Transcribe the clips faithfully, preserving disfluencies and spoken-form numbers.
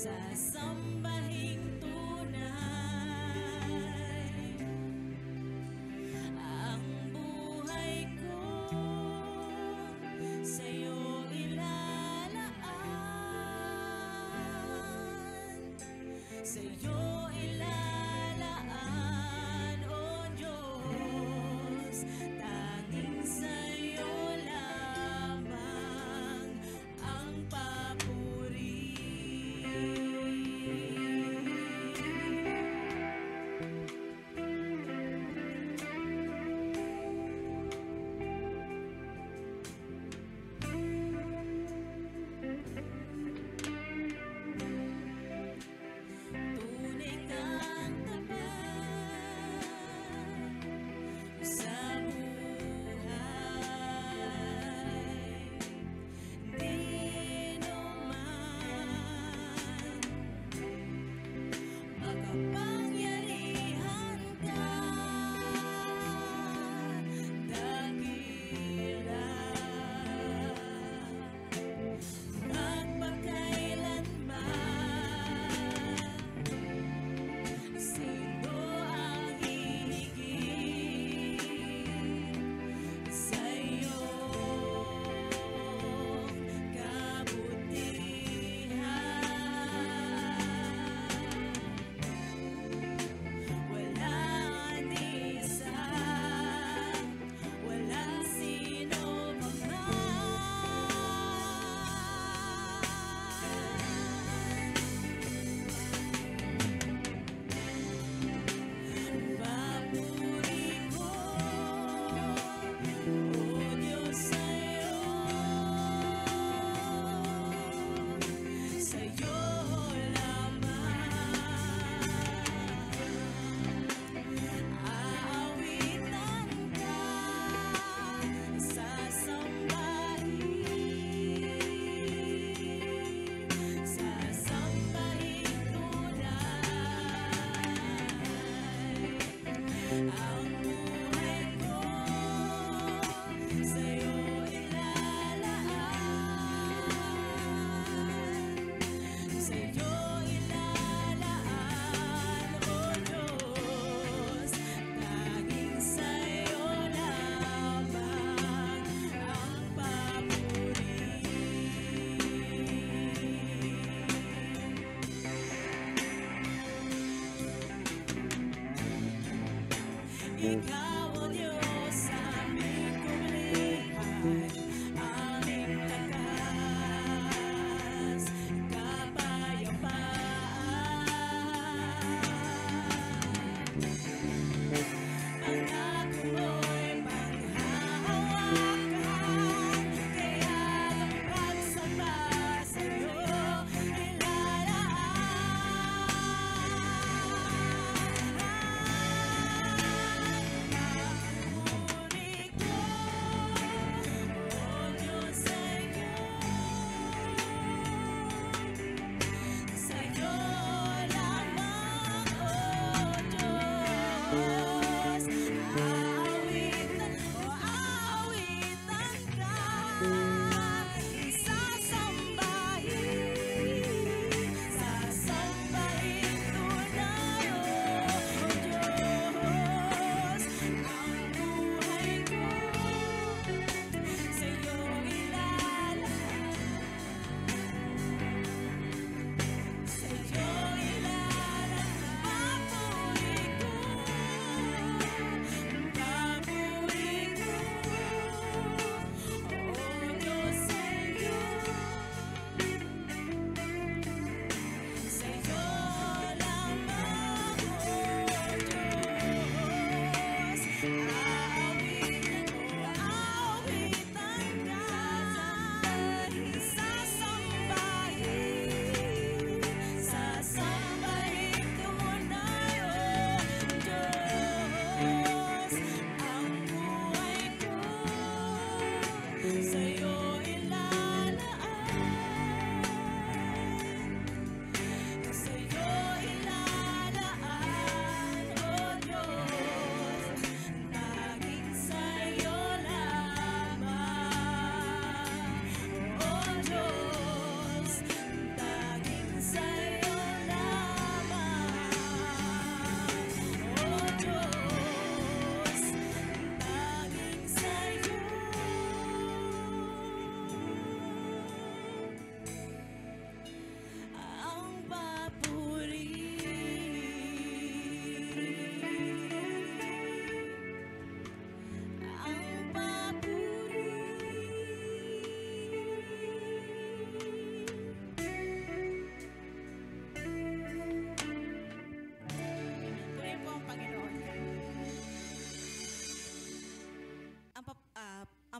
sasambahing tunay ang buhay ko sa'yo ilalaan, sa'yo ilalaan, O Diyos, tanging sa'yo lamang ang papuri.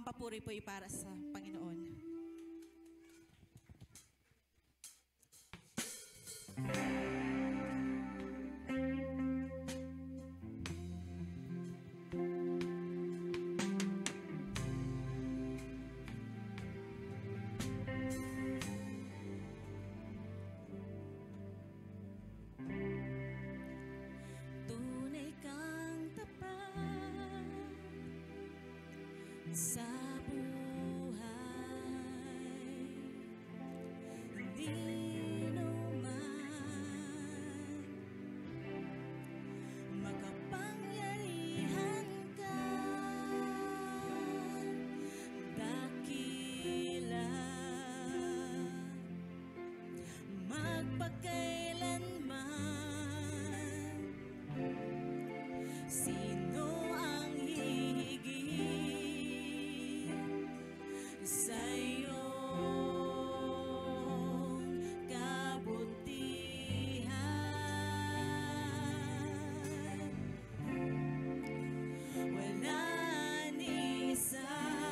ang papuri po ay para sa Panginoon. Tunay kang tapat sa buhay, hindi naman makapangyarihan ka, dakila, magpakailanman. Sino ang hihigit sa iyong kabutihan? Wala ni isa,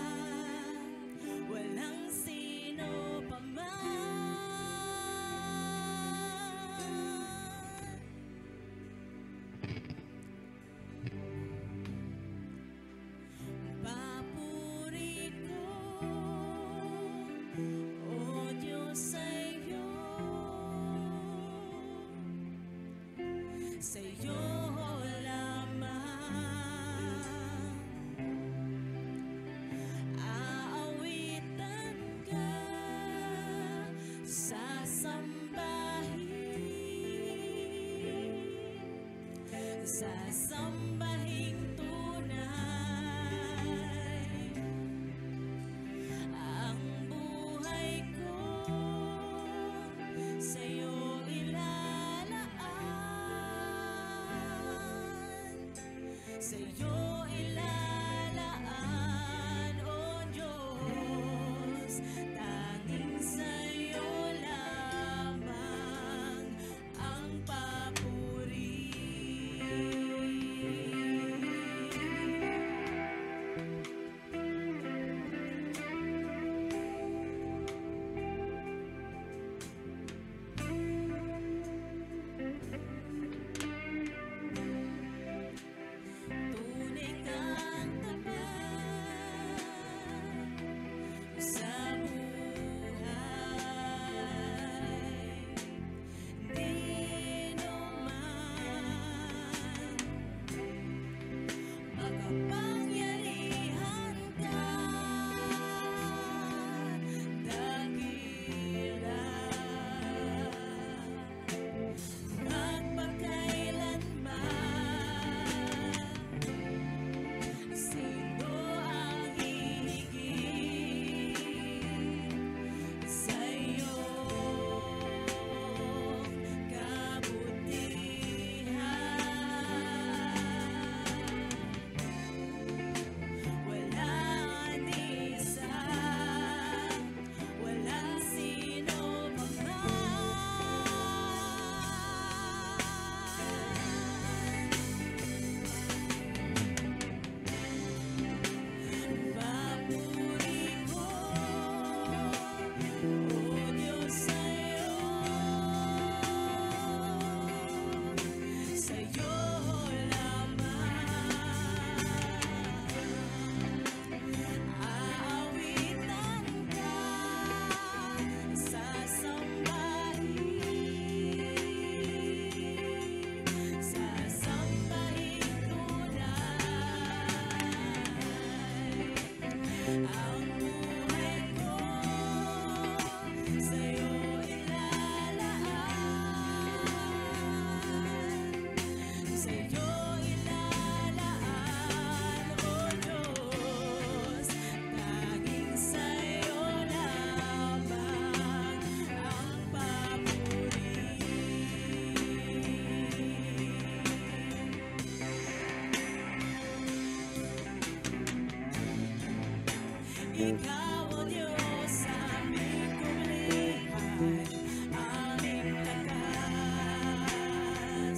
walang sino pa man. Papuri ko, O Diyos, sa'yo, sa'yo lamang aawitan ka, sasambahin, sasambahin tunay. Ang buhay ko sa'yo ilalaan, sa'yo ilalaan, O Diyos. Tanging sa'yo lamang ang papuri. Tunay kang tapat sa buhay, di naman makapangyarihan ka, dakila, magpakailanman. Sino ang hihigit sa iyong kabutihan? Wala ni isa, walang sino pa man. Papuri ko, O Diyos, sa'yo, sa'yo lamang aawitan ka, sasambahin, sasambahin tunay. Ang buhay ko sa'yo ilalaan, sa'yo ilalaan, O Diyos. Tanging sa'yo lamang ang papuri. Ikaw, O Diyos, aming kulihan, aming lakas,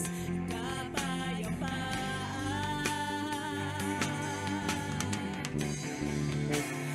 kapayapaan.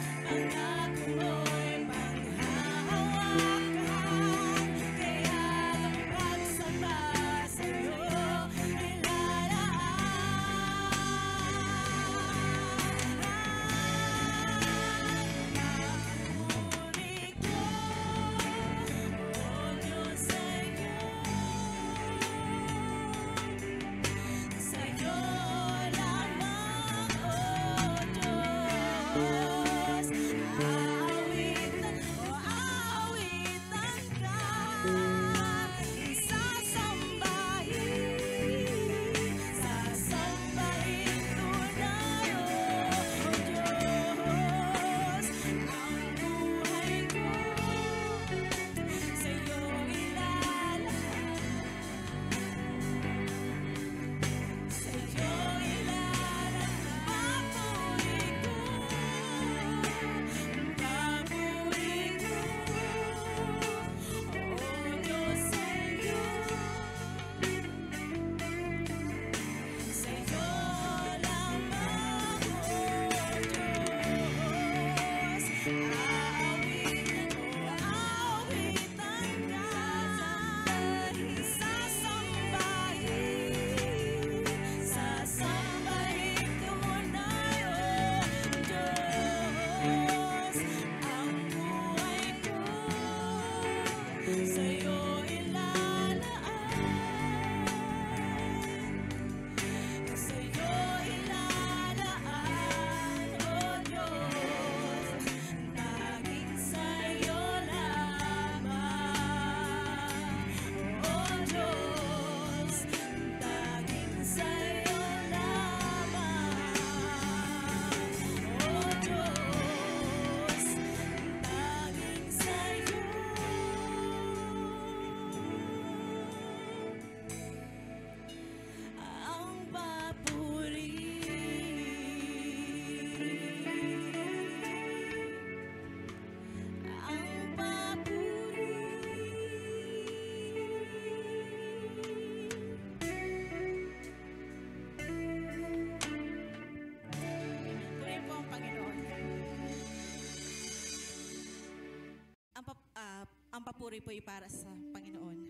papuri po ay para sa Panginoon.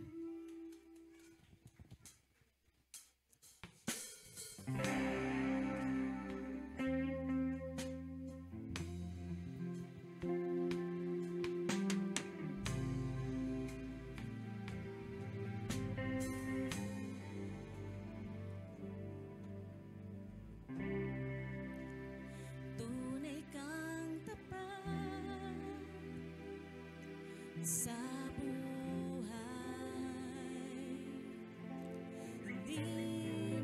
Tunay kang tapat sa buhay, hindi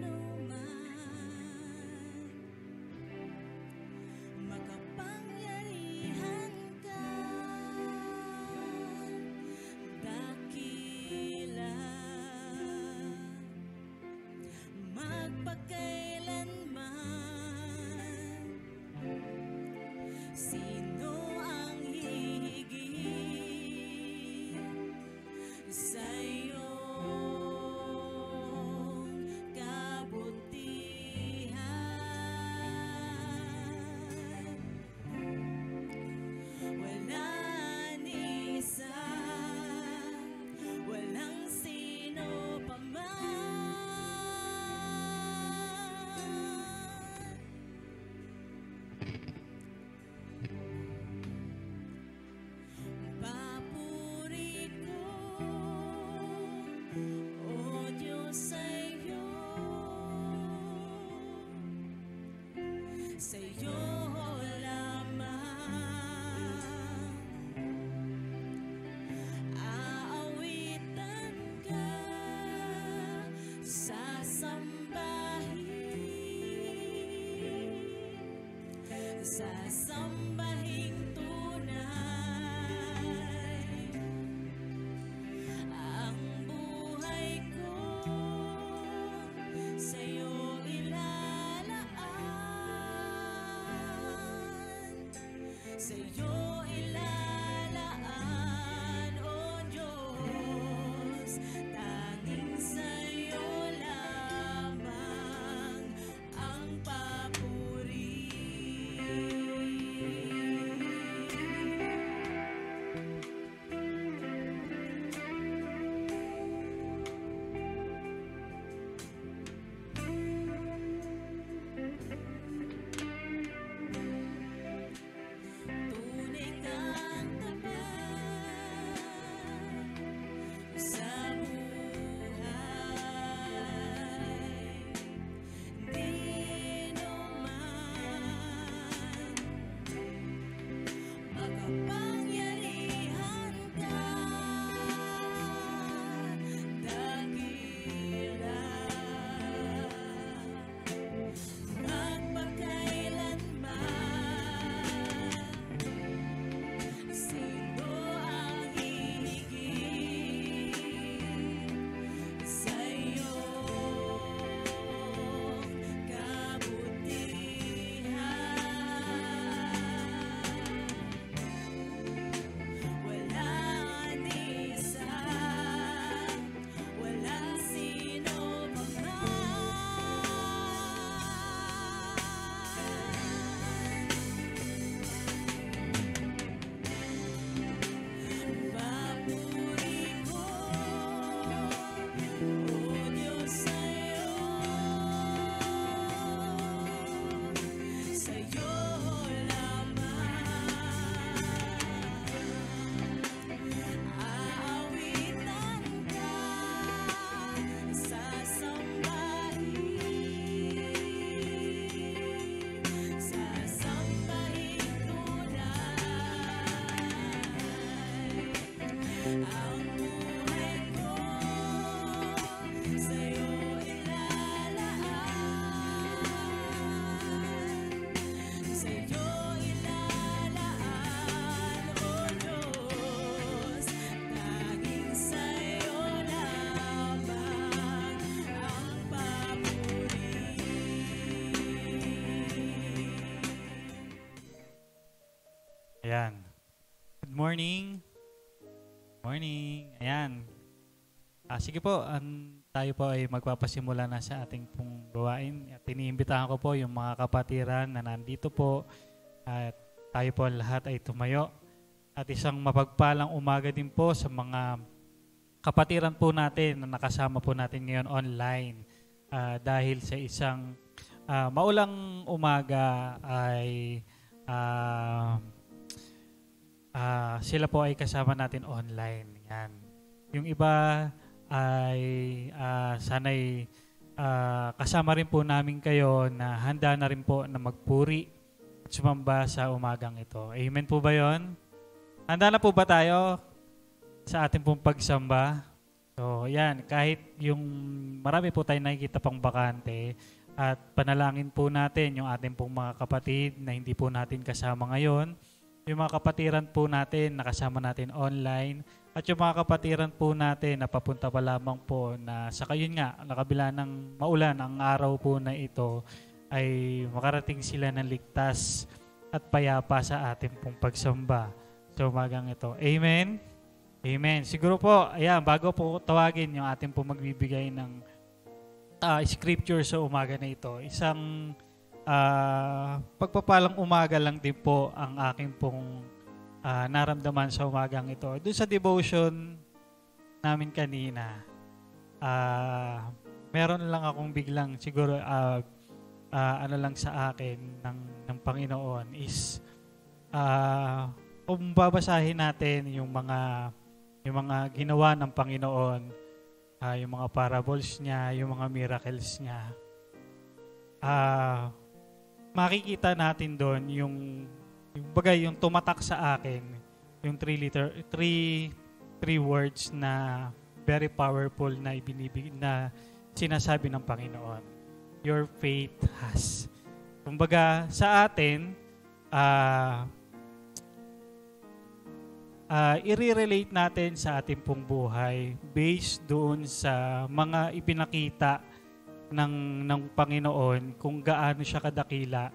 naman makapangyarihan ka, dakila magpakailanman. Sino ang hihigit sa iyong kabutihan? Wala ni isa, walang sino pa man. Papuri ko, O Diyos, sa'yo, sa'yo lamang aawitan ka, sasambahin, sasambahin tunay. Ang buhay ko sa'yo ilalaan, sa'yo ilalaan, O Diyos. Tanging sa'yo lamang ang papuri. Tunay kang tapat sa buhay, di naman makapangyarihan ka, dakila magpakailanman. Sino ang hihigit sa iyong kabutihan? Wala ni isa, walang sino pa man. Papuri ko, O Diyos, sa'yo, sa'yo lamang aawitan ka, sasambahin, sasambahin tunay. Ang buhay ko sa'yo ilalaan, sa'yo ilalaan, O Diyos. Tanging sa'yo lamang ang papuri. Ayan. Good morning. Morning. Ayan. Ah, sige po, an, tayo po ay magpapasimula na sa ating pong gawain. At iniimbitahan ko po yung mga kapatiran na nandito po. At tayo po lahat ay tumayo. At isang mapagpalang umaga din po sa mga kapatiran po natin na nakasama po natin ngayon online. Ah, dahil sa isang ah, maulang umaga ay ah, ah, sila po ay kasama natin online. Yan. Yung iba ay ah, sana'y ah, kasama rin po namin kayo na handa na rin po na magpuri at sumamba sa umagang ito. Amen po ba yon? Handa na po ba tayo sa ating pong pagsamba? So, yan. Kahit yung marami po tayo nakikita pang bakante at panalangin po natin yung ating pong mga kapatid na hindi po natin kasama ngayon, yung mga kapatiran po natin na kasama natin online, at yung mga kapatiran po natin na papunta pa lamang po na sa kayon nga, nakabila ng maulan ang araw po na ito, ay makarating sila ng ligtas at payapa sa ating pong pagsamba sa umagang ito. Amen? Amen. Siguro po, ayan, bago po tawagin yung ating po magbibigay ng uh, scripture sa umaga na ito, isang uh, pagpapalang umaga lang din po ang aking pong uh, naramdaman sa umagang ito. Doon sa devotion namin kanina, uh, meron lang akong biglang siguro uh, uh, ano lang sa akin ng, ng Panginoon is uh, kung babasahin natin yung mga yung mga ginawa ng Panginoon, uh, yung mga parables niya, yung mga miracles niya, uh, makikita natin doon yung, yung bagay, yung tumatak sa akin, yung three liter, three, three words na very powerful na ibinibig, na sinasabi ng Panginoon. Your faith has. Kumbaga, sa atin, ah, uh, Uh, i-relate natin sa ating pong buhay based doon sa mga ipinakita ng, ng Panginoon kung gaano siya kadakila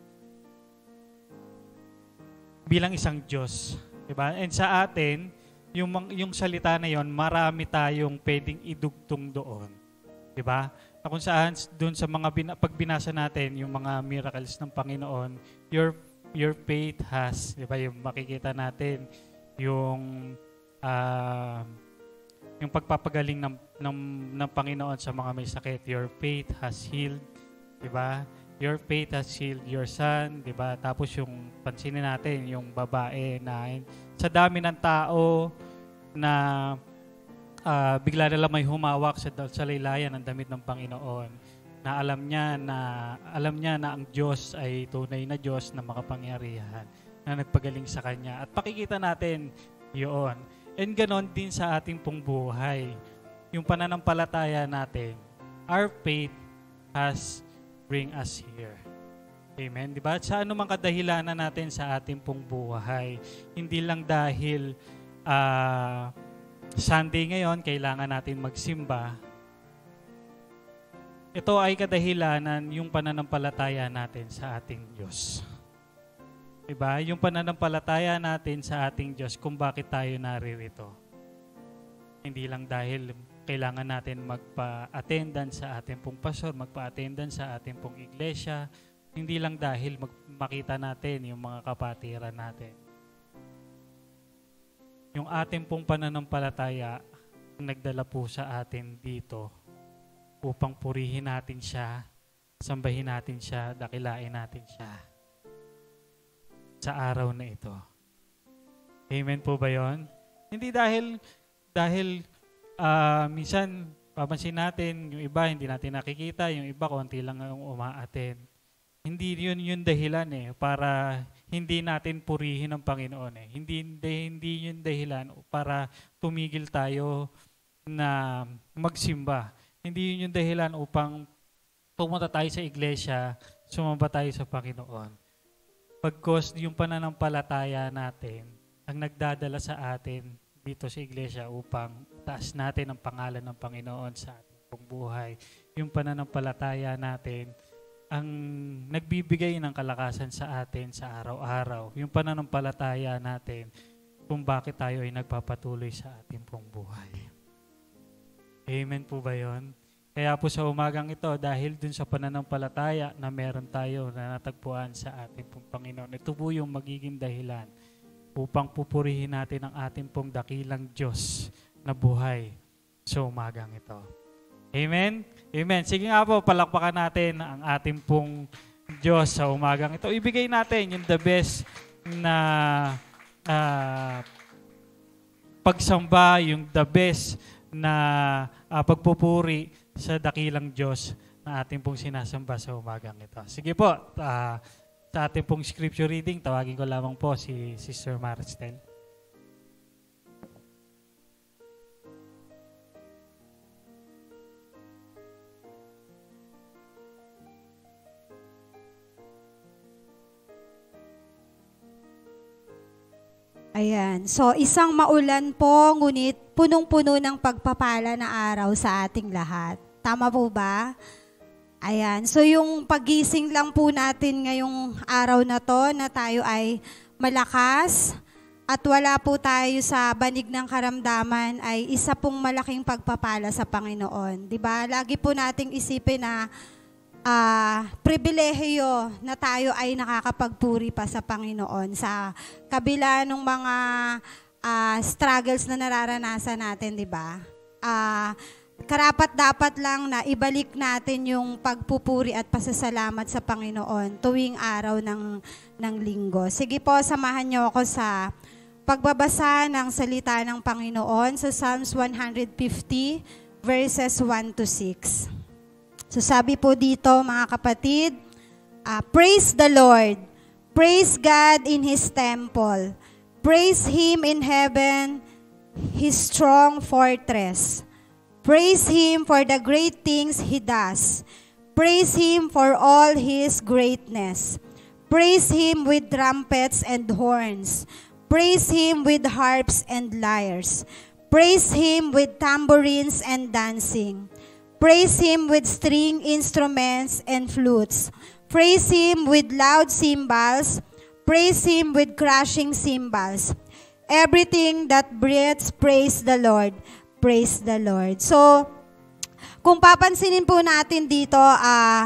bilang isang Diyos. Diba? And sa atin, yung, yung salita na yon, marami tayong pwedeng idugtong doon. Diba? Na kung saan, doon sa mga bin, pag binasa natin, yung mga miracles ng Panginoon, your, your faith has, diba? Yung makikita natin, yung uh, yung pagpapagaling ng, ng ng Panginoon sa mga may sakit. Your faith has healed, 'di ba? Your faith has healed your son, 'di ba? Tapos yung pansinin natin yung babae na sa dami ng tao na uh, bigla na lang may humawak sa sa laylayan ng damit ng Panginoon, na alam niya na alam niya na ang Diyos ay tunay na Diyos na makapangyarihan, na nagpagaling sa Kanya. At pakikita natin yun. And ganon din sa ating pong buhay. Yung pananampalataya natin, our faith has bring us here. Amen? Diba? Sa anumang kadahilanan natin sa ating pong buhay, hindi lang dahil uh, Sunday ngayon, kailangan natin magsimba. Ito ay kadahilanan yung pananampalataya natin sa ating Diyos. Diba? Yung pananampalataya natin sa ating Diyos kung bakit tayo naririto. Hindi lang dahil kailangan natin magpa-attendance sa ating pong pastor, magpa-attendance sa ating pong iglesia. Hindi lang dahil mag- makita natin yung mga kapatiran natin. Yung ating pong pananampalataya ang nagdala po sa atin dito upang purihin natin siya, sambahin natin siya, dakilain natin siya sa araw na ito. Amen po ba yun? Hindi dahil, dahil uh, minsan, papansin natin, yung iba hindi natin nakikita, yung iba konti lang ang uma-attend. Hindi yun yung dahilan eh, para hindi natin purihin ang Panginoon eh. Hindi, hindi, hindi yun dahilan para tumigil tayo na magsimba. Hindi yun yung dahilan upang pumunta tayo sa iglesia, sumamba tayo sa Panginoon. Pagkos yung pananampalataya natin ang nagdadala sa atin dito sa iglesia upang taas natin ang pangalan ng Panginoon sa ating pong buhay. Yung pananampalataya natin ang nagbibigay ng kalakasan sa atin sa araw-araw. Yung pananampalataya natin kung bakit tayo ay nagpapatuloy sa ating pong buhay. Amen po ba yun? Kaya po sa umagang ito, dahil dun sa pananampalataya na meron tayo na natagpuan sa ating pong Panginoon, ito po yung magiging dahilan upang pupurihin natin ang ating pong dakilang Diyos na buhay sa umagang ito. Amen? Amen. Sige nga po, palakpakan natin ang ating pong Diyos sa umagang ito. Ibigay natin yung the best na uh, pagsamba, yung the best na uh, pagpupuri sa dakilang Diyos na ating pong sinasamba sa umagang ito. Sige po, uh, sa ating pong scripture reading, tawagin ko lamang po si Sister Maristel. Ayan. So, isang maulan po, ngunit punong-puno ng pagpapala na araw sa ating lahat. Tama po ba? Ayan. So, yung pagising lang po natin ngayong araw na to, na tayo ay malakas at wala po tayo sa banig ng karamdaman, ay isa pong malaking pagpapala sa Panginoon. Diba? Lagi po nating isipin na Uh, pribilehiyo na tayo ay nakakapagpuri pa sa Panginoon sa kabila ng mga uh, struggles na nararanasan natin, di ba? Uh, karapat dapat lang na ibalik natin yung pagpupuri at pasasalamat sa Panginoon tuwing araw ng, ng linggo. Sige po, samahan niyo ako sa pagbabasa ng salita ng Panginoon sa Psalms one fifty verses one to six. So sabi po dito, mga kapatid, uh, praise the Lord, praise God in His temple, praise Him in heaven, His strong fortress, praise Him for the great things He does, praise Him for all His greatness, praise Him with trumpets and horns, praise Him with harps and lyres, praise Him with tambourines and dancing, praise Him with string instruments and flutes. Praise Him with loud cymbals. Praise Him with crashing cymbals. Everything that breathes, praise the Lord. Praise the Lord. So, kung papansinin po natin dito, ah, uh,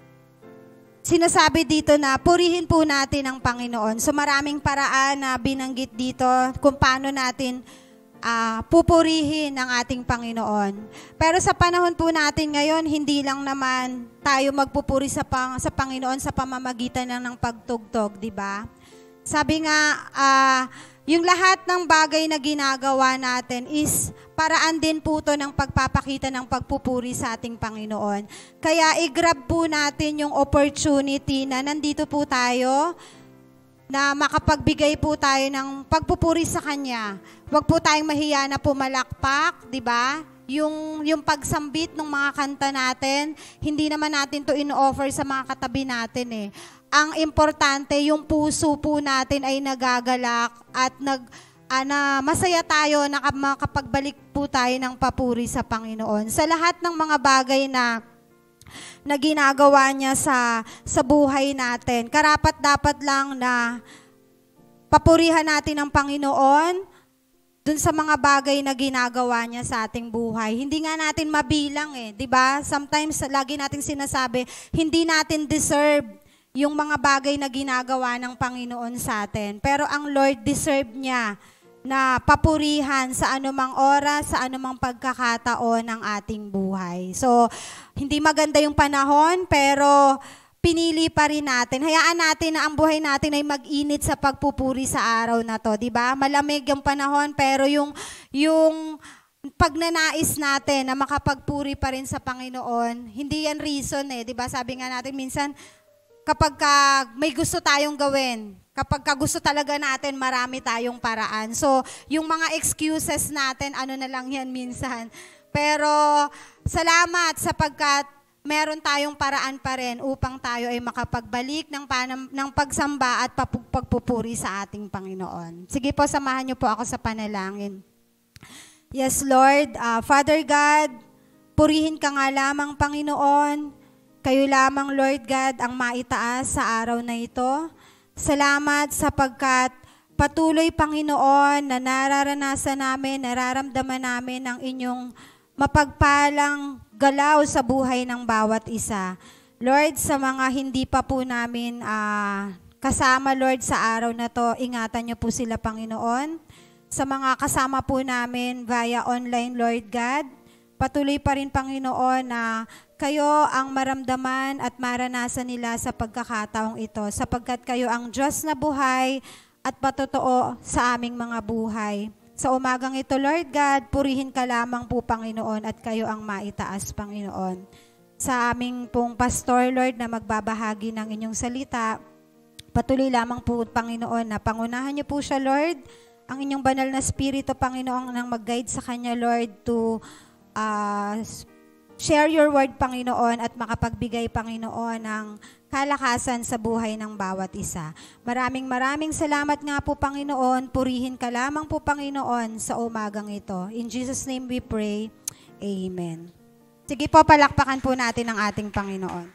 sinasabi dito na purihin po natin ang Panginoon. So, maraming paraan na binanggit dito kung paano natin Uh, pupurihin ng ating Panginoon. Pero sa panahon po natin ngayon, hindi lang naman tayo magpupuri sa, pang, sa Panginoon sa pamamagitan lang ng pagtugtog, di ba? Sabi nga, uh, yung lahat ng bagay na ginagawa natin is paraan din po to ng pagpapakita ng pagpupuri sa ating Panginoon. Kaya i-grab po natin yung opportunity na nandito po tayo, na makapagbigay po tayo ng pagpupuri sa Kanya. Huwag po tayong mahiya na pumalakpak, di ba? Yung, yung pagsambit ng mga kanta natin, hindi naman natin to in-offer sa mga katabi natin eh. Ang importante, yung puso po natin ay nagagalak at nag, ah, na masaya tayo na makapagbalik po tayo ng papuri sa Panginoon. Sa lahat ng mga bagay na na ginagawa niya sa, sa buhay natin. Karapat dapat lang na papurihan natin ang Panginoon dun sa mga bagay na ginagawa niya sa ating buhay. Hindi nga natin mabilang eh, di ba? Sometimes, lagi natin sinasabi, hindi natin deserve yung mga bagay na ginagawa ng Panginoon sa atin. Pero ang Lord deserve niya na papurihan sa anumang oras, sa anumang pagkakataon ng ating buhay. So, hindi maganda yung panahon, pero pinili pa rin natin. Hayaan natin na ang buhay natin ay mag-init sa pagpupuri sa araw na to, di ba? Malamig yung panahon, pero yung, yung pagnanais natin na makapagpuri pa rin sa Panginoon, hindi yan reason eh, di ba? Sabi nga natin minsan, kapag ka may gusto tayong gawin, kapag ka gusto talaga natin, marami tayong paraan. So, yung mga excuses natin, ano na lang yan minsan. Pero, salamat sapagkat meron tayong paraan pa rin upang tayo ay makapagbalik ng, panam, ng pagsamba at pagpupuri sa ating Panginoon. Sige po, samahan niyo po ako sa panalangin. Yes, Lord. Uh, Father God, purihin ka nga lamang, Panginoon. Kayo lamang, Lord God, ang maitaas sa araw na ito. Salamat sapagkat patuloy, Panginoon, na nararanasan namin, nararamdaman namin ang inyong mapagpalang galaw sa buhay ng bawat isa. Lord, sa mga hindi pa po namin uh, kasama, Lord, sa araw na to. Ingatan niyo po sila, Panginoon. Sa mga kasama po namin via online, Lord God, patuloy pa rin, Panginoon, na kayo ang maramdaman at maranasan nila sa pagkakataong ito, sapagkat kayo ang Diyos na buhay at patotoo sa aming mga buhay. Sa umagang ito, Lord God, purihin ka lamang po, Panginoon, at kayo ang maitaas, Panginoon. Sa aming pong pastor, Lord, na magbabahagi ng inyong salita, patuloy lamang po, Panginoon, na pangunahan niyo po siya, Lord, ang inyong banal na spirito, Panginoon, nang mag-guide sa kanya, Lord, to uh, share your word, Panginoon, at makapagbigay, Panginoon, ng kalakasan sa buhay ng bawat isa. Maraming maraming salamat nga po, Panginoon. Purihin ka lamang po, Panginoon, sa umagang ito. In Jesus' name we pray. Amen. Sige po, palakpakan po natin ang ating Panginoon.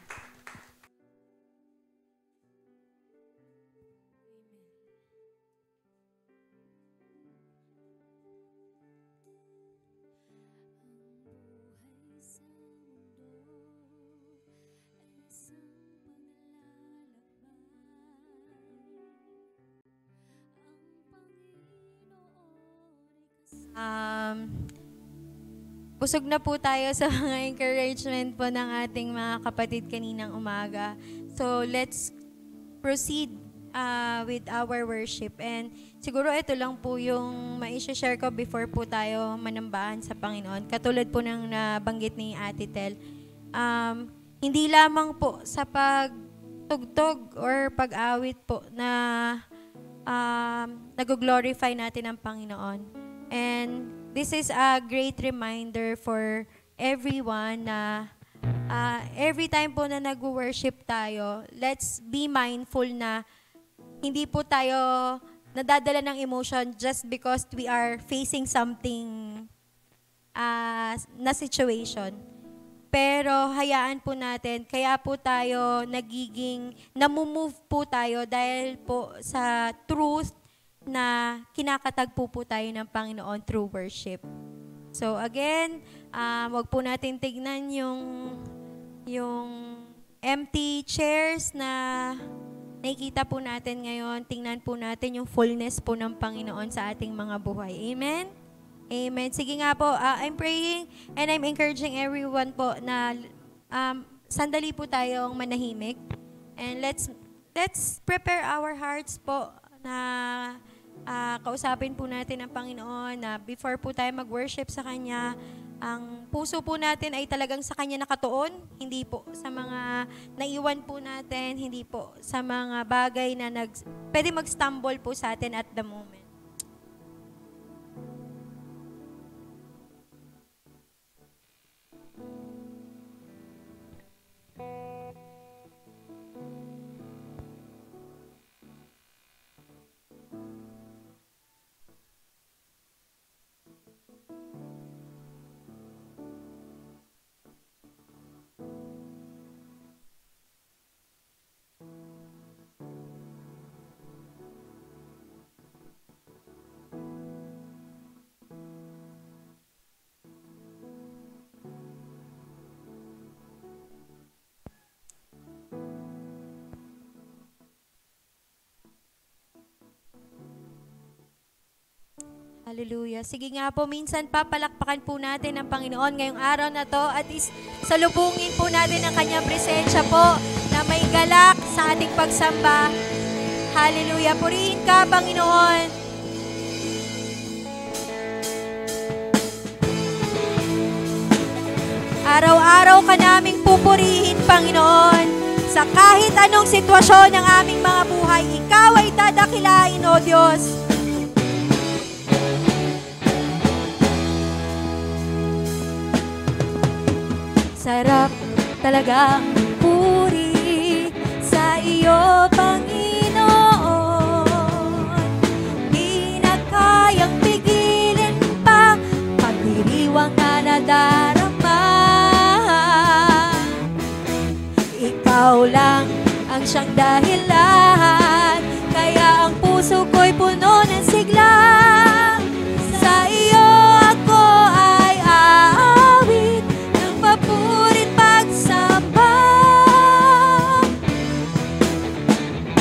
Um, busog na po tayo sa mga encouragement po ng ating mga kapatid kaninang umaga. So, let's proceed uh, with our worship. And siguro ito lang po yung ma-share ko before po tayo manambahan sa Panginoon. Katulad po ng nabanggit ni Ate Tel. Um, hindi lamang po sa pagtugtog or pag-awit po na um, nag-glorify natin ang Panginoon. And this is a great reminder for everyone na uh, every time po na nag-worship tayo, let's be mindful na hindi po tayo nadadala ng emotion just because we are facing something uh, na situation. Pero hayaan po natin, kaya po tayo nagiging, namumove po tayo dahil po sa truth na kinakatagpo po tayo ng Panginoon through worship. So again, um, wag po natin tignan yung, yung empty chairs na nakikita po natin ngayon. Tingnan po natin yung fullness po ng Panginoon sa ating mga buhay. Amen? Amen. Sige nga po, uh, I'm praying and I'm encouraging everyone po na um, sandali po tayong manahimik. And let's, let's prepare our hearts po na uh, kausapin po natin ang Panginoon na before po tayo mag-worship sa Kanya, ang puso po natin ay talagang sa Kanya nakatuon, hindi po sa mga naiwan po natin, hindi po sa mga bagay na nag, pwede mag-stumble po sa atin at the moment. Hallelujah. Sige nga po, minsan papalakpakan po natin ang Panginoon ngayong araw na to at is, salubungin po natin ang Kanyang presensya po na may galak sa ating pagsamba. Hallelujah. Purihin ka, Panginoon. Araw-araw ka naming pupurihin, Panginoon. Sa kahit anong sitwasyon ng aming mga buhay, Ikaw ay dadakilain, O Diyos. Sarap talagang puri sa iyo, Panginoon. Di na kayang pigilin pa pagdiriwang na nadarama. Ikaw lang ang siyang dahilan, kaya ang puso ko'y puno ng sigla. Sa iyo ako ay aawit ng papurit pagsamba.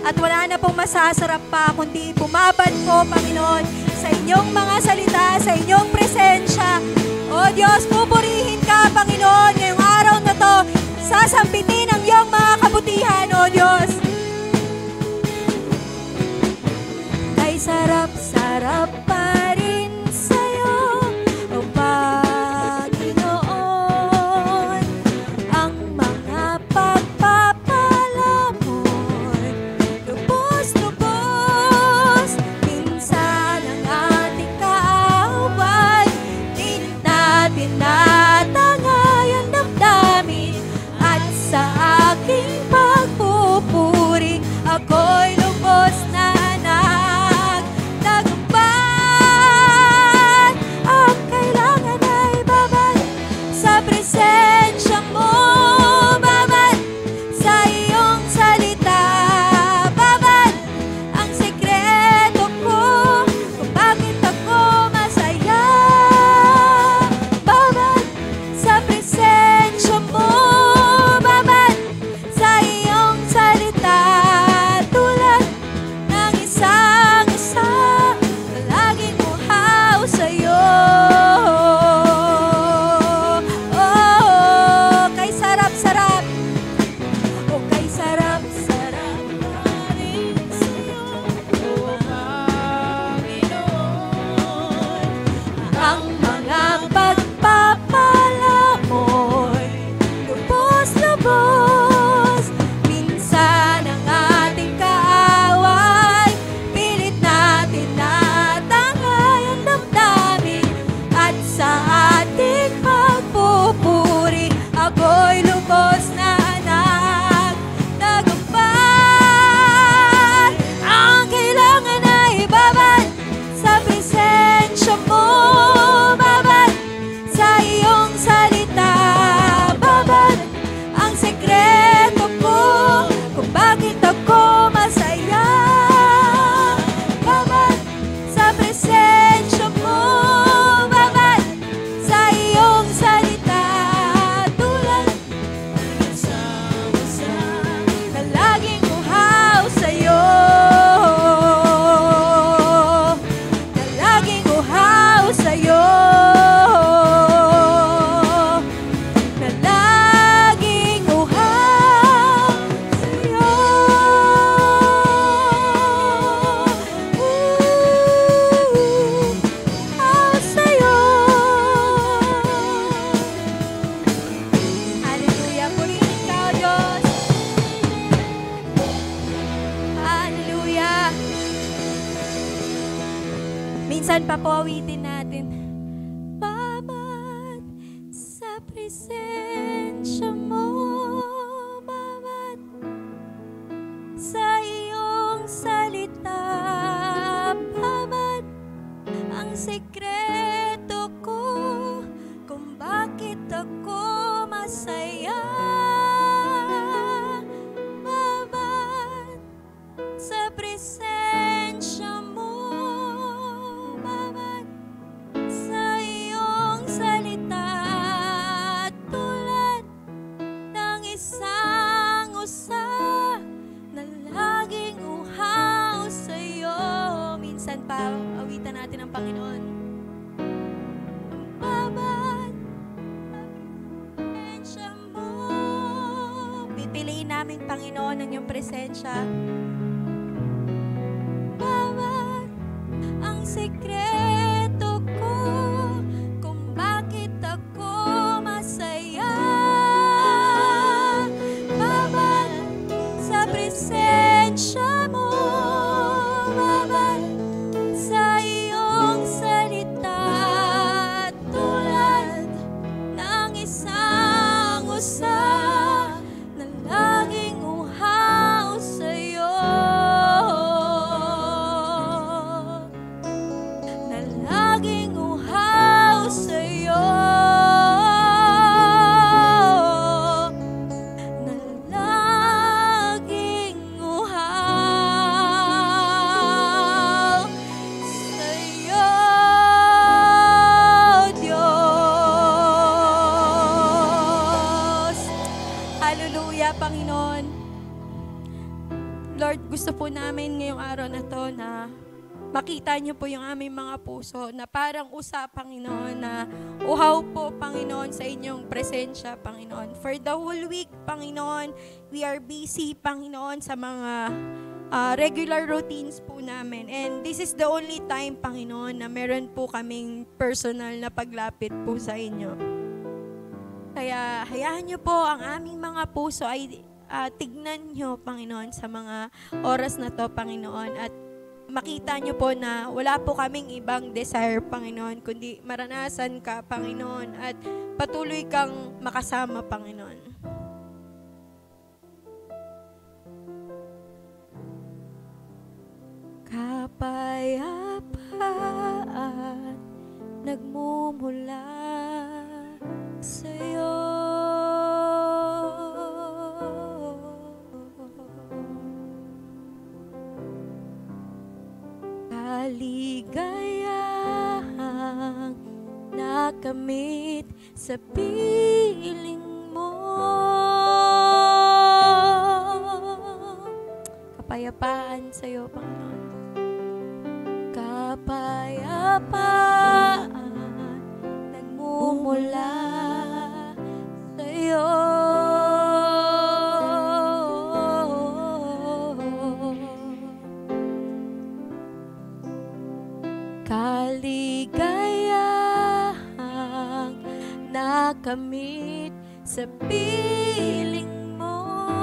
At wala na pong masasarap pa, kundi bumabad po, Panginoon, sa inyong mga salita, sa inyong presensya. O Diyos, pupurihin ka, Panginoon, ngayong araw na to. Sasampitin ang iyong mga kabutihan, O Diyos. Kay sarap-sarap pa rin sa'yo, O Panginoon, ang mga pagpapala mo'y lubos-lubos. Minsan ang ating kaaway, pilit natin natangay ang damdamin. At sa aking pagpupuri, ako'y lubos na nagtagumpay. Ang kailangan ay babad sa presensya mo, babad sa iyong salita, babad ang sekreto ko kung bakit ako masaya, babad sa presensya mo, babad sa iyong salita, tulad ng isang isa na laging uhaw sa'yo. Oh, kay sarap-sarap, oh, kay sarap-sarap pa rin sa'yo, O Panginoon. Ang mga pagpapala mo'y lubos-lubos. Minsan ang ating kaaway, pilit natin natangay ang damdamin. At sa ating pagpupuri, ako'y lubos na nagtagumpay. Ang kailangan ay babad sa presensya mo, babad sa iyong salita, babad ang sekreto ko kung bakit ako masaya, babad sa presensya mo, babad sa iyong salita, tulad ng isang isa na laging uhaw sa'yo, na laging uhaw sa'yo, na laging uhaw sa'yo. Ooh, uhaw sa'yo. Hallelujah. Purihin ka, O Diyos. Hallelujah. Minsan pa po awitin natin. Babad sa presensya mo, babad sa iyong salita, babad ang sekreto ko kung bakit ako masaya, babad sa presensya mo, babad sa iyong salita, tulad ng isang usa na laging uhaw sa'yo. Minsan pa, awitan natin ang Panginoon. Babad sa presensya mo. Pipiliin namin, Panginoon, ang iyong presensya. Babad ang sekreto ko kung bakit ako masaya, babad sa presensya mo, babad sa iyong salita, tulad ng isang usa na laging uhaw sa'yo, na Lord, gusto po namin ngayong araw na to na makita niyo po yung aming mga puso na parang usap, Panginoon, na uhaw po, Panginoon, sa inyong presensya, Panginoon. For the whole week, Panginoon, we are busy, Panginoon, sa mga uh, regular routines po namin. And this is the only time, Panginoon, na meron po kaming personal na paglapit po sa inyo. Kaya hayaan niyo po ang aming mga puso ay uh, tignan niyo, Panginoon, sa mga oras na to, Panginoon, at makita niyo po na wala po kaming ibang desire, Panginoon, kundi maranasan ka, Panginoon, at patuloy kang makasama, Panginoon. Kapayapaan nagmumula sa'yo. Kaligayahang nakamit sa piling mo. Kapayapaan sa'yo, Panginoon. Kapayapaan nagmumula sa'yo. Kaligayahang nakamit sa piling mo.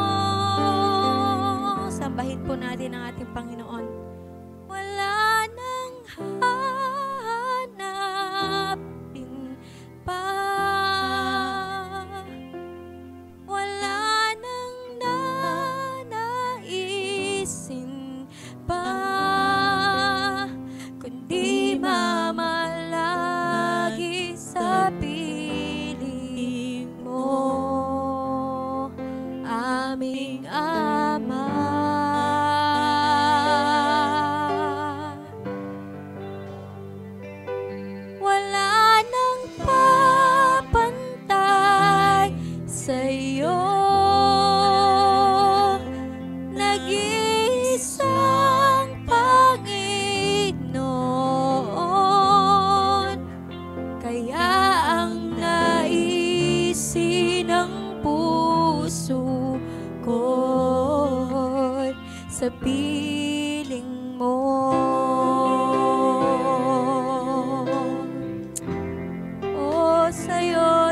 Sambahin po natin ang ating Panginoon. Wala nang hanapin pa, wala nang nanaisin pa, kundi mamalagi sa piling mo, aming Ama. Wala nang papantay sa'yo, nag-iisang Panginoon. Kaya ang naisin ng puso ko'y sa piling mo. O sa'yo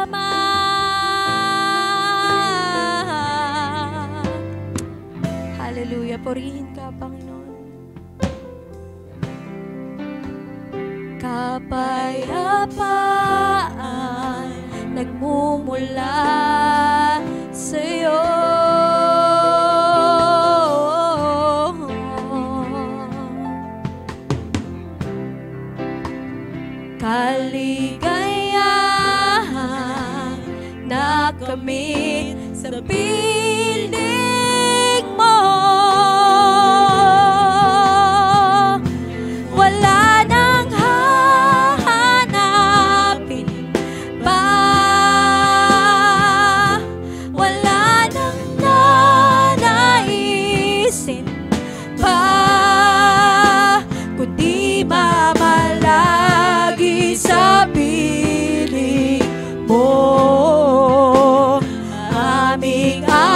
lamang. Hallelujah. Purihin ka, Panginoon. Kapayapaan nagmumula sa'yo. Kaligayahang nakamit sa piling mo. Wala nang hahanapin pa, wala nang nanaisin pa, kundi mamalagi sa piling mo, aming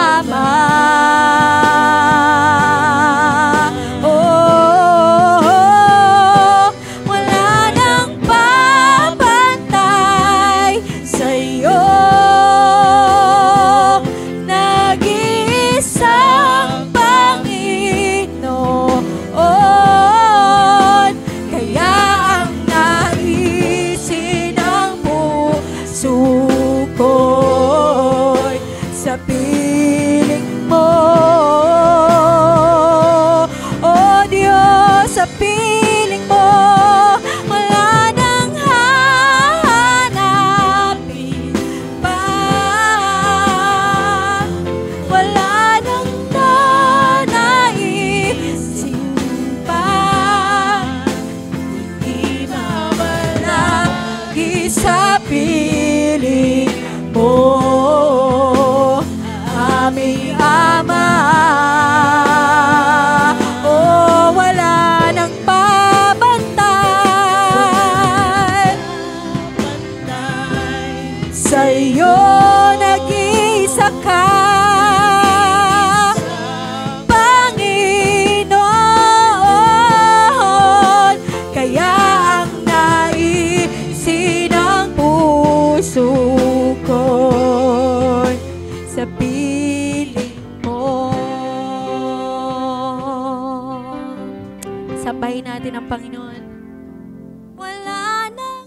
Sambahin natin ang Panginoon. Wala nang...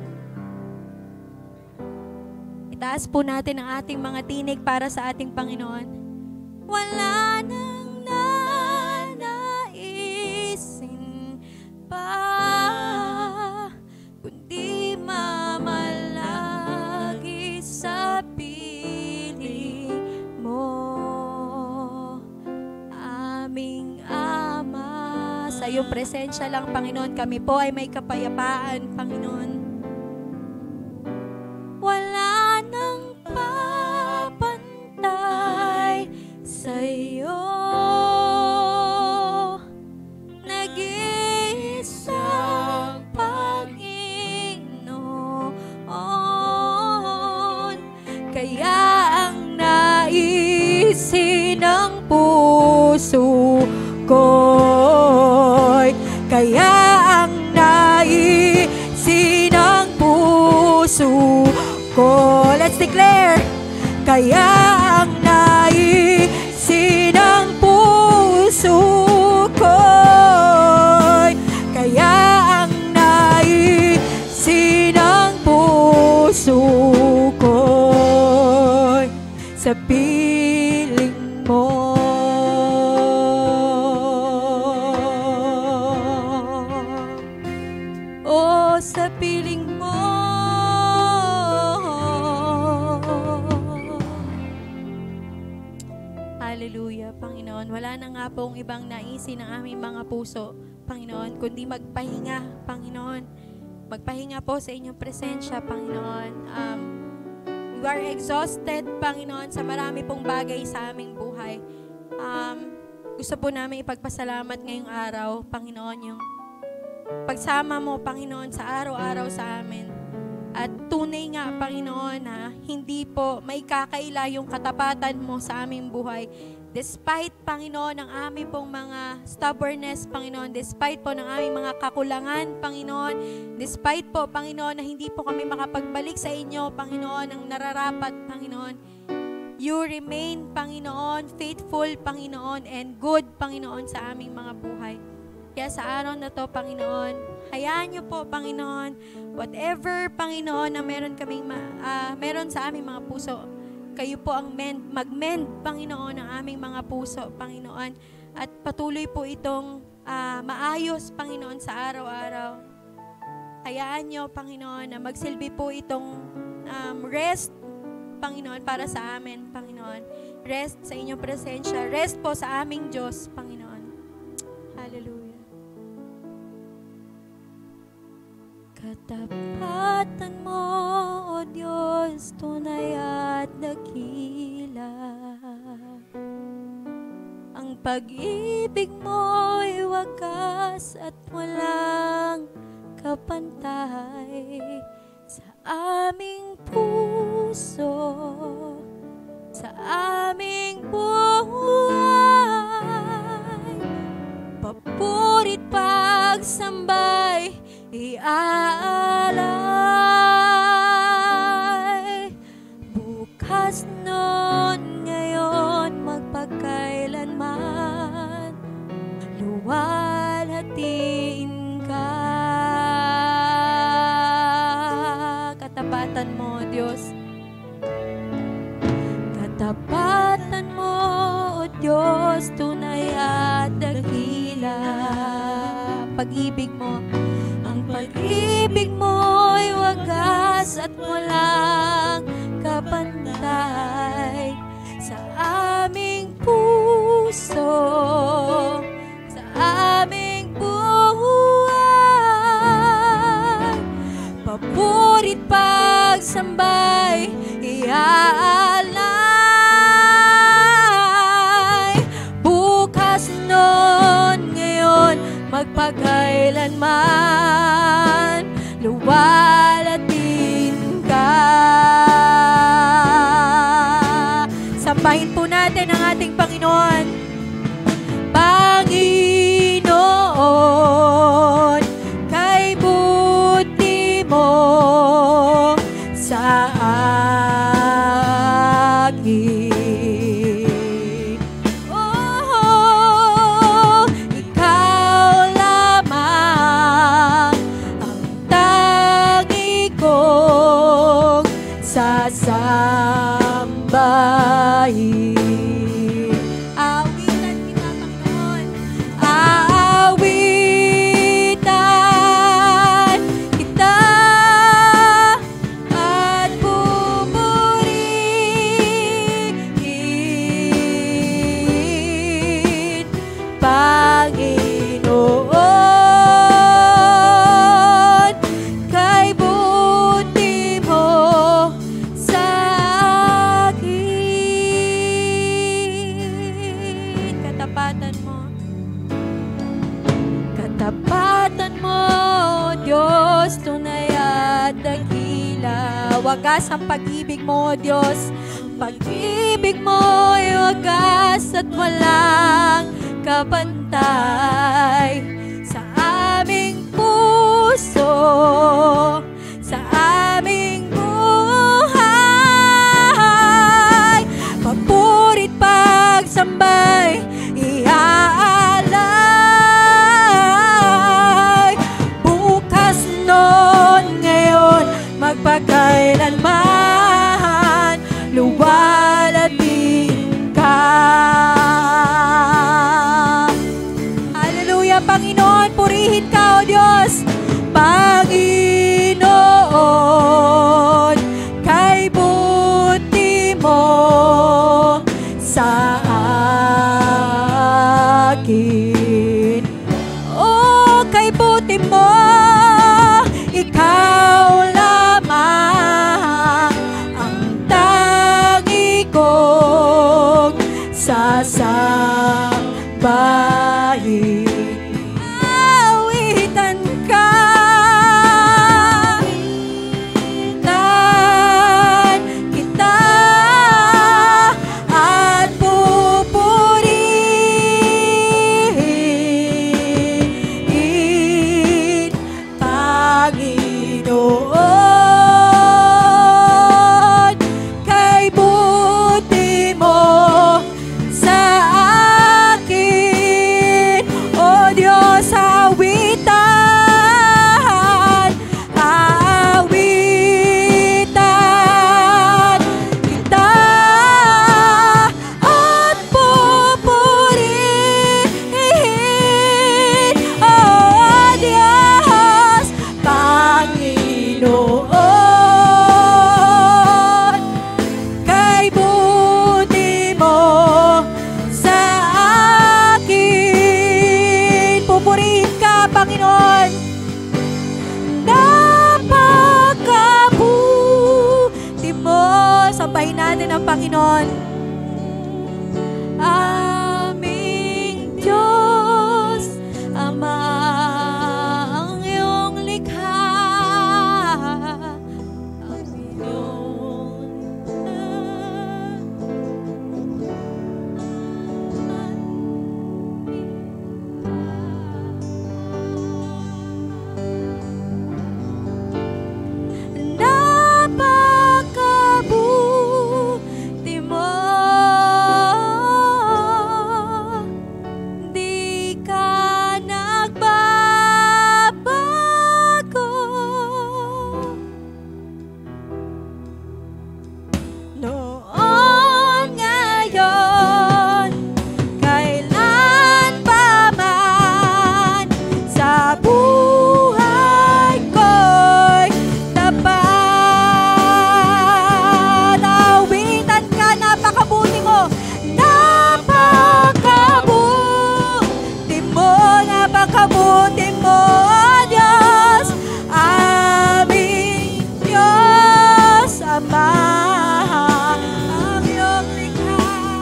Itaas po natin ang ating mga tinig para sa ating Panginoon. Wala nang nanaisin pa, kundi mamalagi sa piling mo, aming Ama. Sa iyong presensya lang, Panginoon, kami po ay may kapayapaan, Panginoon. Wala nang papantay sa iyo, nag-iisang Panginoon. Kaya ang naisin ng puso ko'y, kaya ang naisin ng puso ko. Let's declare. Kaya ang naisin ng puso ko'y, kaya ang naisin ng puso ko'y sa piling mo. Oh, sa piling mo. Hallelujah, Panginoon. Wala na nga pong ibang naisin ng aming mga puso, Panginoon, kundi magpahinga, Panginoon. Magpahinga po sa inyong presensya, Panginoon. Um, we are exhausted, Panginoon, sa marami pong bagay sa aming buhay. Um, gusto po namin ipagpasalamat ngayong araw, Panginoon, yung pagsama mo, Panginoon, sa araw-araw sa amin. At tunay nga, Panginoon, na hindi po may kakaila yung katapatan mo sa aming buhay. Despite, Panginoon, ng aming pong mga stubbornness, Panginoon, despite po ng aming mga kakulangan, Panginoon, despite po, Panginoon, na hindi po kami makapagbalik sa inyo, Panginoon, ang nararapat, Panginoon, you remain, Panginoon, faithful, Panginoon, and good, Panginoon, sa aming mga buhay. Kaya sa araw na to, Panginoon, hayaan niyo po, Panginoon, whatever, Panginoon, na meron kaming ma- uh, meron sa aming mga puso, kayo po ang mend, mag-mend, Panginoon, ng aming mga puso, Panginoon. At patuloy po itong uh, maayos, Panginoon, sa araw-araw. Hayaan niyo, Panginoon, na magsilbi po itong um, rest, Panginoon, para sa amin, Panginoon. Rest sa inyong presensya. Rest po sa aming Diyos, Panginoon. Hallelujah. Katapatan mo, O Diyos, tunay at dakila. Ang pag-ibig mo'y wagas at walang kapantay sa aming puso, sa aming buhay. Papurit pagsambay iaalay, bukas nun, ngayon, magpagkailanman, luwalhatiin ka. Katapatan mo, Diyos. Katapatan mo, O Diyos, tunay at dakila. Pag-ibig mo, pag-ibig mo'y wagas at walang kapantay sa aming puso, sa aming buhay. Papurit pagsambay iaalay, bukas nun, ngayon, magpagkailanman, luwalhatin ka. Sambahin po natin ang ating Panginoon. Panginoon, kay buti mo sa akin. Oh, ikaw lang Katapatan mo, Diyos, tunay at dakila. Wagas ang pag-ibig mo, Diyos. Pag-ibig mo'y wagas at walang kapantay. Sa aming puso, sa aming buhay, papurit pagsambay, iaalay. Bukas noon, ngayon, magpakailanman, luwalhatiin ka. Hallelujah, Panginoon, purihin ka, O Diyos. Panginoon, kay buti mo sa akin. Oh, kay buti mo, ikaw lamang ang tangi kong sasambahin. Awitan ka, awitan kita, at pupurihin, Panginoon, kay buti mo sa akin. O Diyos, awitan, awitan kita, at pupurihin, O Diyos, Panginoon, kay buti mo sa akin. Pupurihin ka, Panginoon. Napakabuti mo. Sambahin natin ang Panginoon. Aming Diyos, Ama, ang iyong likha, ang iyong napakabuti mo. Di ka nagbabago. Noon, ngayon, kailan pa man, sa buhay ko'y tapat. Awitan ka, napakabuti mo. Napakabuti mo, napakabuti mo, Diyos. Aming Diyos, Ama, ang iyong likha,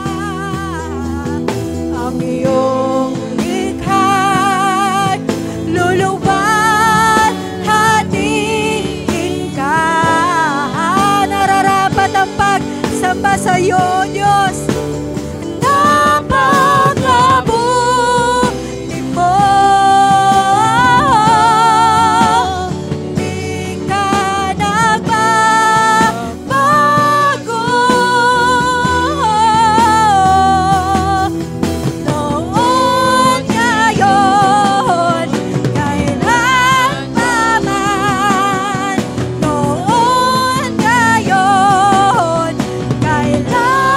ang iyong likha, luluwalhatiin ka. Nararapat ang pagsamba sa iyo, Diyos. Napakabuti mo. Di ka nagbabago. Noon, ngayon, kailan pa man. Noon, ngayon, kailan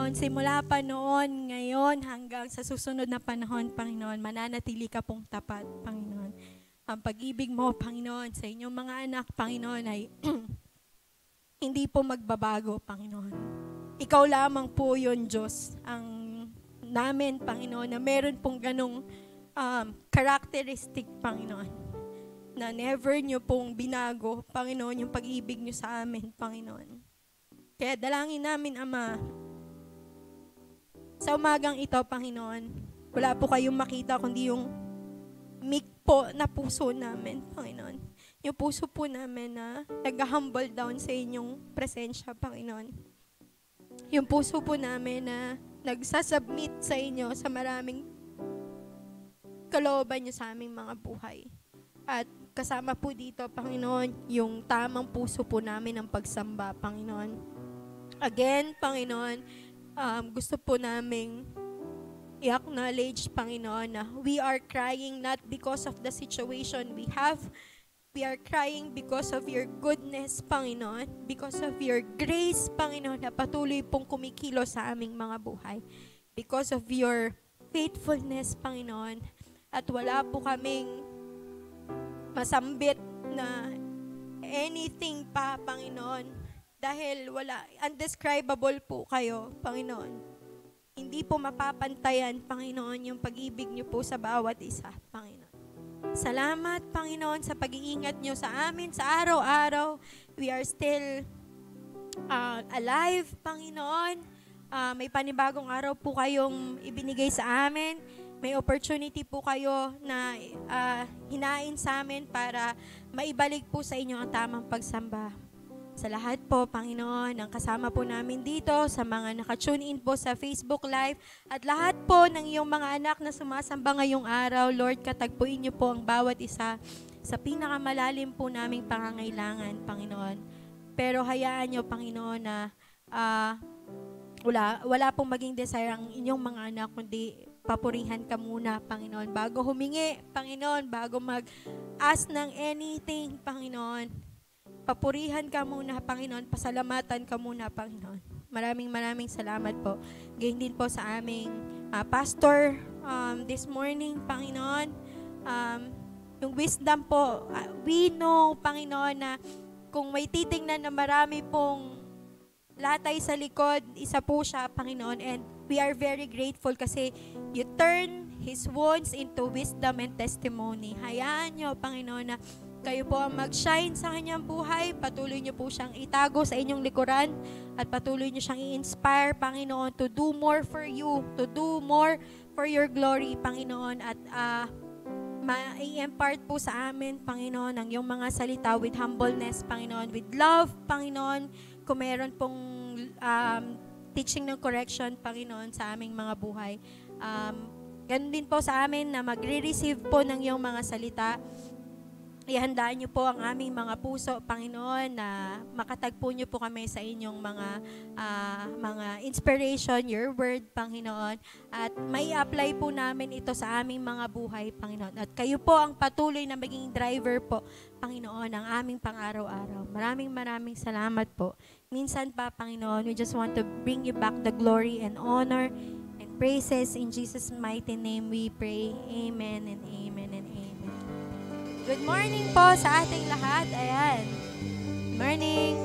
Panginoon, simula pa noon, ngayon, hanggang sa susunod na panahon, Panginoon, mananatili ka pong tapat, Panginoon. Ang pag-ibig mo, Panginoon, sa inyong mga anak, Panginoon, ay hindi po magbabago, Panginoon. Ikaw lamang po yun, Diyos, ang namin, Panginoon, na meron pong ganong um, characteristic, Panginoon, na never nyo pong binago, Panginoon, yung pag-ibig nyo sa amin, Panginoon. Kaya dalangin namin, Ama, sa umagang ito, Panginoon, wala po kayong makita kundi yung meek po na puso namin, Panginoon. Yung puso po namin na nag-humble down sa inyong presensya, Panginoon. Yung puso po namin na nagsasubmit sa inyo sa maraming kalooban niyo sa aming mga buhay. At kasama po dito, Panginoon, yung tamang puso po namin ng pagsamba, Panginoon. Again, Panginoon, um, gusto po naming i-acknowledge, Panginoon, na we are crying not because of the situation we have. We are crying because of your goodness, Panginoon, because of your grace, Panginoon, na patuloy pong kumikilo sa aming mga buhay. Because of your faithfulness, Panginoon, at wala po kaming masambit na anything pa, Panginoon, dahil wala, undescribable po kayo, Panginoon. Hindi po mapapantayan, Panginoon, yung pag-ibig niyo po sa bawat isa, Panginoon. Salamat, Panginoon, sa pag-iingat niyo sa amin sa araw-araw. We are still uh, alive, Panginoon. Uh, may panibagong araw po kayong ibinigay sa amin. May opportunity po kayo na uh, hinain sa amin para maibalik po sa inyo ang tamang pagsamba. Sa lahat po, Panginoon, ang kasama po namin dito, sa mga nakatune in po sa Facebook Live, at lahat po ng iyong mga anak na sumasamba ngayong araw, Lord, katagpuin niyo po ang bawat isa sa pinakamalalim po naming pangangailangan, Panginoon. Pero hayaan niyo, Panginoon, na uh, wala, wala pong maging desire ang inyong mga anak, kundi papurihan ka muna, Panginoon, bago humingi, Panginoon, bago mag-ask ng anything, Panginoon. Papurihan ka muna, Panginoon. Pasalamatan ka muna, Panginoon. Maraming maraming salamat po. Ganyan din po sa aming uh, pastor um, this morning, Panginoon. Um, yung wisdom po, uh, we know, Panginoon, na kung may titingnan na marami pong latay sa likod, isa po siya, Panginoon. And we are very grateful kasi you turn His wounds into wisdom and testimony. Hayaan niyo, Panginoon, na kayo po ang mag-shine sa kanyang buhay. Patuloy niyo po siyang itago sa inyong likuran at patuloy niyo siyang i-inspire, Panginoon, to do more for you, to do more for your glory, Panginoon. At uh, ma-impart po sa amin, Panginoon, ang iyong mga salita with humbleness, Panginoon, with love, Panginoon. Kung meron pong um, teaching ng correction, Panginoon, sa aming mga buhay. Um, ganun din po sa amin na magre-receive po ng iyong mga salita. Ihandaan niyo po ang aming mga puso, Panginoon, na makatagpo niyo po kami sa inyong mga uh, mga inspiration, your word, Panginoon, at may apply po namin ito sa aming mga buhay, Panginoon. At kayo po ang patuloy na maging driver po, Panginoon, ng aming pang-araw-araw. Maraming maraming salamat po. Minsan pa, Panginoon, we just want to bring you back the glory and honor and praises. In Jesus' mighty name we pray. Amen and amen and amen. Good morning po sa ating lahat. Ayan. Morning.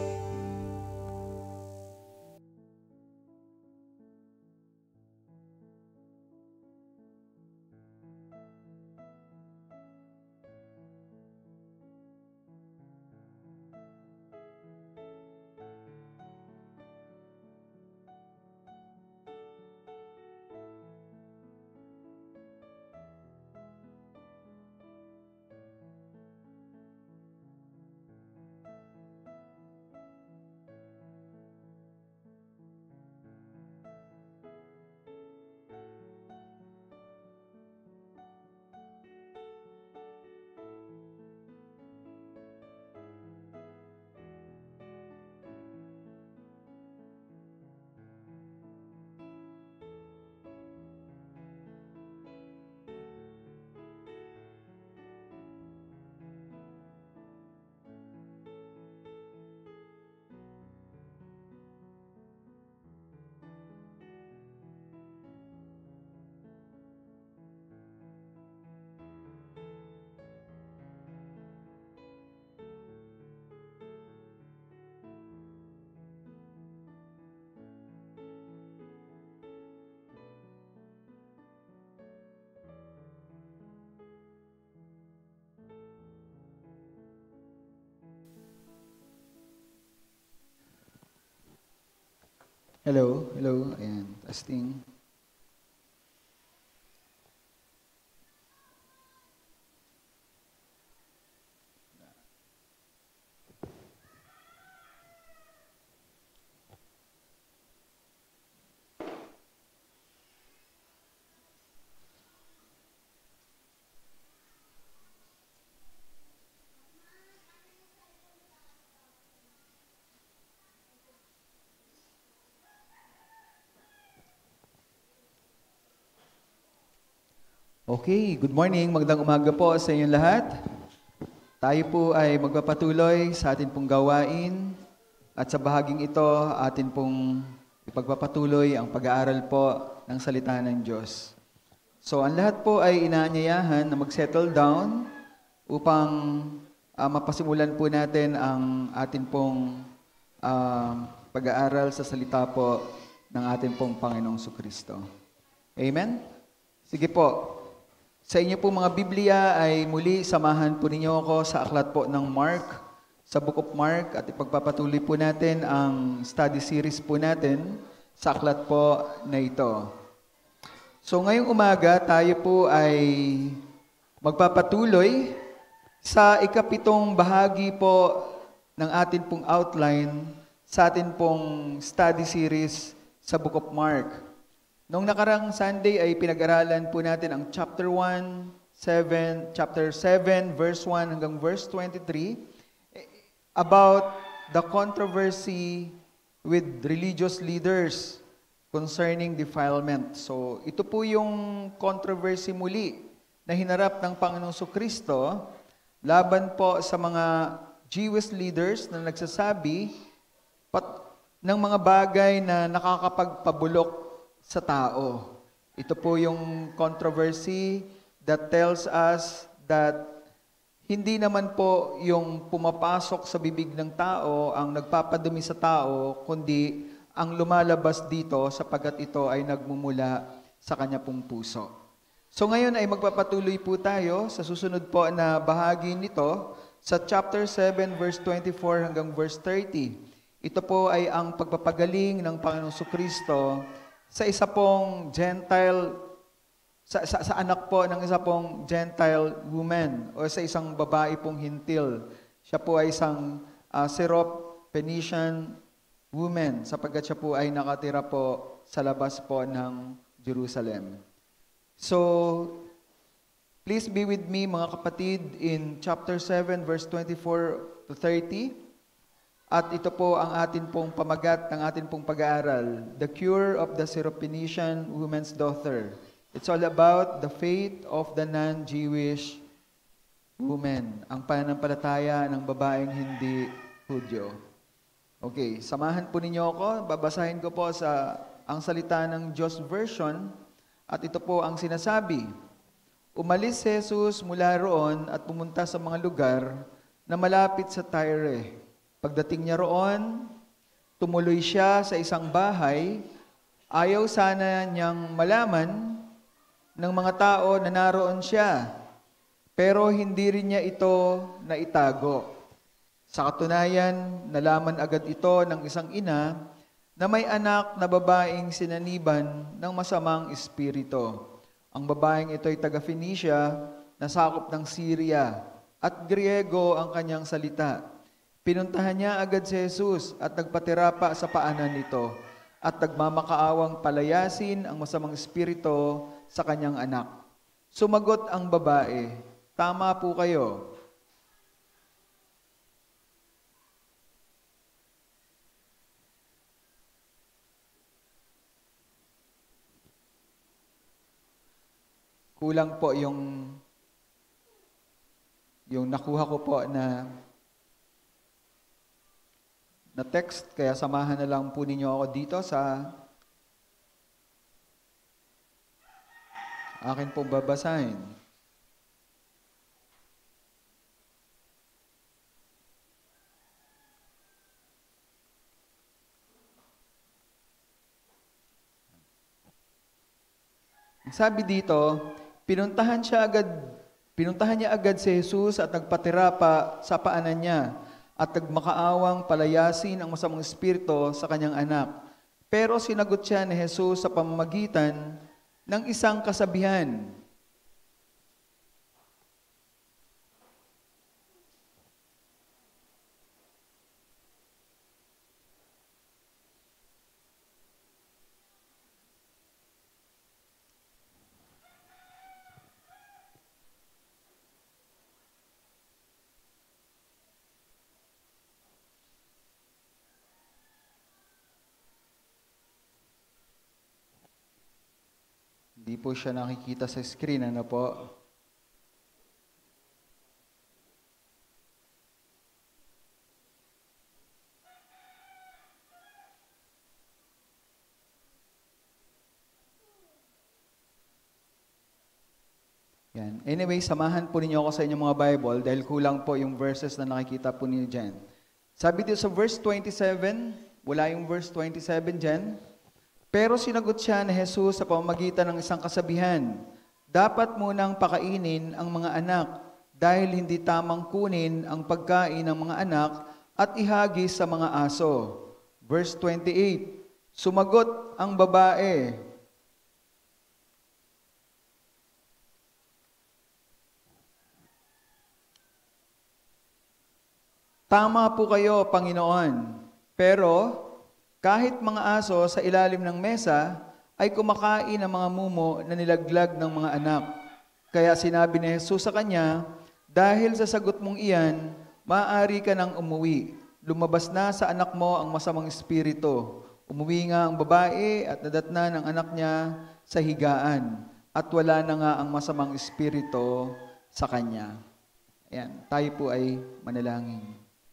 Hello, hello. Ayan, testing. Okay, good morning. Magandang umaga po sa inyong lahat. Tayo po ay magpapatuloy sa atin pong gawain at sa bahaging ito, atin pong ipagpapatuloy ang pag-aaral po ng salita ng Diyos. So, ang lahat po ay inaanyayahan na mag-settle down upang uh, mapasimulan po natin ang atin pong uh, pag-aaral sa salita po ng atin pong Panginoong Jesucristo. Amen? Sige po. Sa inyo po mga Biblia ay muli samahan po ninyo ako sa aklat po ng Mark, sa Book of Mark, at ipagpapatuloy po natin ang study series po natin sa aklat po na ito. So ngayong umaga tayo po ay magpapatuloy sa ikapitong bahagi po ng atin pong outline sa atin pong study series sa Book of Mark. Noong nakarang Sunday ay pinag-aralan po natin ang chapter one, seven, chapter seven, verse one hanggang verse twenty-three about the controversy with religious leaders concerning defilement. So, ito po yung controversy muli na hinarap ng Panginoong Jesucristo laban po sa mga Jewish leaders na nagsasabi pat, ng mga bagay na nakakapagpabulok sa tao. Ito po yung controversy that tells us that hindi naman po yung pumapasok sa bibig ng tao ang nagpapadumi sa tao, kundi ang lumalabas dito sapagkat ito ay nagmumula sa kanya pong puso. So ngayon ay magpapatuloy po tayo sa susunod po na bahagi nito sa chapter seven verse twenty-four hanggang verse thirty. Ito po ay ang pagpapagaling ng Panginoong Jesucristo sa isa pong Gentile, sa, sa, sa anak po ng isa pong Gentile woman o sa isang babae pong hintil. Siya po ay isang uh, Syrophoenician woman sapagkat siya po ay nakatira po sa labas po ng Jerusalem. So, please be with me mga kapatid in chapter seven verse twenty-four to thirty. At ito po ang atin pong pamagat ng atin pong pag-aaral, The Cure of the Syrophoenician Woman's Daughter. It's all about the faith of the non-Jewish woman, ang pananampalataya ng babaeng hindi Hudyo. Okay, samahan po ninyo ako, babasahin ko po sa ang salita ng Diyos version, at ito po ang sinasabi. Umalis si Jesus mula roon at pumunta sa mga lugar na malapit sa Tyre. Pagdating niya roon, tumuloy siya sa isang bahay. Ayaw sana niyang malaman ng mga tao na naroon siya. Pero hindi rin niya ito naitago. Sa katunayan, nalaman agad ito ng isang ina na may anak na babaeng sinaniban ng masamang espiritu. Ang babaeng ito ay taga-Phoenicia, nasakop ng Syria, at Griego ang kanyang salita. Pinuntahan niya agad si Jesus at nagpatira pa sa paanan nito at nagmamakaawang palayasin ang masamang espiritu sa kanyang anak. Sumagot ang babae, tama po kayo. Kulang po yung yung nakuha ko po na na text, kaya samahan na lang po ninyo ako dito sa akin pong babasahin. Sabi dito, pinuntahan siya agad, pinuntahan niya agad si Jesus at nagpatira pa sa paanan niya at nagmakaawang palayasin ang masamang espiritu sa kanyang anak. Pero sinagot siya ni Jesus sa pamamagitan ng isang kasabihan. Hindi po siya nakikita sa screen, ano po? Yan. Anyway, samahan po ninyo ako sa inyong mga Bible dahil kulang po yung verses na nakikita po ninyo dyan. Sabi dito sa verse twenty-seven, wala yung verse twenty-seven dyan. Pero sinagot siya ni Jesus sa pamamagitan ng isang kasabihan, dapat munang pakainin ang mga anak dahil hindi tamang kunin ang pagkain ng mga anak at ihagis sa mga aso. Verse twenty-eight, sumagot ang babae, tama po kayo, Panginoon, pero kahit mga aso sa ilalim ng mesa ay kumakain ng mga mumo na nilaglag ng mga anak. Kaya sinabi ni Jesus sa kanya, dahil sa sagot mong iyan, maaari ka nang umuwi. Lumabas na sa anak mo ang masamang espiritu. Umuwi nga ang babae at nadatna ng anak niya sa higaan. At wala na nga ang masamang espiritu sa kanya. Ayan, tayo po ay manalangin.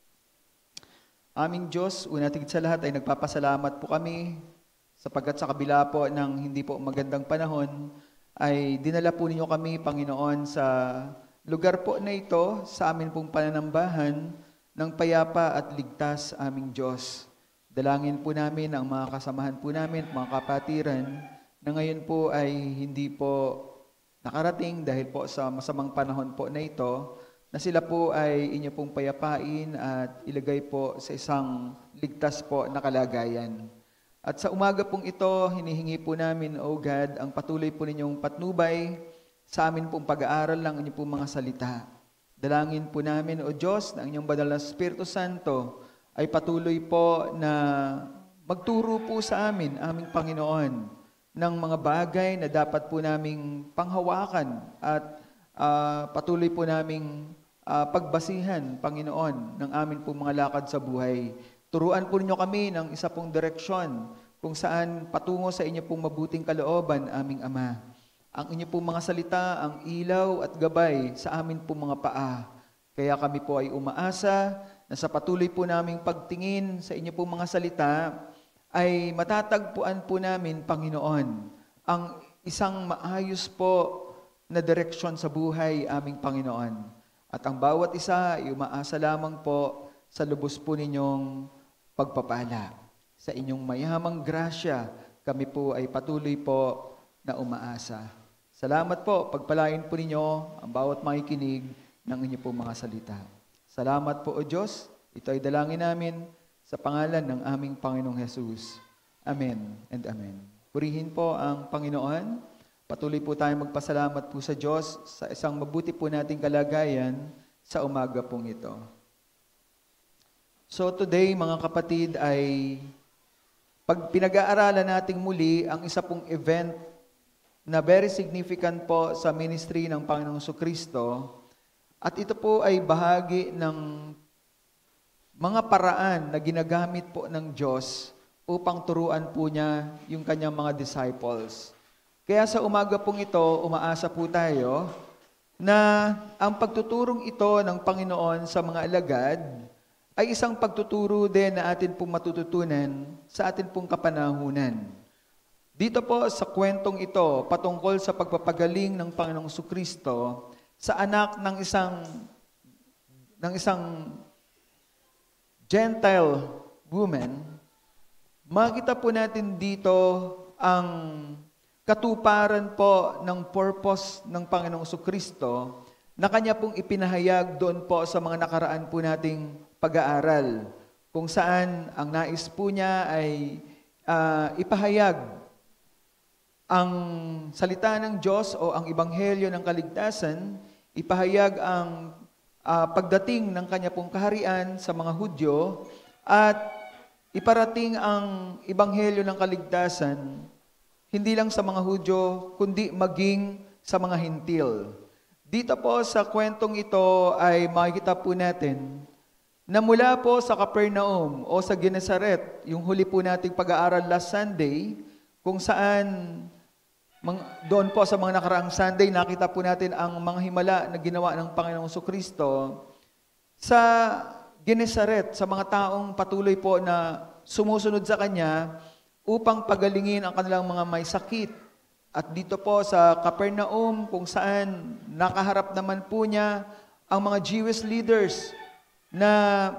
Aming Diyos, una tigit sa lahat ay nagpapasalamat po kami sapagkat sa kabila po ng hindi po magandang panahon ay dinala po ninyo kami, Panginoon, sa lugar po na ito, sa amin pong pananambahan ng payapa at ligtas, aming Diyos. Dalangin po namin ang mga kasamahan po namin, mga kapatiran, na ngayon po ay hindi po nakarating dahil po sa masamang panahon po na ito, na sila po ay inyo pong payapain at ilagay po sa isang ligtas po na kalagayan. At sa umaga pong ito, hinihingi po namin, O God, ang patuloy po ninyong patnubay sa amin pong pag-aaral ng inyong pong mga salita. Dalangin po namin, O Diyos, na ang inyong banal na Espiritu Santo ay patuloy po na magturo po sa amin, aming Panginoon, ng mga bagay na dapat po naming panghawakan at uh, patuloy po naming Uh, pagbasihan, Panginoon, ng amin pong mga lakad sa buhay. Turuan po ninyo kami ng isa pong direksyon kung saan patungo sa inyo pong mabuting kalooban, aming Ama. Ang inyo pong mga salita, ang ilaw at gabay sa amin pong mga paa. Kaya kami po ay umaasa na sa patuloy po naming pagtingin sa inyo pong mga salita, ay matatagpuan po namin, Panginoon, ang isang maayos po na direksyon sa buhay, aming Panginoon. At ang bawat isa ay umaasa lamang po sa lubos po ninyong pagpapala. Sa inyong mayamang grasya, kami po ay patuloy po na umaasa. Salamat po, pagpalain po ninyo ang bawat makikinig ng inyong po mga salita. Salamat po, O Diyos. Ito ay dalangin namin sa pangalan ng aming Panginoong Jesus. Amen and amen. Purihin po ang Panginoon. Patuloy po tayong magpasalamat po sa Diyos sa isang mabuti po nating kalagayan sa umaga pong ito. So today, mga kapatid, ay pag pinag-aaralan nating muli ang isa pong event na very significant po sa ministry ng Panginoong Jesucristo, at ito po ay bahagi ng mga paraan na ginagamit po ng Diyos upang turuan po niya yung kanyang mga disciples. Kaya sa umaga pong ito, umaasa po tayo na ang pagtuturong ito ng Panginoon sa mga alagad ay isang pagtuturo din na atin pong matututunan sa atin pong kapanahunan. Dito po sa kwentong ito, patungkol sa pagpapagaling ng Panginoong Jesucristo sa anak ng isang ng isang Gentile woman, makita po natin dito ang katuparan po ng purpose ng Panginoong Jesucristo na Kanya pong ipinahayag doon po sa mga nakaraan po nating pag-aaral, kung saan ang nais po niya ay ah, ipahayag ang salita ng Diyos o ang ebanghelyo ng kaligtasan, ipahayag ang ah, pagdating ng kanya pong kaharian sa mga Hudyo at iparating ang ebanghelyo ng kaligtasan hindi lang sa mga Hudyo kundi maging sa mga Hintil. Dito po sa kwentong ito ay makikita po natin na mula po sa Capernaum o sa Genesaret, yung huli po nating pag-aaral last Sunday, kung saan mang, doon po sa mga nakaraang Sunday, nakita po natin ang mga himala na ginawa ng Panginoong Jesucristo sa Genesaret, sa mga taong patuloy po na sumusunod sa Kanya upang pagalingin ang kanilang mga may sakit. At dito po sa Capernaum, kung saan nakaharap naman po niya ang mga Jewish leaders na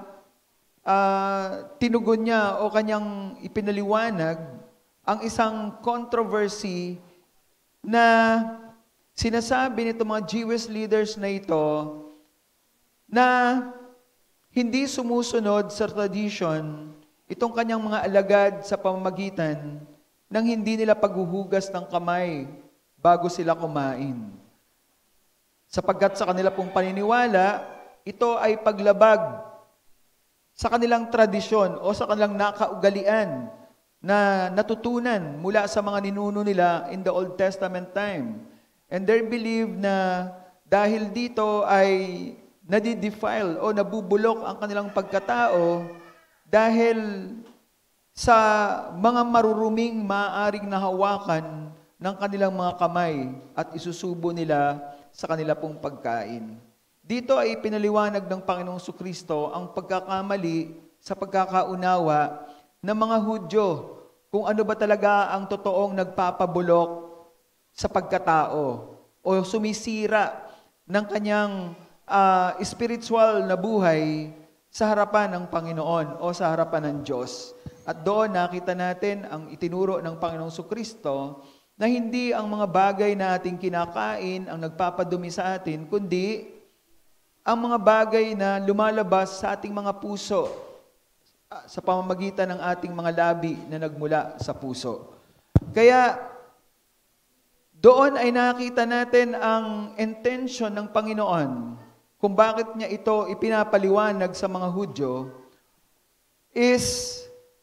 uh, tinugon niya o kanyang ipinaliwanag ang isang controversy na sinasabi nito mga Jewish leaders na ito na hindi sumusunod sa tradition itong kanyang mga alagad sa pamamagitan nang hindi nila paghuhugas ng kamay bago sila kumain. Sapagkat sa kanila pong paniniwala, ito ay paglabag sa kanilang tradisyon o sa kanilang nakaugalian na natutunan mula sa mga ninuno nila in the Old Testament time. And they believe na dahil dito ay nadidefile o nabubulok ang kanilang pagkatao dahil sa mga maruruming maaaring nahawakan ng kanilang mga kamay at isusubo nila sa kanila pong pagkain. Dito ay pinaliwanag ng Panginoong Jesucristo ang pagkakamali sa pagkakaunawa ng mga Hudyo kung ano ba talaga ang totoong nagpapabulok sa pagkatao o sumisira ng kanyang uh, spiritual na buhay sa harapan ng Panginoon o sa harapan ng Diyos. At doon nakita natin ang itinuro ng Panginoong Jesucristo na hindi ang mga bagay na ating kinakain ang nagpapadumi sa atin, kundi ang mga bagay na lumalabas sa ating mga puso sa pamamagitan ng ating mga labi na nagmula sa puso. Kaya doon ay nakita natin ang intention ng Panginoon kung bakit niya ito ipinapaliwanag sa mga Hudyo is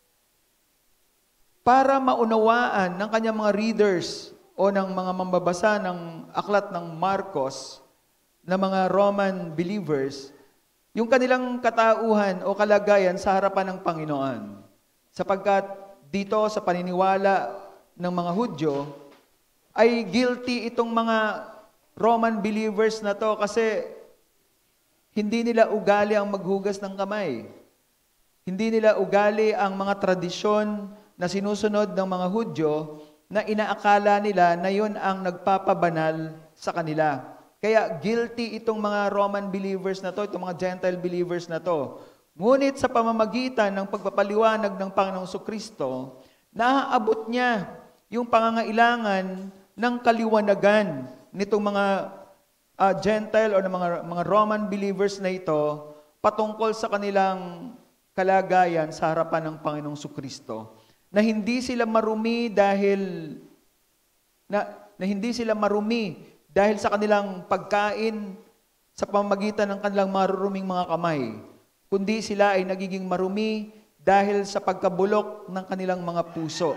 para maunawaan ng kanyang mga readers o ng mga mambabasa ng aklat ng Marcos na mga Roman believers, yung kanilang katauhan o kalagayan sa harapan ng Panginoon. Sapagkat dito sa paniniwala ng mga Hudyo, ay guilty itong mga Roman believers na to kasi hindi nila ugali ang maghugas ng kamay. Hindi nila ugali ang mga tradisyon na sinusunod ng mga Hudyo na inaakala nila na yun ang nagpapabanal sa kanila. Kaya guilty itong mga Roman believers na to, itong mga Gentile believers na to. Ngunit sa pamamagitan ng pagpapaliwanag ng Panginoong Jesucristo, naaabot niya yung pangangailangan ng kaliwanagan nitong mga uh, Gentile o ng mga, mga Roman believers na ito patungkol sa kanilang kalagayan sa harapan ng Panginoong Jesucristo. Na hindi sila marumi dahil na, na hindi sila marumi dahil sa kanilang pagkain sa pamamagitan ng kanilang maruruming mga kamay, kundi sila ay nagiging marumi dahil sa pagkabulok ng kanilang mga puso.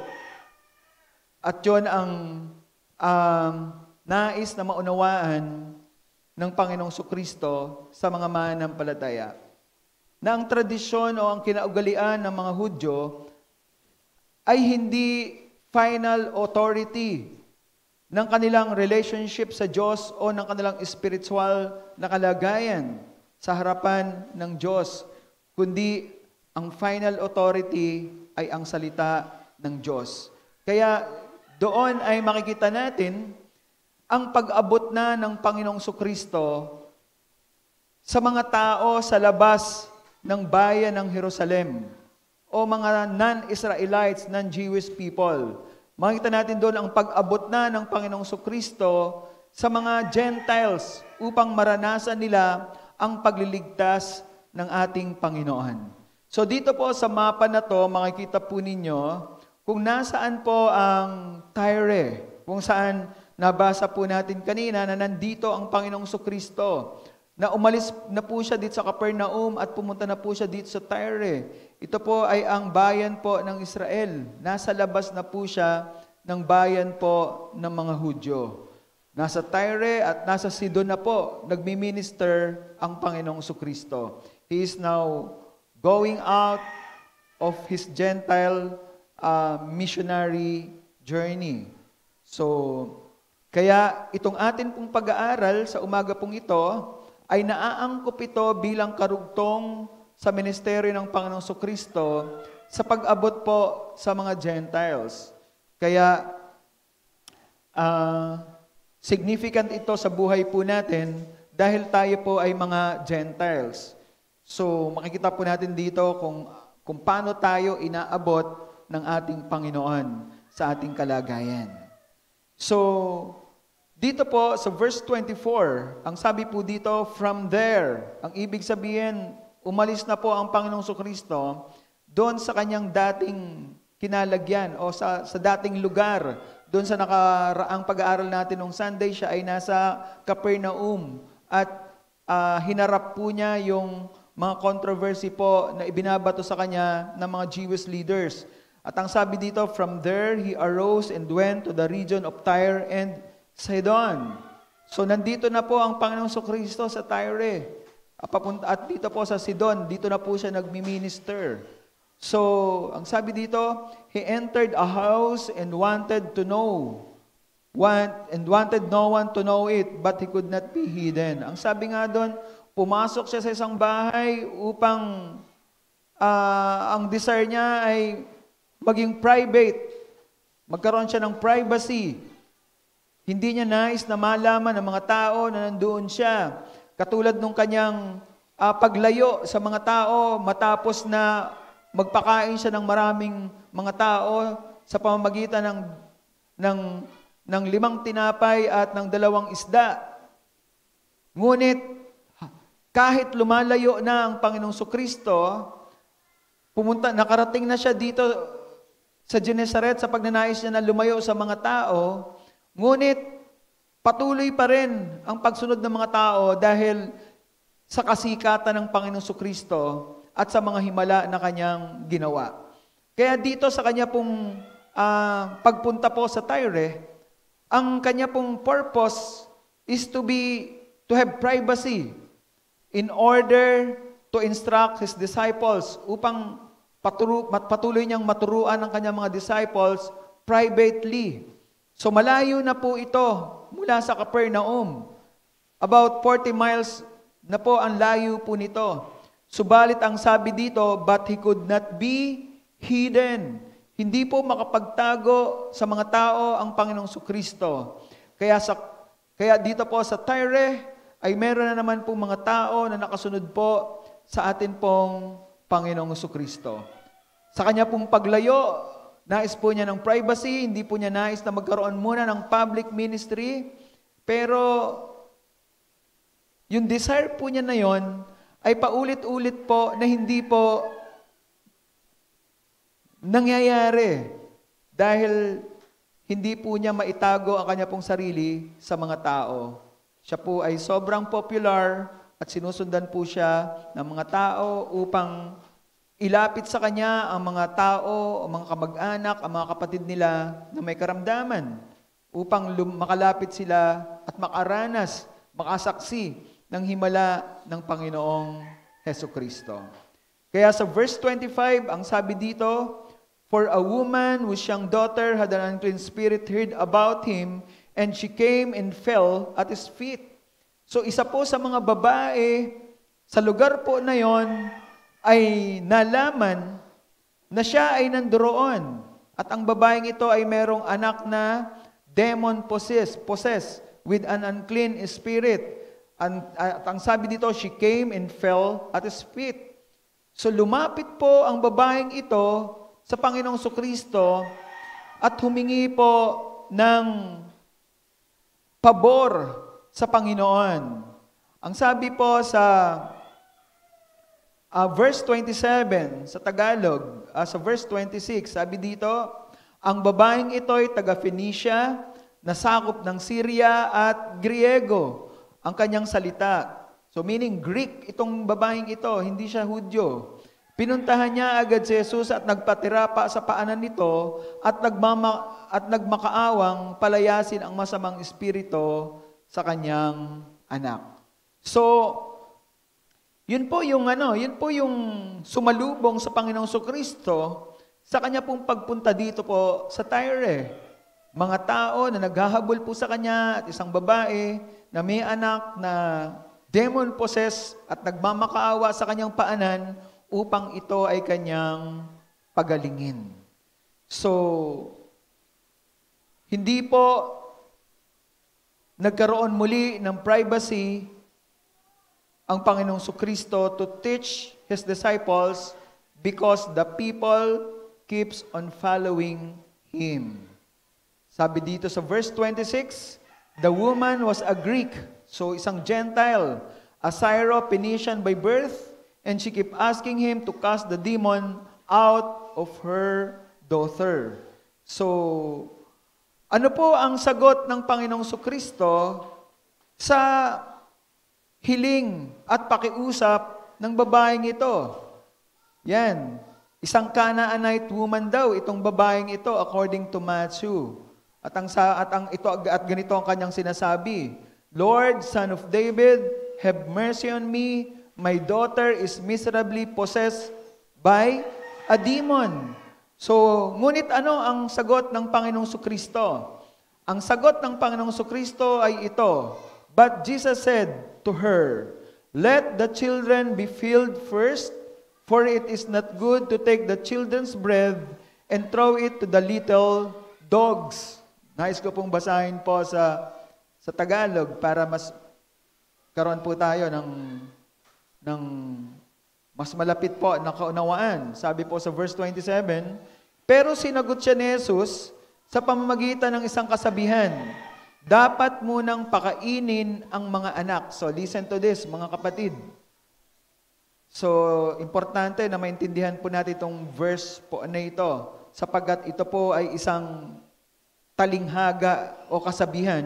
At yun ang um, nais na maunawaan ng Panginoong Jesucristo sa mga mananampalataya. Na ang tradisyon o ang kinaugalian ng mga Hudyo ay hindi final authority ng kanilang relationship sa Diyos o ng kanilang spiritual na kalagayan sa harapan ng Diyos, kundi ang final authority ay ang salita ng Diyos. Kaya doon ay makikita natin ang pag-abot na ng Panginoong Jesucristo sa mga tao sa labas ng bayan ng Jerusalem o mga non-Israelites, non-Jewish people. Makikita natin doon ang pag-abot na ng Panginoong Jesucristo sa mga Gentiles upang maranasan nila ang pagliligtas ng ating Panginoon. So dito po sa mapa na to, makikita po ninyo kung nasaan po ang Tyre, kung saan nabasa po natin kanina na nandito ang Panginoong Kristo, na umalis na po siya dito sa Capernaum at pumunta na po siya dito sa Tyre. Ito po ay ang bayan po ng Israel. Nasa labas na po siya ng bayan po ng mga Hudyo. Nasa Tyre at nasa Sidon na po, nagmi-minister ang Panginoong Kristo. He is now going out of his Gentile uh, missionary journey. So, kaya itong atin pong pag-aaral sa umaga pong ito, ay naaangkop ito bilang karugtong sa ministeryo ng Panginoong Kristo sa pag-abot po sa mga Gentiles. Kaya, uh, significant ito sa buhay po natin dahil tayo po ay mga Gentiles. So, makikita po natin dito kung, kung paano tayo inaabot ng ating Panginoon sa ating kalagayan. So, dito po sa verse twenty-four, ang sabi po dito, from there, ang ibig sabihin, umalis na po ang Panginoong Kristo doon sa kanyang dating kinalagyan o sa, sa dating lugar. Doon sa nakaraang pag-aaral natin nung Sunday, siya ay nasa Capernaum at uh, hinarap po niya yung mga controversy po na ibinabato sa kanya ng mga Jewish leaders. At ang sabi dito, from there, he arose and went to the region of Tyre and Sidon. So nandito na po ang Panginoong Kristo sa Tyre. At dito po sa Sidon, dito na po siya nagmi-minister. So, ang sabi dito, he entered a house and wanted to know. Want, and wanted no one to know it, but he could not be hidden. Ang sabi nga doon, pumasok siya sa isang bahay upang uh, ang desire niya ay maging private. Magkaroon siya ng privacy. Hindi niya nais na malaman ng mga tao na nandoon siya. Katulad nung kanyang uh, paglayo sa mga tao matapos na magpakain siya ng maraming mga tao sa pamamagitan ng, ng, ng limang tinapay at ng dalawang isda. Ngunit, kahit lumalayo na ang Panginoong Kristo, pumunta, nakarating na siya dito sa Genesaret sa pagnanais niya na lumayo sa mga tao, ngunit patuloy pa rin ang pagsunod ng mga tao dahil sa kasikatan ng Panginoong Kristo at sa mga himala na kanyang ginawa. Kaya dito sa kanya pong uh, pagpunta po sa Tyre, ang kanya pong purpose is to be, to have privacy in order to instruct his disciples upang paturo, patuloy niyang maturuan ang kanyang mga disciples privately. So malayo na po ito mula sa Capernaum. About forty miles na po ang layo po nito. Subalit ang sabi dito, but he could not be hidden. Hindi po makapagtago sa mga tao ang Panginoong Kristo. Kaya, sa, kaya dito po sa Tyre, ay meron na naman po mga tao na nakasunod po sa atin pong Panginoong Kristo. Sa kanya pong paglayo, nais po niya ng privacy, hindi po niya nais na magkaroon muna ng public ministry, pero yung desire po niya na yon ay paulit-ulit po na hindi po nangyayari dahil hindi po niya maitago ang kanya pong sarili sa mga tao. Siya po ay sobrang popular at sinusundan po siya ng mga tao upang ilapit sa kanya ang mga tao, ang mga kamag-anak, ang mga kapatid nila na may karamdaman upang lum- makalapit sila at makaranas, makasaksi ng himala ng Panginoong Hesukristo. Kaya sa verse twenty-five, ang sabi dito, for a woman whose young daughter had an unclean spirit heard about him, and she came and fell at his feet. So isa po sa mga babae sa lugar po na yon ay nalaman na siya ay nandoon. At ang babaeng ito ay merong anak na demon possessed, possessed with an unclean spirit. And, at ang sabi dito, she came and fell at his feet. So lumapit po ang babaeng ito sa Panginoong Kristo at humingi po ng pabor sa Panginoon. Ang sabi po sa uh, verse twenty-seven sa Tagalog, uh, sa verse twenty-six, sabi dito, Ang babaeng ito ay taga-Phoenicia, nasakop ng Syria at Griego ang kanyang salita. So meaning Greek itong babaeng ito, hindi siya Hudyo. Pinuntahan niya agad si Jesus at nagpatira pa sa paanan nito at, nagmama, at nagmakaawang palayasin ang masamang espiritu sa kanyang anak. So, yun po yung ano, yun po yung sumalubong sa Panginoong Kristo sa kanya pong pagpunta dito po sa Tyre. Mga tao na naghahabol po sa kanya at isang babae na may anak na demon-possessed at nagmamakaawa sa kanyang paanan upang ito ay kanyang pagalingin. So, hindi po nagkaroon muli ng privacy ang Panginoong Kristo to teach His disciples because the people keeps on following Him. Sabi dito sa verse twenty-six, the woman was a Greek, so isang Gentile, a Syro-Phoenician by birth, and she kept asking Him to cast the demon out of her daughter. So, ano po ang sagot ng Panginoong Kristo sa hiling at pakiusap ng babaeng ito? Yan. Isang Canaanite woman daw itong babaeng ito according to Matthew. At ang sa at ang ito at ganito ang kanyang sinasabi, Lord, Son of David, have mercy on me. My daughter is miserably possessed by a demon. So, ngunit ano ang sagot ng Panginoong Kristo? Ang sagot ng Panginoong Kristo ay ito, but Jesus said to her, let the children be filled first, for it is not good to take the children's bread and throw it to the little dogs. Nais ko pong basahin po sa, sa Tagalog para mas karoon po tayo ng, ng mas malapit po na kaunawaan. Sabi po sa verse twenty-seven, pero sinagot siya ni Jesus sa pamamagitan ng isang kasabihan, dapat munang pakainin ang mga anak. So listen to this, mga kapatid. So, importante na maintindihan po natin itong verse po na ito, sapagkat ito po ay isang talinghaga o kasabihan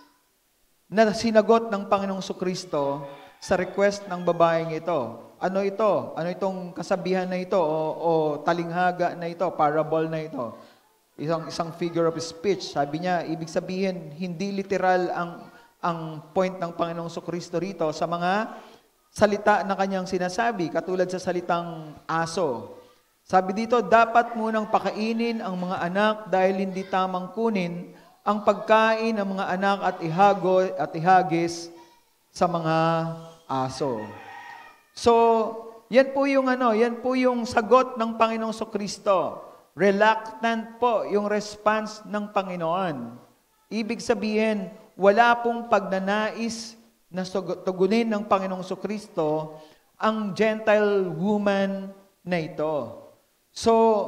na sinagot ng Panginoong Kristo sa request ng babaeng ito. Ano ito? Ano itong kasabihan na ito o, o talinghaga na ito, parable na ito? Isang isang figure of speech. Sabi niya, ibig sabihin, hindi literal ang ang point ng Panginoong Kristo rito sa mga salita na kanyang sinasabi, katulad sa salitang aso. Sabi dito, dapat munang pakainin ang mga anak dahil hindi tamang kunin ang pagkain ng mga anak at ihago at ihagis sa mga aso. So, yan po yung ano, yan po yung sagot ng Panginoong Kristo. Reluctant po yung response ng Panginoon. Ibig sabihin, wala pong pagnanais na tugunin ng Panginoong Kristo ang Gentile woman na ito. So,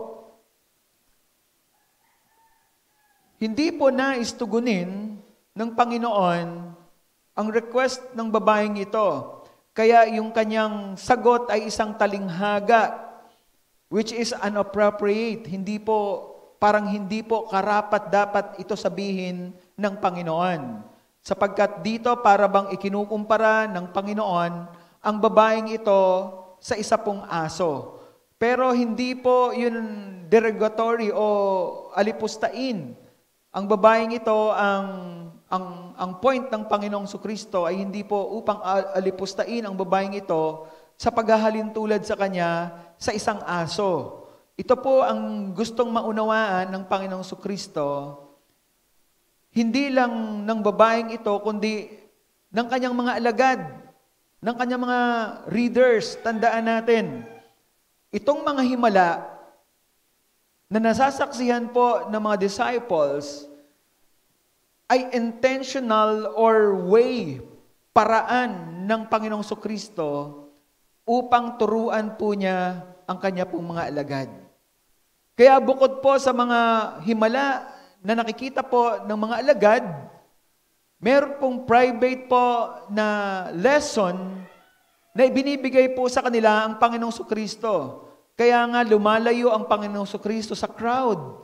hindi po nais tugunin ng Panginoon ang request ng babaeng ito. Kaya yung kanyang sagot ay isang talinghaga, which is inappropriate. Hindi po, parang hindi po karapat dapat ito sabihin ng Panginoon. Sapagkat dito para bang ikinukumpara ng Panginoon ang babaeng ito sa isa pong aso. Pero hindi po yun derogatory o alipustain. Ang babaeng ito, ang, ang, ang point ng Panginoong Kristo ay hindi po upang alipustain ang babaeng ito sa paghahalin tulad sa kanya sa isang aso. Ito po ang gustong maunawaan ng Panginoong Kristo, hindi lang ng babaeng ito, kundi ng kanyang mga alagad, ng kanyang mga readers. Tandaan natin, itong mga himala na nasasaksihan po ng mga disciples ay intentional or way, paraan ng Panginoong Kristo upang turuan po niya ang kanya pong mga alagad. Kaya bukod po sa mga himala na nakikita po ng mga alagad, meron pong private po na lesson na ibinibigay po sa kanila ang Panginoong Kristo. Kaya nga lumalayo ang Panginoong Kristo sa crowd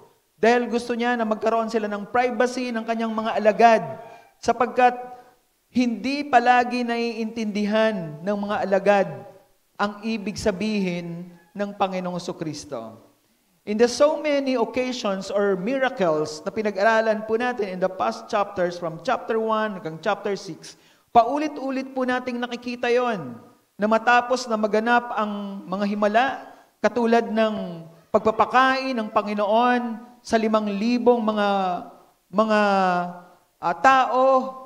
Dahil gusto niya na magkaroon sila ng privacy ng kanyang mga alagad, sapagkat hindi palagi naiintindihan ng mga alagad ang ibig sabihin ng Panginoong Kristo. In the so many occasions or miracles na pinag-aralan po natin in the past chapters, from chapter one hanggang chapter six, paulit-ulit po nating nakikita yon na matapos na maganap ang mga himala, katulad ng pagpapakain ng Panginoon sa limang libong mga mga uh, tao,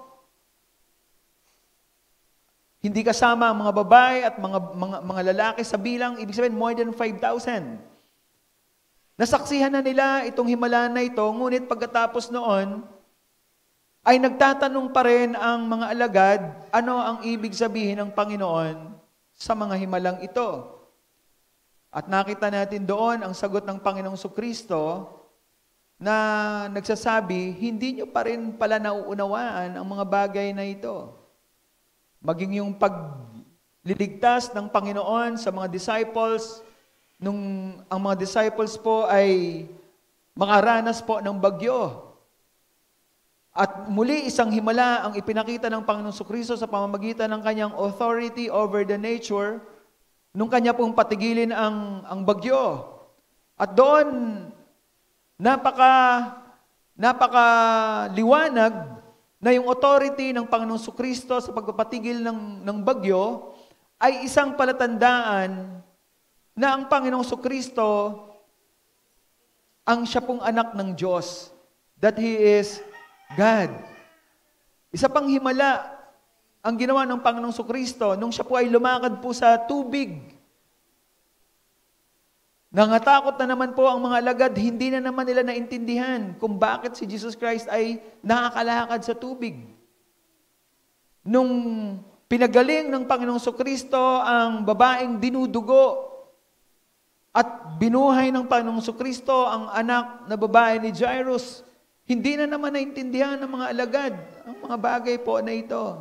hindi kasama ang mga babae at mga, mga, mga lalaki sa bilang, ibig sabihin more than five thousand. Nasaksihan na nila itong himala na ito, ngunit pagkatapos noon, ay nagtatanong pa rin ang mga alagad, ano ang ibig sabihin ng Panginoon sa mga himalang ito. At nakita natin doon ang sagot ng Panginoong Kristo na nagsasabi, hindi nyo pa rin pala nauunawaan ang mga bagay na ito. Maging yung pagliligtas ng Panginoon sa mga disciples, nung ang mga disciples po ay makaranas po ng bagyo. At muli isang himala ang ipinakita ng Panginoong Kristo sa pamamagitan ng kanyang authority over the nature, nung kanya pong patigilin ang, ang bagyo. At doon, napaka, napaka liwanag na yung authority ng Panginoong Kristo sa pagpapatigil ng, ng bagyo ay isang palatandaan na ang Panginoong Kristo ang siya pong anak ng Diyos, that He is God. Isa pang himala ang ginawa ng Panginoong Kristo nung siya po ay lumakad po sa tubig. Nangatakot na naman po ang mga alagad, hindi na naman nila naintindihan kung bakit si Jesus Christ ay nakakalakad sa tubig. Nung pinagaling ng Panginoong Kristo ang babaeng dinudugo at binuhay ng Panginoong Kristo ang anak na babae ni Jairus, hindi na naman naintindihan ng mga alagad ang mga bagay po na ito.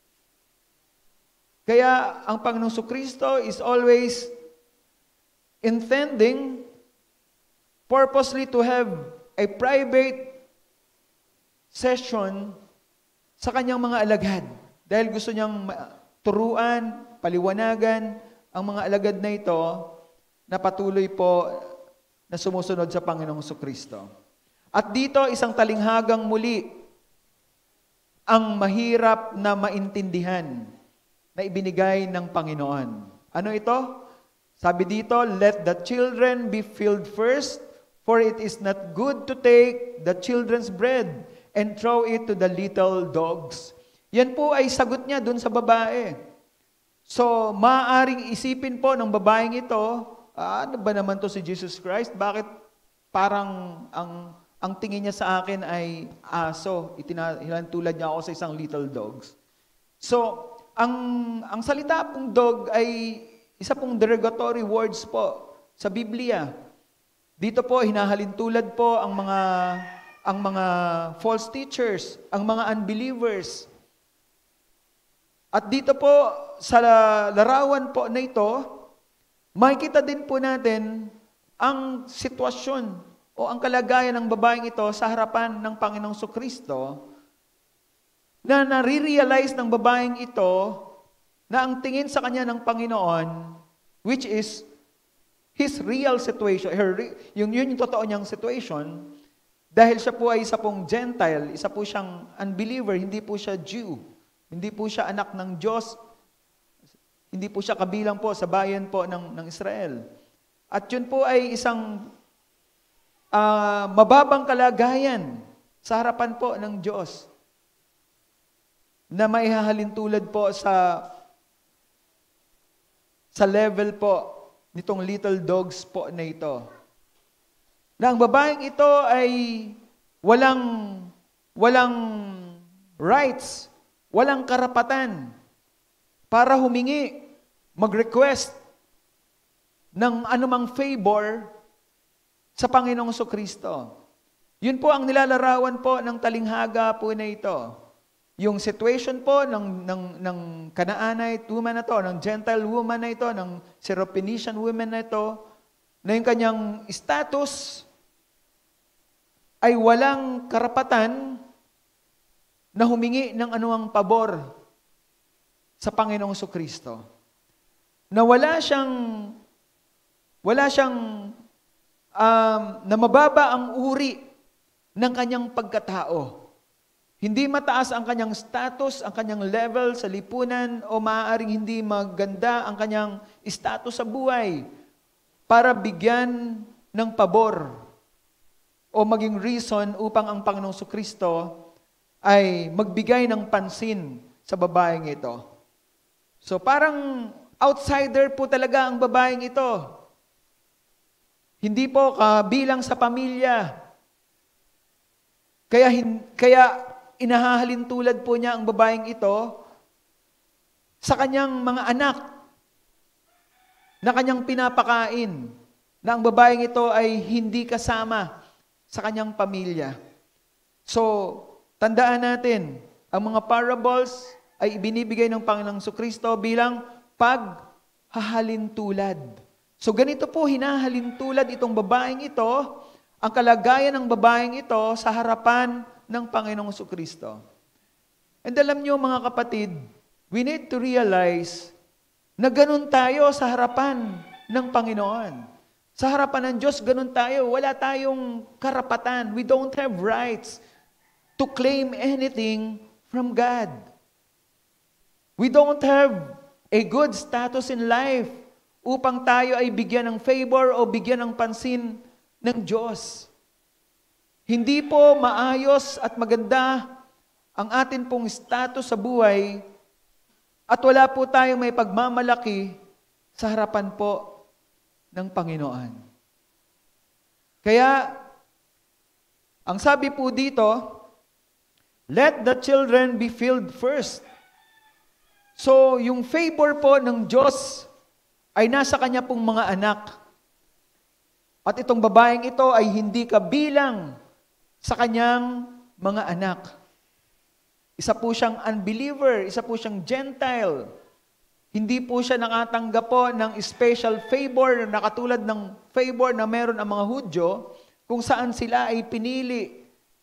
Kaya ang Panginoong Kristo is always intending purposely to have a private session sa kanyang mga alagad. Dahil gusto niyang turuan, paliwanagan ang mga alagad na ito na patuloy po na sumusunod sa Panginoong Kristo. At dito, isang talinghagang muli ang mahirap na maintindihan na ibinigay ng Panginoon. Ano ito? Sabi dito, let the children be filled first, for it is not good to take the children's bread and throw it to the little dogs. Yan po ay sagot niya dun sa babae. So, maaaring isipin po ng babaeng ito, ah, ano ba naman to si Jesus Christ? Bakit parang ang ang tingin niya sa akin ay aso, itinatulad niya ako sa isang little dogs. So, ang ang salita pong dog ay isa pong derogatory words po sa Biblia. Dito po hinahalintulad po ang mga ang mga false teachers, ang mga unbelievers. At dito po sa larawan po na ito, makikita din po natin ang sitwasyon o ang kalagayan ng babaeng ito sa harapan ng Panginoong Kristo, na nare-realize ng babaeng ito na ang tingin sa kanya ng Panginoon, which is his real situation, her, yung yun yung totoo niyang situation, dahil siya po ay isa pong Gentile, isa po siyang unbeliever, hindi po siya Jew, hindi po siya anak ng Diyos, hindi po siya kabilang po sa bayan po ng, ng Israel. At yun po ay isang uh, mababang kalagayan sa harapan po ng Diyos, na maihahalintulad po sa sa level po nitong little dogs po na ito. Na ang babaeng ito ay walang walang rights, walang karapatan para humingi, mag-request ng anumang favor sa Panginoong Kristo. Yun po ang nilalarawan po ng talinghaga po na ito. Yung situation po ng, ng, ng Canaanite woman na to, ng Gentile woman na ito, ng Syrophoenician woman na ito, na yung kanyang status ay walang karapatan na humingi ng anuang pabor sa Panginoong Kristo. Na wala siyang wala siyang um, na mababa ang uri ng kanyang pagkatao. Hindi mataas ang kanyang status, ang kanyang level sa lipunan, o maaaring hindi maganda ang kanyang status sa buhay para bigyan ng pabor o maging reason upang ang Panginoong Kristo ay magbigay ng pansin sa babaeng ito. So parang outsider po talaga ang babaeng ito. Hindi po kabilang sa pamilya. Kaya, kaya inahahalin tulad po niya ang babaeng ito sa kanyang mga anak na kanyang pinapakain, na ang babaeng ito ay hindi kasama sa kanyang pamilya. So, tandaan natin, ang mga parables ay ibinibigay ng Panginoong Kristo bilang paghahalin tulad. So ganito po, hinahalin tulad itong babaeng ito, ang kalagayan ng babaeng ito sa harapan ng Panginoong Kristo. And alam niyo mga kapatid, we need to realize na ganun tayo sa harapan ng Panginoon. Sa harapan ng Diyos, ganun tayo. Wala tayong karapatan. We don't have rights to claim anything from God. We don't have a good status in life upang tayo ay bigyan ng favor o bigyan ng pansin ng Diyos. Hindi po maayos at maganda ang atin pong status sa buhay at wala po tayong may pagmamalaki sa harapan po ng Panginoon. Kaya, ang sabi po dito, let the children be filled first. So, yung favor po ng Diyos ay nasa kanya pong mga anak. At itong babaeng ito ay hindi kabilang sa kanyang mga anak. Isa po siyang unbeliever, isa po siyang Gentile. Hindi po siya nakatanggap po ng special favor na katulad ng favor na meron ang mga Hudyo, kung saan sila ay pinili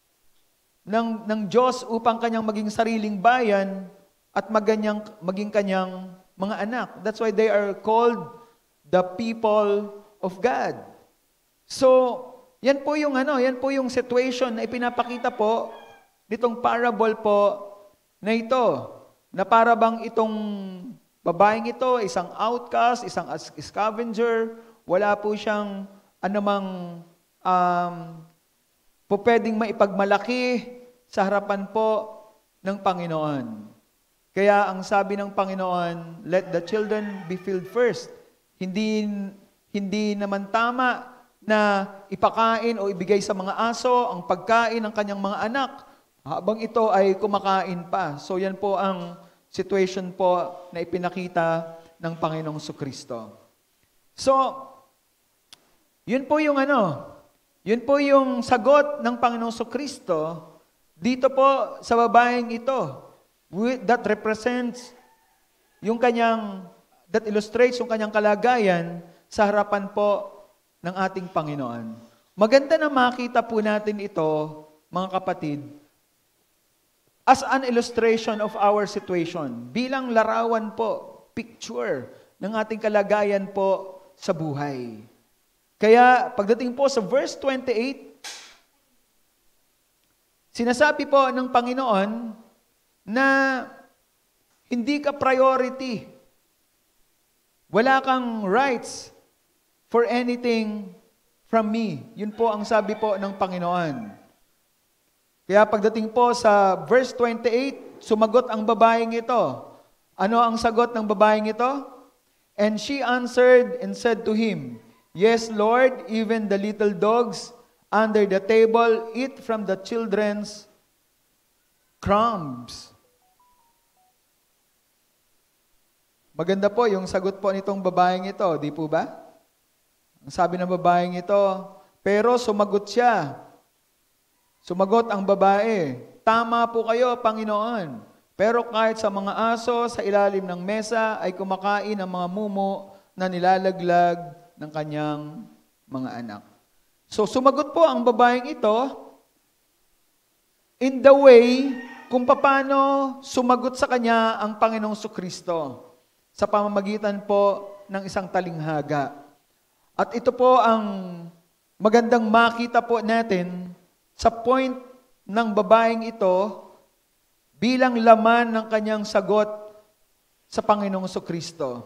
ng, ng Diyos upang kanyang maging sariling bayan at maganyang, maging kanyang mga anak. That's why they are called the people of God. So, yan po yung ano, yan po yung situation na ipinapakita po nitong parable po na ito, na para bang itong babaeng ito, isang outcast, isang scavenger, wala po siyang anumang um, po pwedeng maipagmalaki sa harapan po ng Panginoon. Kaya ang sabi ng Panginoon, let the children be filled first. Hindi, hindi naman tama na ipakain o ibigay sa mga aso ang pagkain ng kanyang mga anak habang ito ay kumakain pa. So yan po ang situation po na ipinakita ng Panginoong Kristo. So, yun po yung ano, yun po yung sagot ng Panginoong Kristo dito po sa babaeng ito. That represents yung kanyang, that illustrates yung kanyang kalagayan sa harapan po ng ating Panginoon. Maganda na makita po natin ito, mga kapatid, as an illustration of our situation, bilang larawan po, picture ng ating kalagayan po sa buhay. Kaya pagdating po sa verse twenty-eight, sinasabi po ng Panginoon na hindi ka priority. Wala kang rights for anything from me. Yun po ang sabi po ng Panginoon. Kaya pagdating po sa verse twenty-eight, sumagot ang babaeng ito. Ano ang sagot ng babaeng ito? And she answered and said to him, yes, Lord, even the little dogs under the table eat from the children's crumbs. Maganda po yung sagot po nitong babaeng ito, di po ba? Ang sabi ng babaeng ito, pero sumagot siya. Sumagot ang babae, tama po kayo, Panginoon. Pero kahit sa mga aso sa ilalim ng mesa ay kumakain ang mga mumo na nilalaglag ng kanyang mga anak. So sumagot po ang babaeng ito in the way kung paano sumagot sa kanya ang Panginoong Kristo sa pamamagitan po ng isang talinghaga. At ito po ang magandang makita po natin sa point ng babaeng ito bilang laman ng kanyang sagot sa Panginoong Kristo.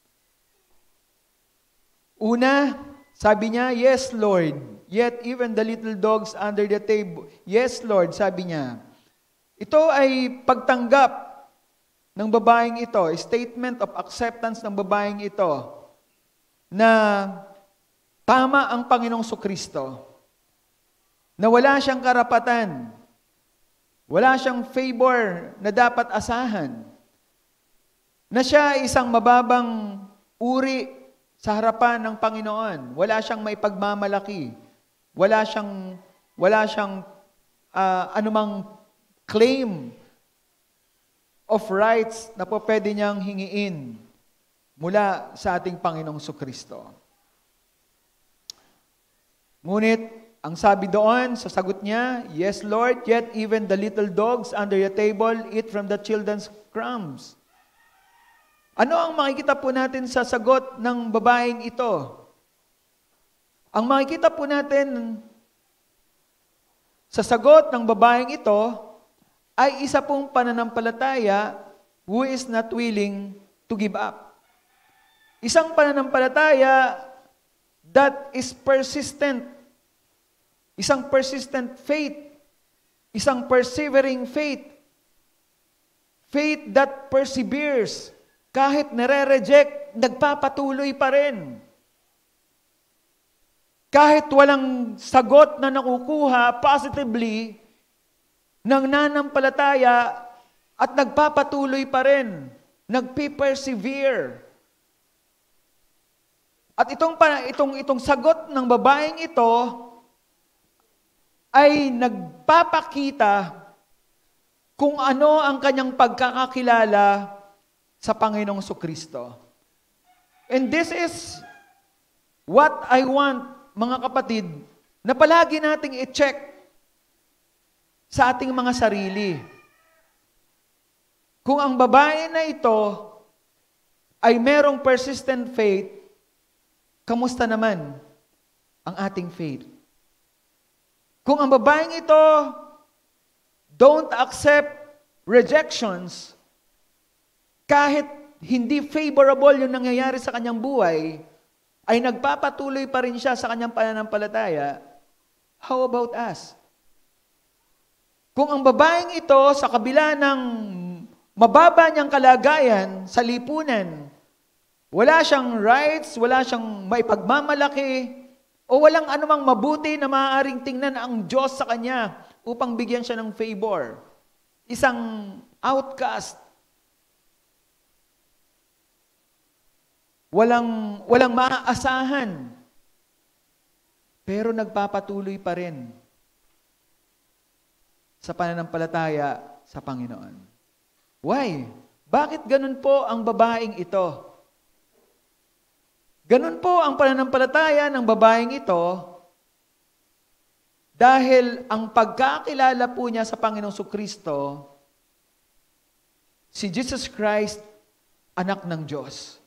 Una, sabi niya, "Yes, Lord. Yet even the little dogs under the table." Yes, Lord, sabi niya. Ito ay pagtanggap ng babaeng ito, statement of acceptance ng babaeng ito, na tama ang Panginoong Kristo, na wala siyang karapatan, wala siyang favor na dapat asahan, na siya ay isang mababang uri sa harapan ng Panginoon. Wala siyang maipagmamalaki. Wala siyang, wala siyang uh, anumang claim of rights na po pwede niyang hingiin mula sa ating Panginoong Kristo. Ngunit, ang sabi doon sa sagot niya, "Yes, Lord, yet even the little dogs under the table eat from the children's crumbs." Ano ang makikita po natin sa sagot ng babaeng ito? Ang makikita po natin sa sagot ng babaeng ito ay isa pong pananampalataya who is not willing to give up. Isang pananampalataya that is persistent. Isang persistent faith. Isang persevering faith. Faith that perseveres. Kahit nare-reject, nagpapatuloy pa rin. Kahit walang sagot na nakukuha positively, ng nanampalataya at nagpapatuloy pa rin. Nagpe-persevere. At itong, itong, itong sagot ng babaeng ito ay nagpapakita kung ano ang kanyang pagkakakilala sa Panginoong Kristo. And this is what I want, mga kapatid, na palagi nating i-check sa ating mga sarili. Kung ang babae na ito ay merong persistent faith, kamusta naman ang ating faith? Kung ang babaeng ito don't accept rejections, kahit hindi favorable yung nangyayari sa kanyang buhay, ay nagpapatuloy pa rin siya sa kanyang pananampalataya, how about us? Kung ang babaeng ito sa kabila ng mababa niyang kalagayan sa lipunan, wala siyang rights, wala siyang maipagmamalaki, o walang anumang mabuti na maaaring tingnan ang Diyos sa kanya upang bigyan siya ng favor. Isang outcast. Walang, walang maaasahan. Pero nagpapatuloy pa rin sa pananampalataya sa Panginoon. Why? Bakit ganun po ang babaeng ito? Ganun po ang pananampalataya ng babaeng ito dahil ang pagkakilala po niya sa Panginoong Kristo, si Jesus Christ, anak ng Diyos.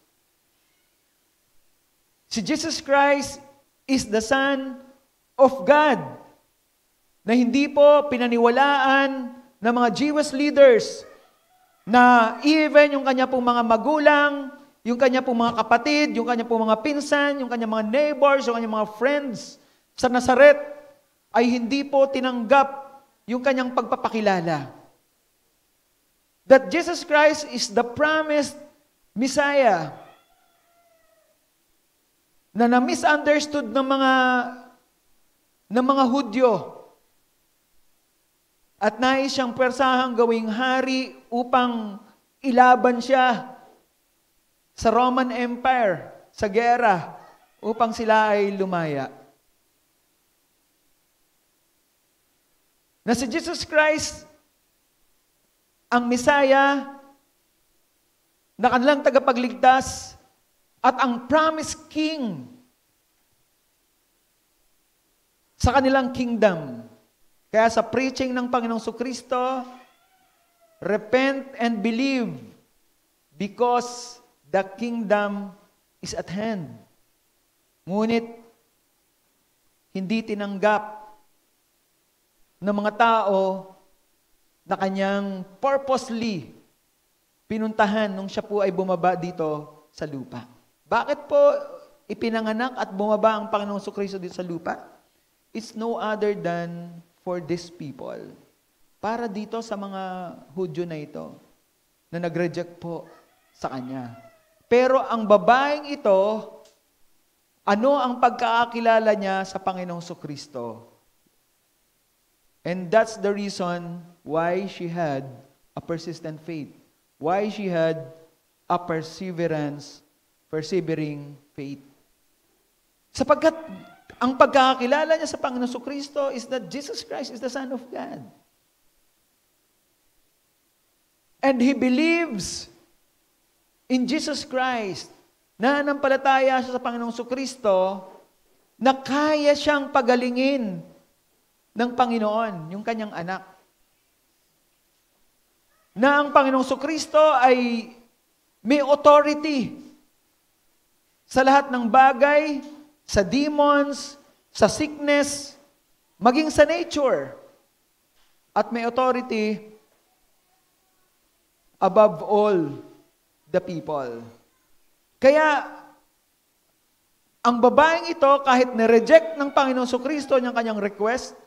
Si Jesus Christ is the Son of God na hindi po pinaniwalaan ng mga Jewish leaders na even yung kanya pong mga magulang, yung kanya pong mga kapatid, yung kanya pong mga pinsan, yung kanya mga neighbors, yung kanya mga friends sa Nazaret ay hindi po tinanggap yung kanyang pagpapakilala. That Jesus Christ is the promised Messiah na na-misunderstood ng mga ng mga Hudyo at nais siyang persahang gawing hari upang ilaban siya sa Roman Empire, sa gera, upang sila ay lumaya. Na si Jesus Christ, ang Messiah, na kanilang tagapagligtas, at ang promised king sa kanilang kingdom. Kaya sa preaching ng Panginoong Kristo, repent and believe because the kingdom is at hand. Ngunit, hindi tinanggap ng mga tao na kanyang purposely pinuntahan nung siya po ay bumaba dito sa lupa. Bakit po ipinanganak at bumaba ang Panginoong Kristo dito sa lupa? It's no other than for these people. Para dito sa mga Hudyo na ito na nag-reject po sa Kanya. Pero ang babaeng ito, ano ang pagkakakilala niya sa Panginoong Kristo? And that's the reason why she had a persistent faith. Why she had a perseverance, persevering faith. Sapagkat ang pagkakakilala niya sa Panginoong Kristo is that Jesus Christ is the Son of God. And he believes in Jesus Christ. Nananampalataya siya sa Panginoong Kristo na kaya siyang pagalingin ng Panginoon, yung kanyang anak. Na ang Panginoong Kristo ay may authority sa lahat ng bagay, sa demons, sa sickness, maging sa nature. At may authority above all the people. Kaya, ang babaeng ito, kahit na-reject ng Panginoong Kristo niyang kanyang request,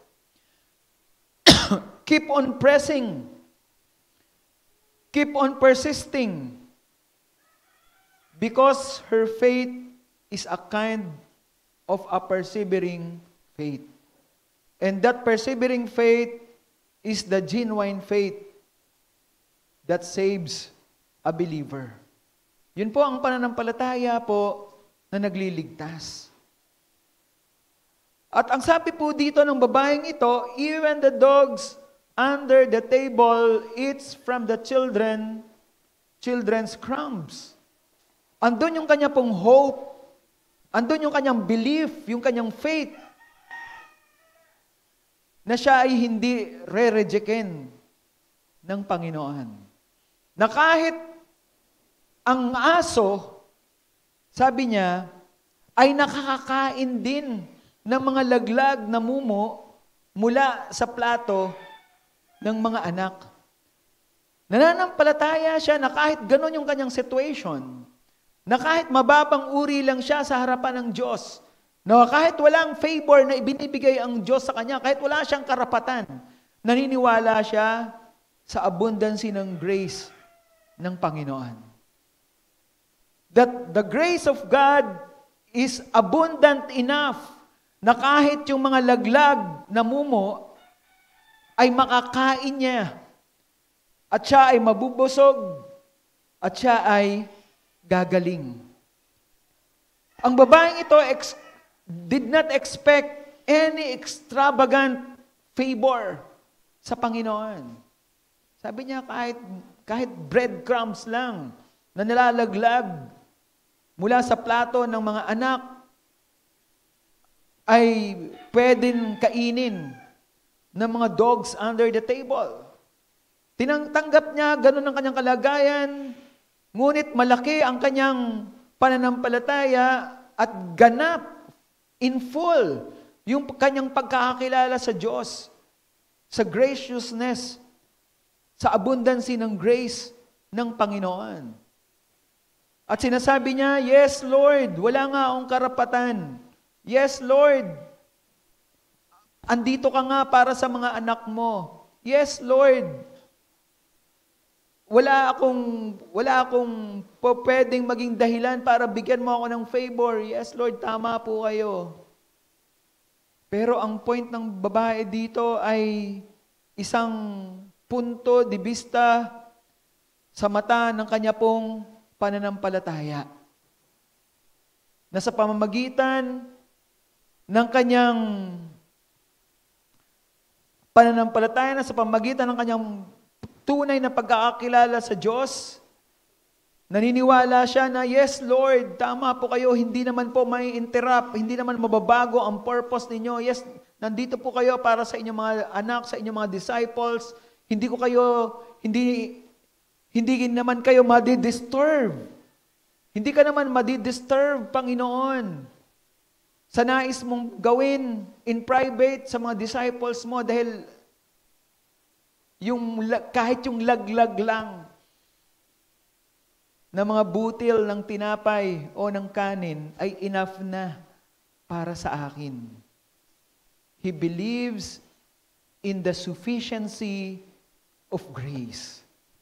keep on pressing, keep on persisting, because her faith is a kind of a persevering faith. And that persevering faith is the genuine faith that saves a believer. Yun po ang pananampalataya po na nagliligtas. At ang sabi po dito ng babaeng ito, even the dogs under the table eats from the children, children's crumbs. Andun yung kanya pong hope, andun yung kanyang belief, yung kanyang faith, na siya ay hindi re-rejectin ng Panginoon. Na kahit ang aso, sabi niya, ay nakakakain din ng mga laglag na mumo mula sa plato ng mga anak. Nananampalataya siya na kahit ganun yung kanyang situation, na kahit mababang uri lang siya sa harapan ng Diyos, na kahit walang favor na ibinibigay ang Diyos sa kanya, kahit wala siyang karapatan, naniniwala siya sa abundancy ng grace ng Panginoon. That the grace of God is abundant enough na kahit yung mga laglag na mumo ay makakain niya at siya ay mabubusog at siya ay gagaling. Ang babaeng ito ex- did not expect any extravagant favor sa Panginoon. Sabi niya kahit, kahit breadcrumbs lang na nilalaglag mula sa plato ng mga anak ay pwedeng kainin ng mga dogs under the table. Tinangtanggap niya, ganun ang kanyang kalagayan, ngunit malaki ang kanyang pananampalataya at ganap in full yung kanyang pagkakakilala sa Diyos, sa graciousness, sa abundancy ng grace ng Panginoon. At sinasabi niya, yes, Lord, wala nga akong karapatan. Yes, Lord, andito ka nga para sa mga anak mo. Yes, Lord, wala akong, wala akong po pwedeng maging dahilan para bigyan mo ako ng favor. Yes, Lord, tama po kayo. Pero ang point ng babae dito ay isang punto de vista sa mata ng kanya pong pananampalataya. Na sa pamamagitan ng kanyang pananampalataya, na sa pamamagitan ng kanyang tunay na pagkakakilala sa Diyos, naniniwala siya na, yes, Lord, tama po kayo, hindi naman po may interrupt, hindi naman mababago ang purpose ninyo. Yes, Nandito po kayo para sa inyong mga anak, sa inyong mga disciples. Hindi ko kayo, hindi, hindi naman kayo madidisturb. Hindi ka naman madidisturb, Panginoon, sa nais mong gawin in private sa mga disciples mo dahil yung, kahit yung laglag lang na mga butil ng tinapay o ng kanin ay enough na para sa akin. He believes in the sufficiency of grace.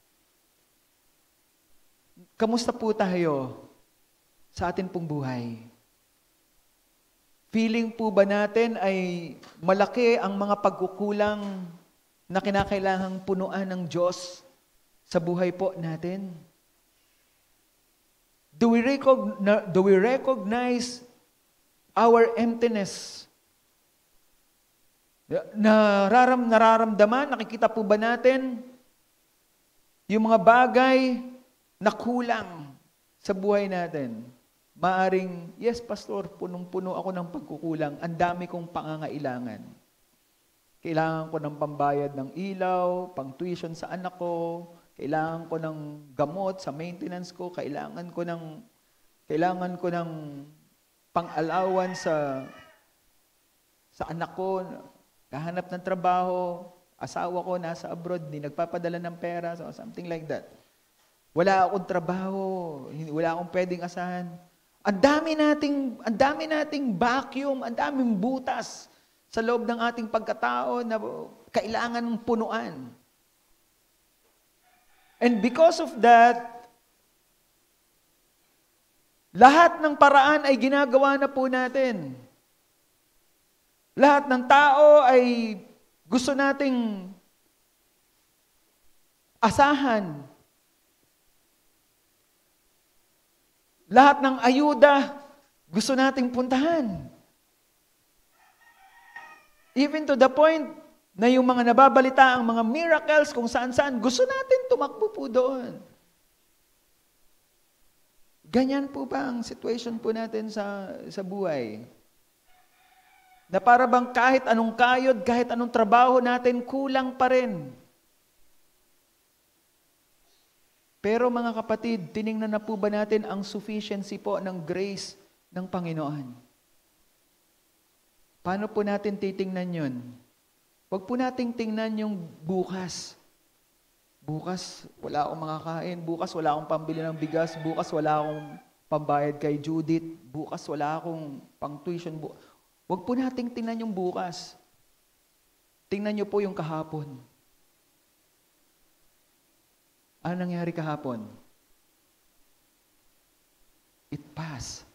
Kamusta po tayo sa atin pong buhay? Feeling po ba natin ay malaki ang mga pagkukulang na kinakailangang punuan ng Diyos sa buhay po natin? Do we recognize, do we recognize our emptiness? Nararam, nararamdaman, nakikita po ba natin yung mga bagay na kulang sa buhay natin? Maaring, yes, Pastor, punong-puno ako ng pagkukulang. Ang dami kong pangangailangan. Kailangan ko ng pambayad ng ilaw, pang tuition sa anak ko, kailangan ko ng gamot sa maintenance ko, kailangan ko ng kailangan ko ng pang-alawan sa sa anak ko, kahanap ng trabaho, asawa ko nasa abroad, di nagpapadala ng pera, so something like that. Wala akong trabaho, wala akong pwedeng asahan. Ang dami nating, ang dami nating vacuum, ang daming butas sa loob ng ating pagkatao na kailangan ng punuan. And because of that, lahat ng paraan ay ginagawa na po natin. Lahat ng tao ay gusto nating asahan. Lahat ng ayuda gusto nating puntahan. Even to the point na yung mga nababalita, ang mga miracles kung saan-saan, gusto natin tumakbo po doon. Ganyan po ba ang situation po natin sa, sa buhay? Na para bang kahit anong kayod, kahit anong trabaho natin, kulang pa rin. Pero mga kapatid, tiningnan na po ba natin ang sufficiency po ng grace ng Panginoon? Paano po natin titingnan yun? Huwag po nating tingnan yung bukas. Bukas, wala akong makakain. Bukas, wala akong pambili ng bigas. Bukas, wala akong pambayad kay Judith. Bukas, wala akong pang-tuition. Huwag po nating tingnan yung bukas. Tingnan niyo po yung kahapon. Ano nangyari kahapon? It passed.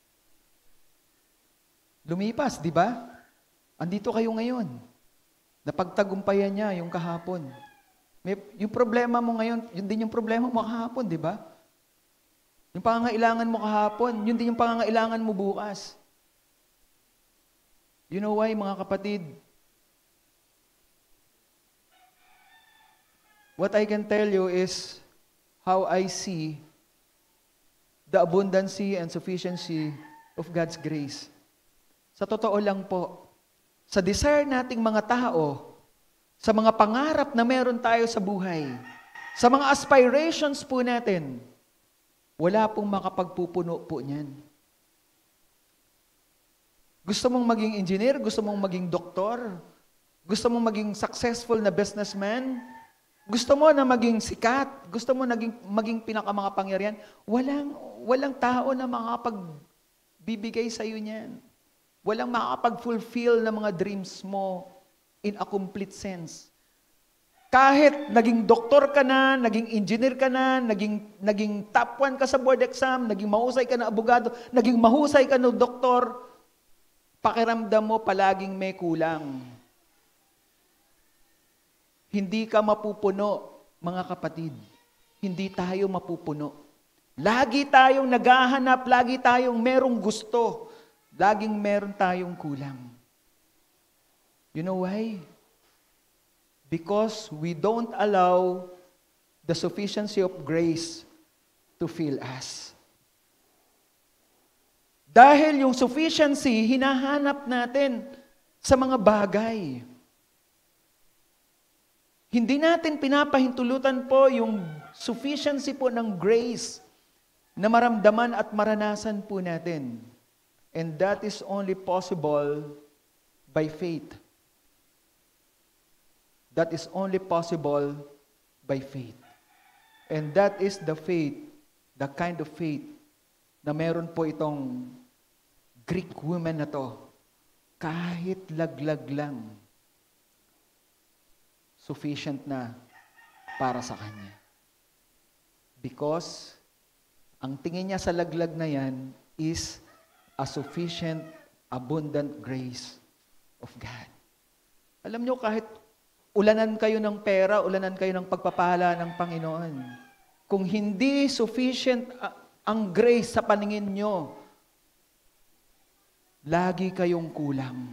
Lumipas, di ba? Andito kayo ngayon. Napagtagumpayan niya yung kahapon. May, yung problema mo ngayon, yun din yung problema mo kahapon, di ba? Yung pangangailangan mo kahapon, yun din yung pangangailangan mo bukas. You know why, mga kapatid? What I can tell you is how I see the abundancy and sufficiency of God's grace. Sa totoo lang po, sa desire nating mga tao, sa mga pangarap na meron tayo sa buhay, sa mga aspirations po natin, wala pong makapagpupuno po niyan. Gusto mong maging engineer, gusto mong maging doktor, gusto mong maging successful na businessman, gusto mo na maging sikat, gusto mo naging, maging pinakamakapangyarihan, walang, walang tao na makapagbibigay sa iyo niyan. Walang makakapag-fulfill ng mga dreams mo in a complete sense. Kahit naging doktor ka na, naging engineer ka na, naging, naging top one ka sa board exam, naging mahusay ka na abogado, naging mahusay ka na doktor, pakiramdam mo palaging may kulang. Hindi ka mapupuno, mga kapatid. Hindi tayo mapupuno. Lagi tayong naghahanap, lagi tayong merong gusto. Laging meron tayong kulang. You know why? Because we don't allow the sufficiency of grace to fill us. Dahil yung sufficiency, hinahanap natin sa mga bagay. Hindi natin pinapahintulutan po yung sufficiency po ng grace na maramdaman at maranasan po natin. And that is only possible by faith. That is only possible by faith. And that is the faith, the kind of faith na meron po itong Greek woman na to. Kahit laglag lang, sufficient na para sa kanya. Because ang tingin niya sa laglag na yan is a sufficient, abundant grace of God. Alam niyo, kahit ulanan kayo ng pera, ulanan kayo ng pagpapala ng Panginoon, kung hindi sufficient ang grace sa paningin niyo, lagi kayong kulang.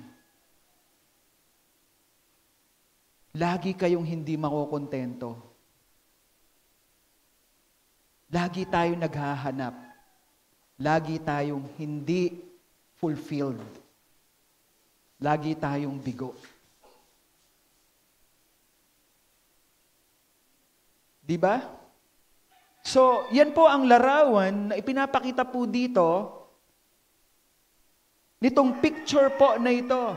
Lagi kayong hindi makokontento. Lagi tayong naghahanap. Lagi tayong hindi fulfilled. Lagi tayong bigo. Di ba? So, yan po ang larawan na ipinapakita po dito nitong picture po na ito.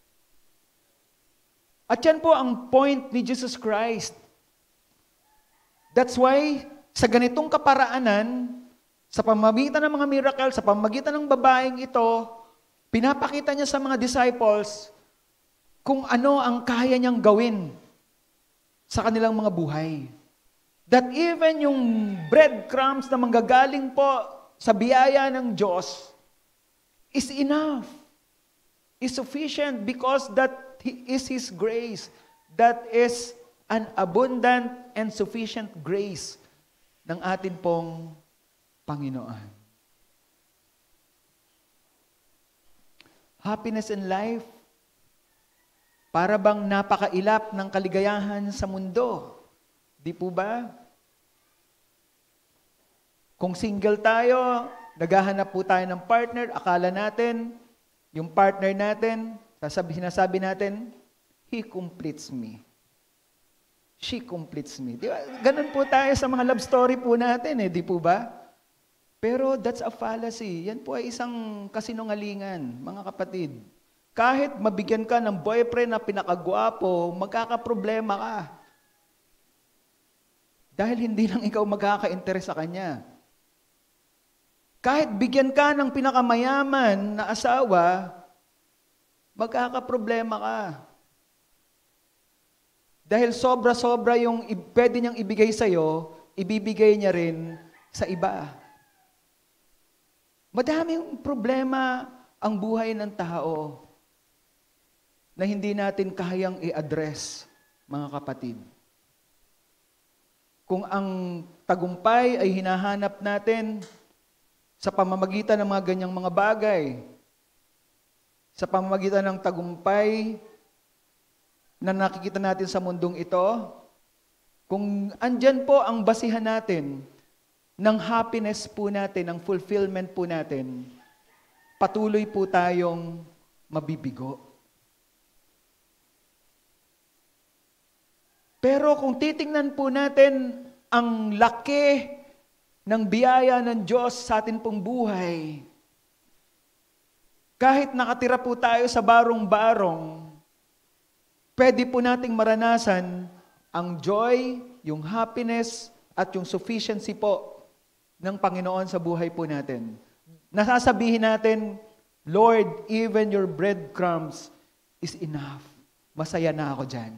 At yan po ang point ni Jesus Christ. That's why, sa ganitong kaparaanan, sa pamamagitan ng mga miracle, sa pamamagitan ng babaeng ito, pinapakita niya sa mga disciples kung ano ang kaya niyang gawin sa kanilang mga buhay. That even yung breadcrumbs na manggagaling po sa biyaya ng Diyos is enough, is sufficient because that is His grace. That is an abundant and sufficient grace ng atin pong Panginoon. Happiness in life, para bang napakailap ng kaligayahan sa mundo. Di po ba? Kung single tayo, naghahanap po tayo ng partner, akala natin, yung partner natin, sasabi, sinasabi natin, he completes me. She completes me. Di ba? Ganun po tayo sa mga love story po natin, eh, di po ba? Pero that's a fallacy. Yan po ay isang kasinungalingan, mga kapatid. Kahit mabigyan ka ng boyfriend na pinakagwapo, magkakaproblema ka. Dahil hindi lang ikaw magkaka-interes sa kanya. Kahit bigyan ka ng pinakamayaman na asawa, magkakaproblema ka. Dahil sobra-sobra yung pwede niyang ibigay sa'yo, ibibigay niya rin sa iba. Madaming problema ang buhay ng tao na hindi natin kayang i-address, mga kapatid. Kung ang tagumpay ay hinahanap natin sa pamamagitan ng mga ganyang mga bagay, sa pamamagitan ng tagumpay na nakikita natin sa mundong ito, kung andyan po ang basihan natin ng happiness po natin, ng fulfillment po natin, patuloy po tayong mabibigo. Pero kung titingnan po natin ang laki ng biyaya ng Diyos sa atin pong buhay, kahit nakatira po tayo sa barong-barong, pwede po nating maranasan ang joy, yung happiness, at yung sufficiency po ng Panginoon sa buhay po natin. Nasasabihin natin, Lord, even your breadcrumbs is enough. Masaya na ako dyan.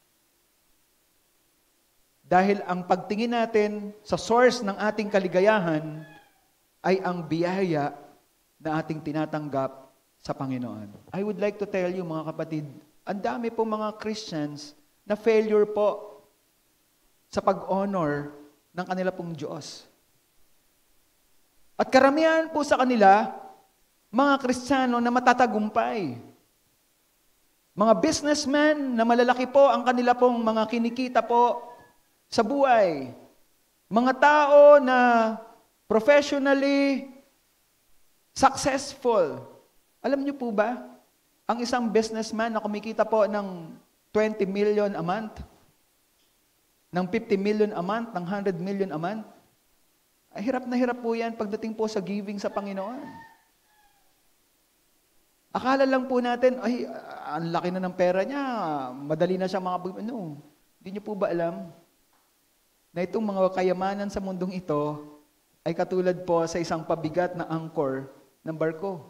Dahil ang pagtingin natin sa source ng ating kaligayahan ay ang biyaya na ating tinatanggap sa Panginoon. I would like to tell you, mga kapatid, ang dami po mga Christians na failure po sa pag-honor ng kanila pong Diyos. At karamihan po sa kanila, mga Kristiyano na matatagumpay. Mga businessmen na malalaki po ang kanila pong mga kinikita po sa buhay. Mga tao na professionally successful. Alam niyo po ba, ang isang businessman na kumikita po ng twenty million a month, ng fifty million a month, ng one hundred million a month, ay hirap na hirap po yan pagdating po sa giving sa Panginoon. Akala lang po natin, ay, ang laki na ng pera niya, madali na siya mga... No, hindi niyo po ba alam na itong mga kayamanan sa mundong ito ay katulad po sa isang pabigat na anchor ng barko.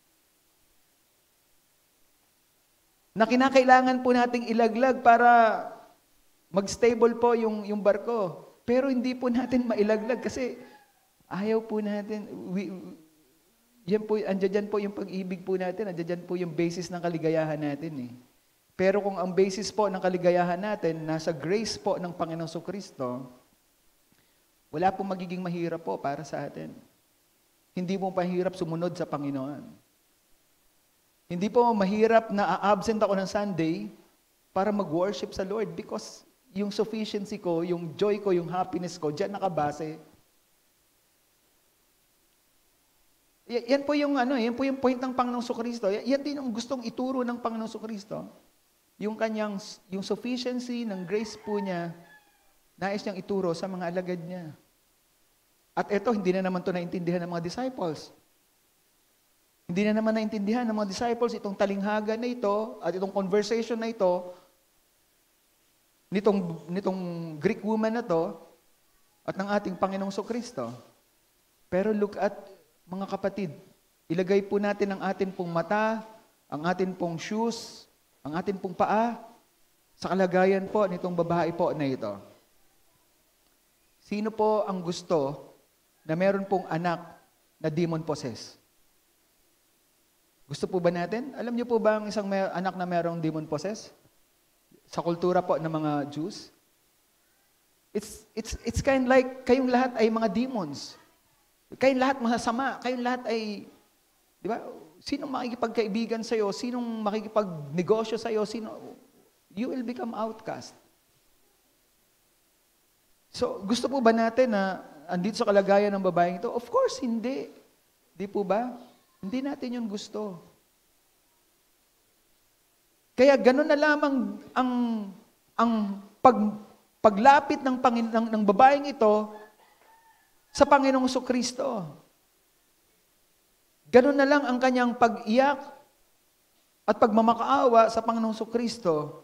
Na kinakailangan po nating ilaglag para mag-stable po yung, yung barko. Pero hindi po natin mailaglag kasi ayaw po natin. We, yan po, andyan po yung pag-ibig po natin, andyan po yung basis ng kaligayahan natin eh. Pero kung ang basis po ng kaligayahan natin nasa grace po ng Panginoong Jesucristo, wala pong magiging mahirap po para sa atin. Hindi mo mahirap sumunod sa Panginoon. Hindi po mahirap na a-absent ako ng Sunday para mag-worship sa Lord because yung sufficiency ko, yung joy ko, yung happiness ko, diyan nakabase. Y- yan po yung ano, yan po yung point ng Panginoong Jesucristo. Y- yan din ang gustong ituro ng Panginoong Jesucristo. Yung kanyang yung sufficiency ng grace po niya, nais niyang ituro sa mga alagad niya. At ito, hindi na naman ito naintindihan ng mga disciples. Hindi na naman naintindihan ng mga disciples itong talinghaga na ito at itong conversation na ito nitong, nitong Greek woman na to at ng ating Panginoong Jesucristo. Pero look at, mga kapatid, ilagay po natin ang atin pong mata, ang atin pong shoes, ang atin pong paa sa kalagayan po nitong babae po na ito. Sino po ang gusto na meron pong anak na demon possessed? Gusto po ba natin? Alam niyo po ba ang isang may, anak na merong demon possessed? Sa kultura po ng mga Jews? It's, it's, it's kind of like kayong lahat ay mga demons. Kayong lahat masasama. Kayong lahat ay, di ba? Sinong makikipagkaibigan sa'yo? Sinong makikipagnegosyo sa'yo? Sino? You will become outcast. So, gusto po ba natin na andito sa kalagayan ng babaeng ito? Of course, hindi. Di po ba? Hindi natin yun gusto. Kaya gano'n na lamang ang, ang pag, paglapit ng, Pangin, ng, ng babaeng ito sa Panginoong Jesucristo. Gano'n na lang ang kanyang pag-iyak at pagmamakaawa sa Panginoong Jesucristo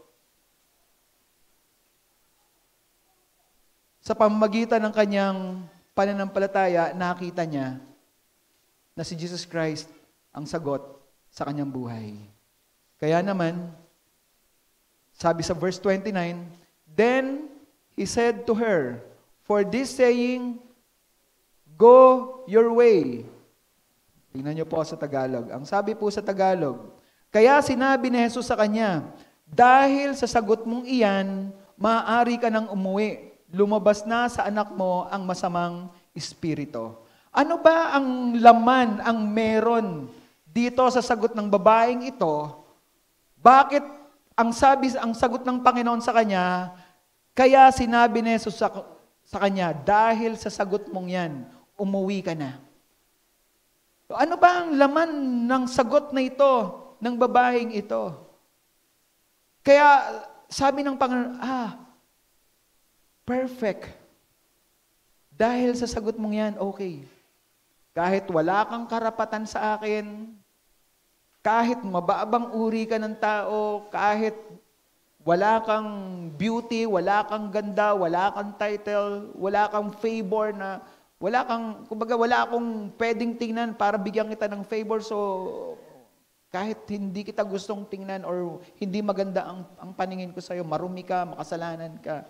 sa pamamagitan ng kanyang pananampalataya, nakita niya na si Jesus Christ ang sagot sa kanyang buhay. Kaya naman, sabi sa verse twenty-nine, then he said to her, for this saying, go your way. Tingnan niyo po sa Tagalog. Ang sabi po sa Tagalog, kaya sinabi ni Jesus sa kanya, dahil sa sagot mong iyan, maaari ka nang umuwi. Lumabas na sa anak mo ang masamang espiritu. Ano ba ang laman, ang meron dito sa sagot ng babaeng ito? Bakit ang sabi, ang sagot ng Panginoon sa kanya, kaya sinabi ni Jesus sa, sa kanya, dahil sa sagot mong yan, umuwi ka na. So, ano ba ang laman ng sagot na ito, ng babaeng ito? Kaya sabi ng Panginoon, ah, perfect. Dahil sa sagot mong yan, okay. Kahit wala kang karapatan sa akin, kahit mababang uri ka ng tao, kahit wala kang beauty, wala kang ganda, wala kang title, wala kang favor na, wala kang, kumbaga wala akong pwedeng tingnan para bigyan kita ng favor, so kahit hindi kita gustong tingnan or hindi maganda ang, ang paningin ko sa'yo, marumi ka, makasalanan ka,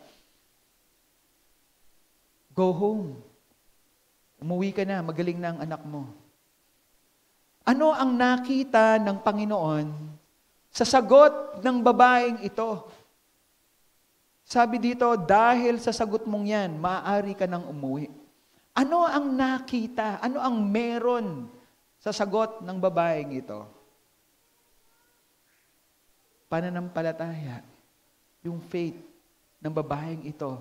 go home. Umuwi ka na, magaling na ang anak mo. Ano ang nakita ng Panginoon sa sagot ng babaeng ito? Sabi dito, dahil sa sagot mong yan, maaari ka nang umuwi. Ano ang nakita? Ano ang meron sa sagot ng babaeng ito? Pananampalataya. Yung faith ng babaeng ito.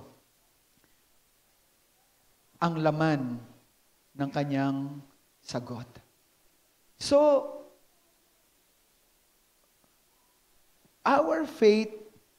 Ang laman ng kanyang sagot. So, our faith,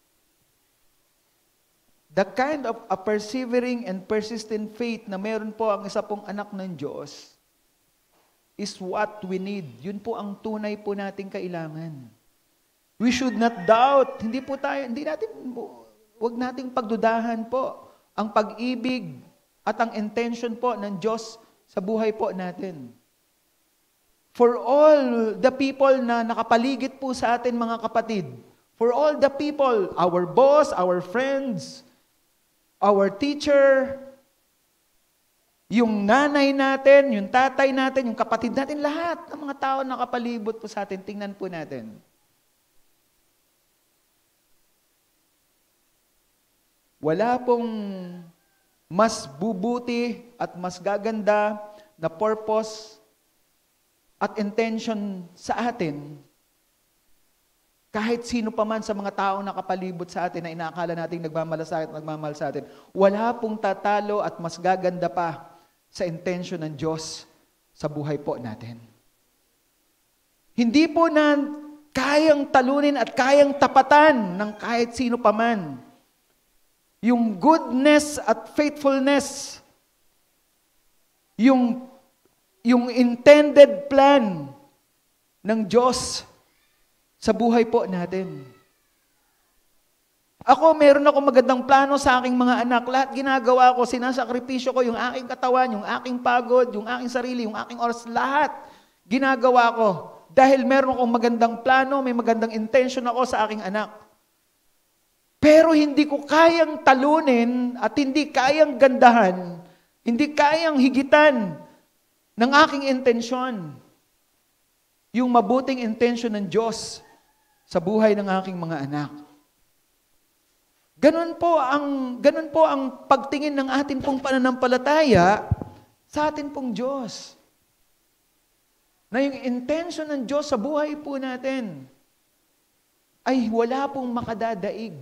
the kind of a persevering and persistent faith na meron po ang isa pong anak ng Diyos, is what we need. Yun po ang tunay po nating kailangan. We should not doubt. Hindi po tayo, hindi natin, wag nating pagdudahan po ang pag-ibig at ang intention po ng Diyos sa buhay po natin. For all the people na nakapaligid po sa atin, mga kapatid, for all the people, our boss, our friends, our teacher, yung nanay natin, yung tatay natin, yung kapatid natin, lahat ng mga tao na nakapalibot po sa atin, tingnan po natin. Wala pong mas bubuti at mas gaganda na purpose at intention sa atin, kahit sino pa man sa mga taong nakapalibot sa atin na inaakala nating nagmamalasakit at nagmamahal sa atin, wala pong tatalo at mas gaganda pa sa intention ng Diyos sa buhay po natin. Hindi po na kayang talunin at kayang tapatan ng kahit sino pa man yung goodness at faithfulness, yung yung intended plan ng Diyos sa buhay po natin. Ako, meron ako magandang plano sa aking mga anak. Lahat ginagawa ko, sinasakripisyo ko yung aking katawan, yung aking pagod, yung aking sarili, yung aking oras, lahat ginagawa ko. Dahil meron akong magandang plano, may magandang intention ako sa aking anak. Pero hindi ko kayang talunin at hindi kayang gandahan, hindi kayang higitan ng aking intensyon, yung mabuting intensyon ng Diyos sa buhay ng aking mga anak. Ganun po ang, ganun po ang pagtingin ng atin pong pananampalataya sa atin pong Diyos. Na yung intensyon ng Diyos sa buhay po natin ay wala pong makadadaig.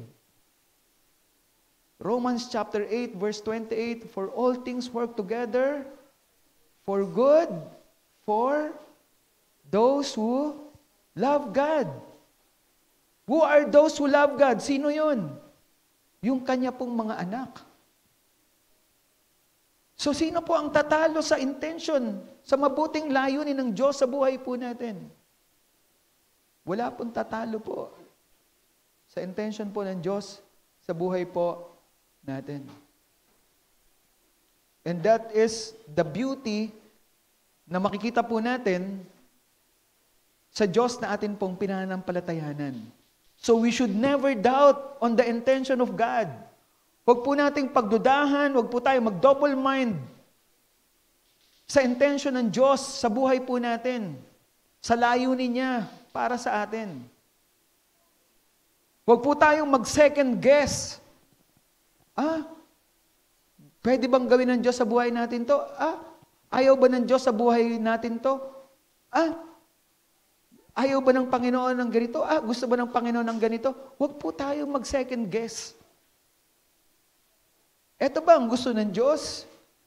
Romans chapter eight, verse twenty-eight, for all things work together for good, for those who love God. Who are those who love God? Sino yun? Yung kanya pong mga anak. So sino po ang tatalo sa intention, sa mabuting layunin ng Diyos sa buhay po natin? Wala pong tatalo po sa intention po ng Diyos sa buhay po natin. And that is the beauty na makikita po natin sa Diyos na atin pong pinanampalatayanan. So we should never doubt on the intention of God. Huwag po nating pagdudahan, huwag po tayo mag-double mind sa intention ng Diyos sa buhay po natin, sa layunin niya para sa atin. Huwag po tayong mag-second guess. Ah, pwede bang gawin ng Diyos sa buhay natin to? Ah, ayaw ba ng Diyos sa buhay natin to? Ah, ayaw ba ng Panginoon ng ganito? Ah, gusto ba ng Panginoon ng ganito? Huwag po tayong mag-second guess. Ito ba ang gusto ng Diyos?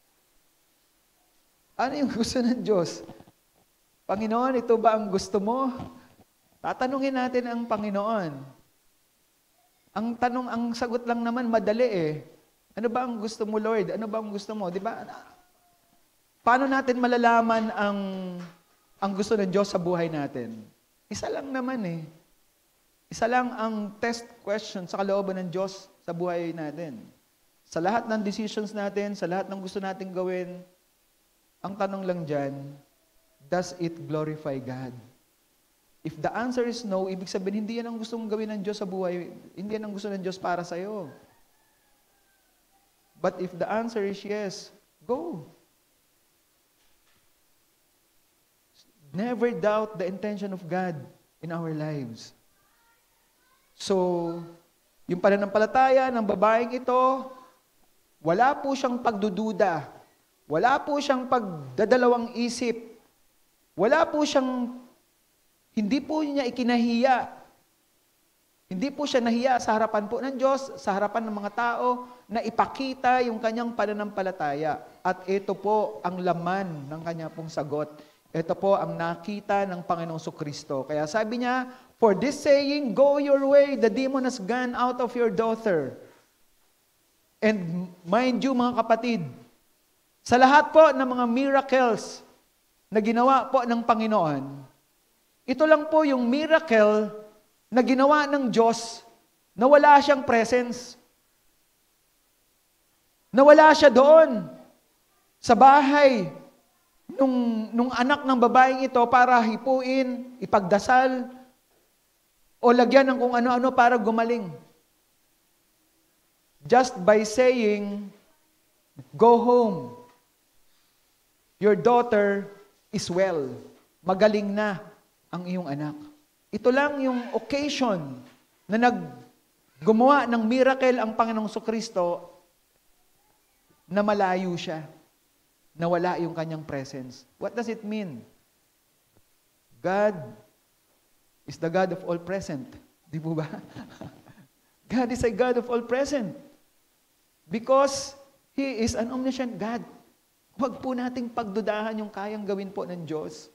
Ano yung gusto ng Diyos? Panginoon, ito ba ang gusto mo? Tatanungin natin ang Panginoon. Ang tanong, ang sagot lang naman, madali eh. Ano ba ang gusto mo, Lord? Ano ba ang gusto mo? Di ba? Paano natin malalaman ang, ang gusto ng Diyos sa buhay natin? Isa lang naman eh. Isa lang ang test question sa kalooban ng Diyos sa buhay natin. Sa lahat ng decisions natin, sa lahat ng gusto natin gawin, ang tanong lang dyan, does it glorify God? If the answer is no, ibig sabihin, hindi yan ang gusto mong gawin ng Diyos sa buhay. Hindi yan ang gusto ng Diyos para sa'yo. But if the answer is yes, go. Never doubt the intention of God in our lives. So, yung pananampalataya ng babaeng ito, wala po siyang pagdududa. Wala po siyang pagdadalawang isip. Wala po siyang, hindi po niya ikinahiya. Hindi po siya nahiya sa harapan po ng Diyos, sa harapan ng mga tao, na ipakita yung kanyang pananampalataya. At ito po ang laman ng kanya pong sagot. Ito po ang nakita ng Panginoong Kristo. Kaya sabi niya, For this saying, go your way, the demon has gone out of your daughter. And mind you mga kapatid, sa lahat po ng mga miracles na ginawa po ng Panginoon, ito lang po yung miracle na ginawa ng Diyos na wala siyang presence. Na wala siya doon sa bahay nung, nung anak ng babaeng ito para hipuin, ipagdasal, o lagyan ng kung ano-ano para gumaling. Just by saying, go home. Your daughter is well. Magaling na ang iyong anak. Ito lang yung occasion na naggumawa ng miracle ang Panginoong Kristo na malayo siya. Na wala yung kanyang presence. What does it mean? God is the God of all present. Di po ba? God is a God of all present. Because He is an omniscient God. Huwag po nating pagdudahan yung kayang gawin po ng Diyos.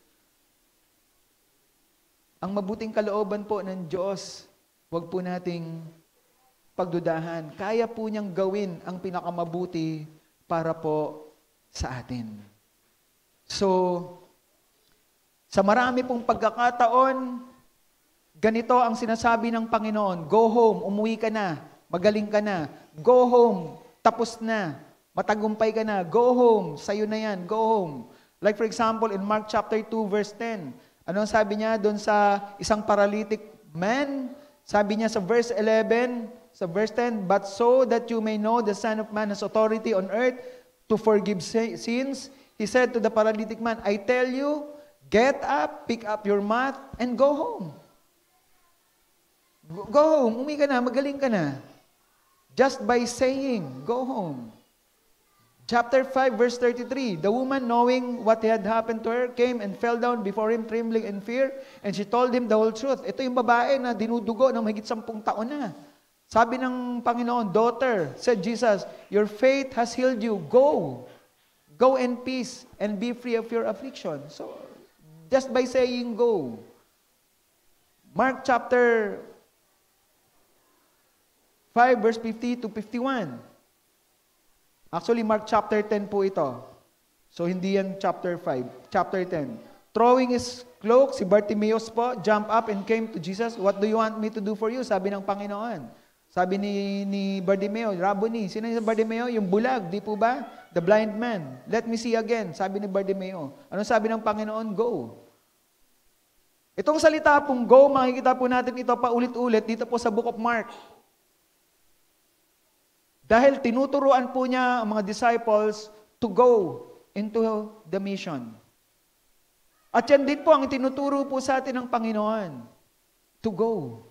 Ang mabuting kalooban po ng Diyos, huwag po nating pagdudahan. Kaya po niyang gawin ang pinakamabuti para po sa atin. So, sa marami pong pagkakataon, ganito ang sinasabi ng Panginoon, go home, umuwi ka na, magaling ka na, go home, tapos na, matagumpay ka na, go home, sa'yo na yan, go home. Like for example, in Mark chapter two, verse ten, ano sabi niya doon sa isang paralytic man? Sabi niya sa verse eleven, sa verse ten, but so that you may know the Son of Man has authority on earth to forgive sins, He said to the paralytic man, I tell you, get up, pick up your mat, and go home. Go home, umi ka na, magaling ka na. Just by saying, go home. Chapter five, verse thirty-three, the woman, knowing what had happened to her, came and fell down before him, trembling in fear, and she told him the whole truth. Ito yung babae na dinudugo ng mahigit sampung taon na. Sabi ng Panginoon, daughter, said Jesus, your faith has healed you. Go. Go in peace and be free of your affliction. So, just by saying go. Mark chapter five, verse fifty to fifty-one. Actually, Mark chapter ten po ito. So, hindi yan chapter five. Chapter ten. Throwing his cloak, si Bartimaeus po, jump up and came to Jesus. What do you want me to do for you? Sabi ng Panginoon. Sabi ni, ni Bartimeo, Rabboni, sino yung Bartimeo? Yung bulag, di po ba? The blind man. Let me see again, sabi ni Bartimeo. Ano sabi ng Panginoon? Go. Itong salita pong go, makikita po natin ito paulit-ulit dito po sa Book of Mark. Dahil tinuturuan po niya ang mga disciples to go into the mission. At yan din po ang tinuturo po sa atin ng Panginoon. To go.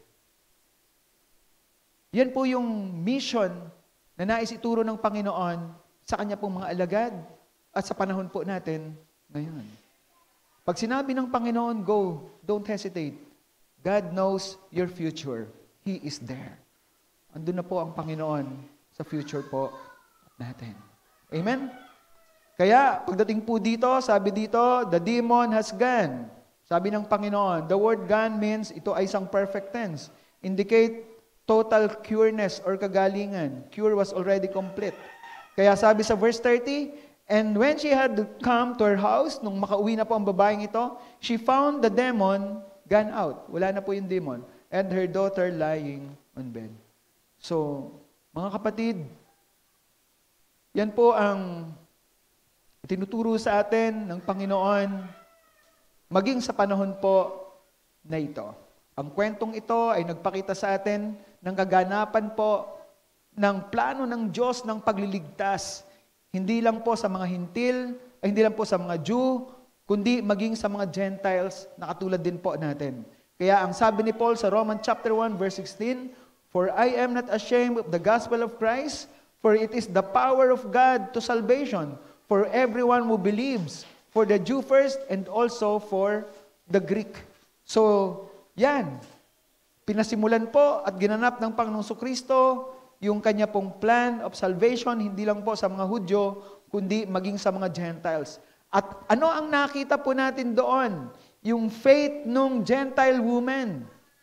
Yan po yung mission na nais ituro ng Panginoon sa kanya pong mga alagad at sa panahon po natin ngayon. Pag sinabi ng Panginoon, go, don't hesitate. God knows your future. He is there. Andun na po ang Panginoon sa future po natin. Amen? Kaya, pagdating po dito, sabi dito, the demon has gone. Sabi ng Panginoon, the word gone means, ito ay isang perfect tense. Indicate total cureness or kagalingan. Cure was already complete. Kaya sabi sa verse thirty, and when she had come to her house, nung makauwi na po ang babaeng ito, she found the demon gone out. Wala na po yung demon. And her daughter lying on bed. So, mga kapatid, yan po ang tinuturo sa atin ng Panginoon maging sa panahon po na ito. Ang kwentong ito ay nagpakita sa atin ng kaganapan po ng plano ng Diyos ng pagliligtas. Hindi lang po sa mga hintil, ay hindi lang po sa mga Jew, kundi maging sa mga Gentiles na katulad din po natin. Kaya ang sabi ni Paul sa Romans chapter one verse sixteen, for I am not ashamed of the gospel of Christ, for it is the power of God to salvation for everyone who believes, for the Jew first and also for the Greek. So, yan. Pinasimulan po at ginanap ng Panginoong Kristo yung kanya pong plan of salvation, hindi lang po sa mga Hudyo, kundi maging sa mga Gentiles. At ano ang nakita po natin doon? Yung faith nung Gentile woman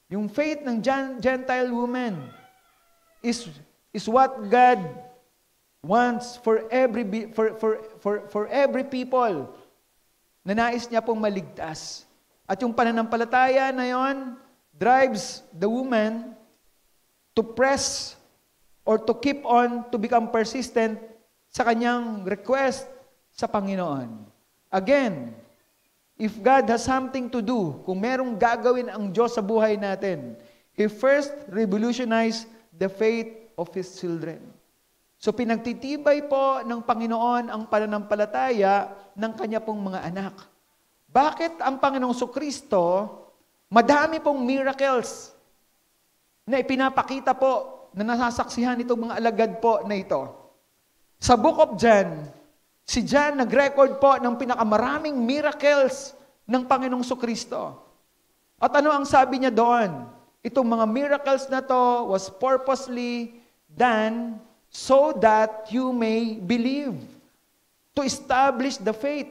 Yung faith ng Gen- Gentile woman is is what God wants for every be- for for for for every people na nais niya pong maligtas. At yung pananampalataya na yon drives the woman to press or to keep on to become persistent sa kanyang request sa Panginoon. Again, if God has something to do, kung merong gagawin ang Diyos sa buhay natin, He first revolutionized the faith of His children. So pinagtitibay po ng Panginoon ang pananampalataya ng Kanya pong mga anak. Bakit ang Panginoong Sukristo, madami pong miracles na ipinapakita po na nasasaksihan itong mga alagad po na ito. Sa Book of John, si John nag-record po ng pinakamaraming miracles ng Panginoong Sukristo. At ano ang sabi niya doon? Itong mga miracles na to was purposely done so that you may believe, to establish the faith.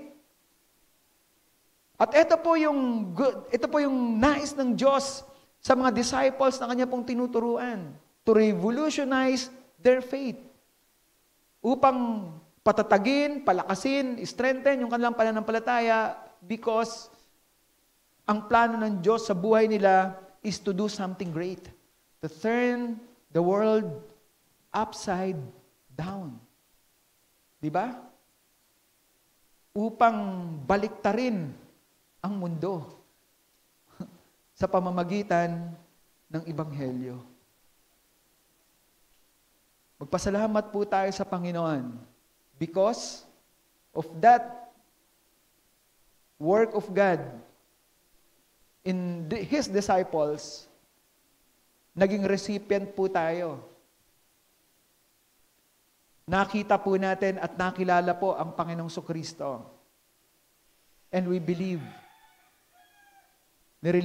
At ito po yung good, ito po yung nais ng Diyos sa mga disciples na Kanya pong tinuturuan, to revolutionize their faith upang patatagin, palakasin, strengthen yung kanilang pananampalataya because ang plano ng Diyos sa buhay nila is to do something great. To turn the world upside down. Di ba? Upang baliktarin ang mundo sa pamamagitan ng Ebanghelyo. Magpasalamat po tayo sa Panginoon because of that work of God in the, His disciples, naging recipient po tayo. Nakita po natin at nakilala po ang Panginoong Sukristo. And we believe na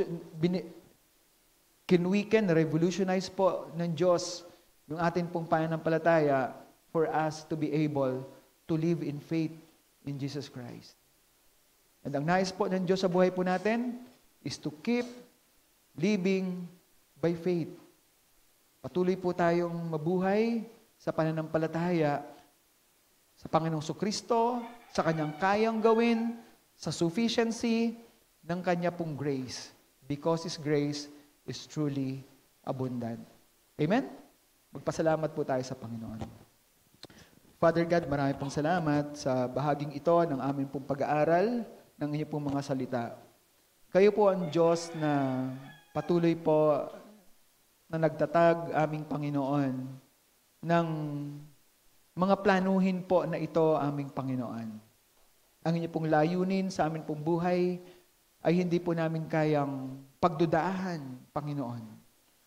kinweaken, revolutionize po ng Diyos yung atin pong pananampalataya for us to be able to live in faith in Jesus Christ. And ang nais po ng Diyos sa buhay po natin is to keep living by faith. Patuloy po tayong mabuhay sa pananampalataya sa Panginoong Sukristo, sa Kanyang kayang gawin, sa sufficiency ng Kanya pong grace. Because His grace is truly abundant. Amen? Magpasalamat po tayo sa Panginoon. Father God, marami pong salamat sa bahaging ito ng aming pong pag-aaral ng inyong pong mga salita. Kayo po ang Diyos na patuloy po na nagtatag aming Panginoon ng mga planuhin po na ito aming Panginoon. Ang inyong pong layunin sa amin pong buhay ay hindi po namin kayang pagdudahan, Panginoon.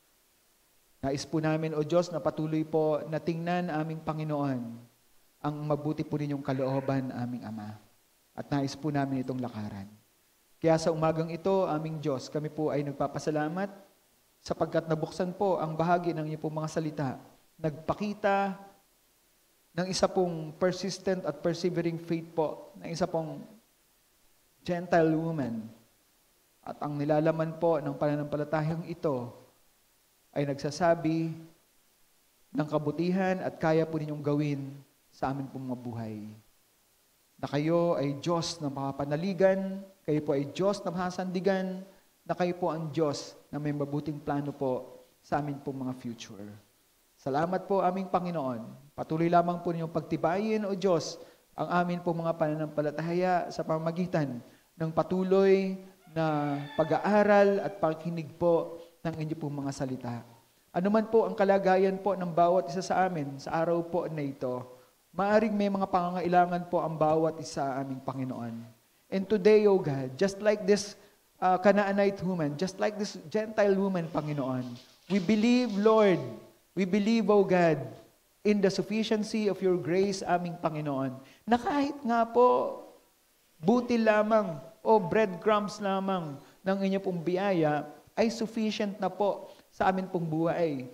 Nais po namin, O Diyos, na patuloy po na tingnan aming Panginoon ang mabuti po ninyong kalooban, aming Ama. At nais po namin itong lakaran. Kaya sa umagang ito, aming Diyos, kami po ay nagpapasalamat sapagkat nabuksan po ang bahagi ng iyong pong mga salita. Nagpakita ng isa pong persistent at persevering faith po, ng isa pong Gentile woman. At ang nilalaman po ng pananampalatayang ito ay nagsasabi ng kabutihan at kaya po ninyong gawin sa amin pong mabuhay. Na kayo ay Diyos na makapanaligan, kayo po ay Diyos na mahasandigan, na kayo po ang Diyos na may mabuting plano po sa amin pong mga future. Salamat po aming Panginoon. Patuloy lamang po ninyong pagtibayin, O Diyos, ang amin pong mga pananampalataya sa pamamagitan ng patuloy na pag-aaral at pakikinig po ng inyong pong mga salita. Ano man po ang kalagayan po ng bawat isa sa amin sa araw po na ito, maaring may mga pangangailangan po ang bawat isa aming Panginoon. And today, O God, just like this uh, Canaanite woman, just like this Gentile woman, Panginoon, we believe, Lord, we believe, O God, in the sufficiency of your grace, aming Panginoon, na kahit nga po, buti lamang o breadcrumbs lamang ng inyong pong biyaya, ay sufficient na po sa amin pong buhay.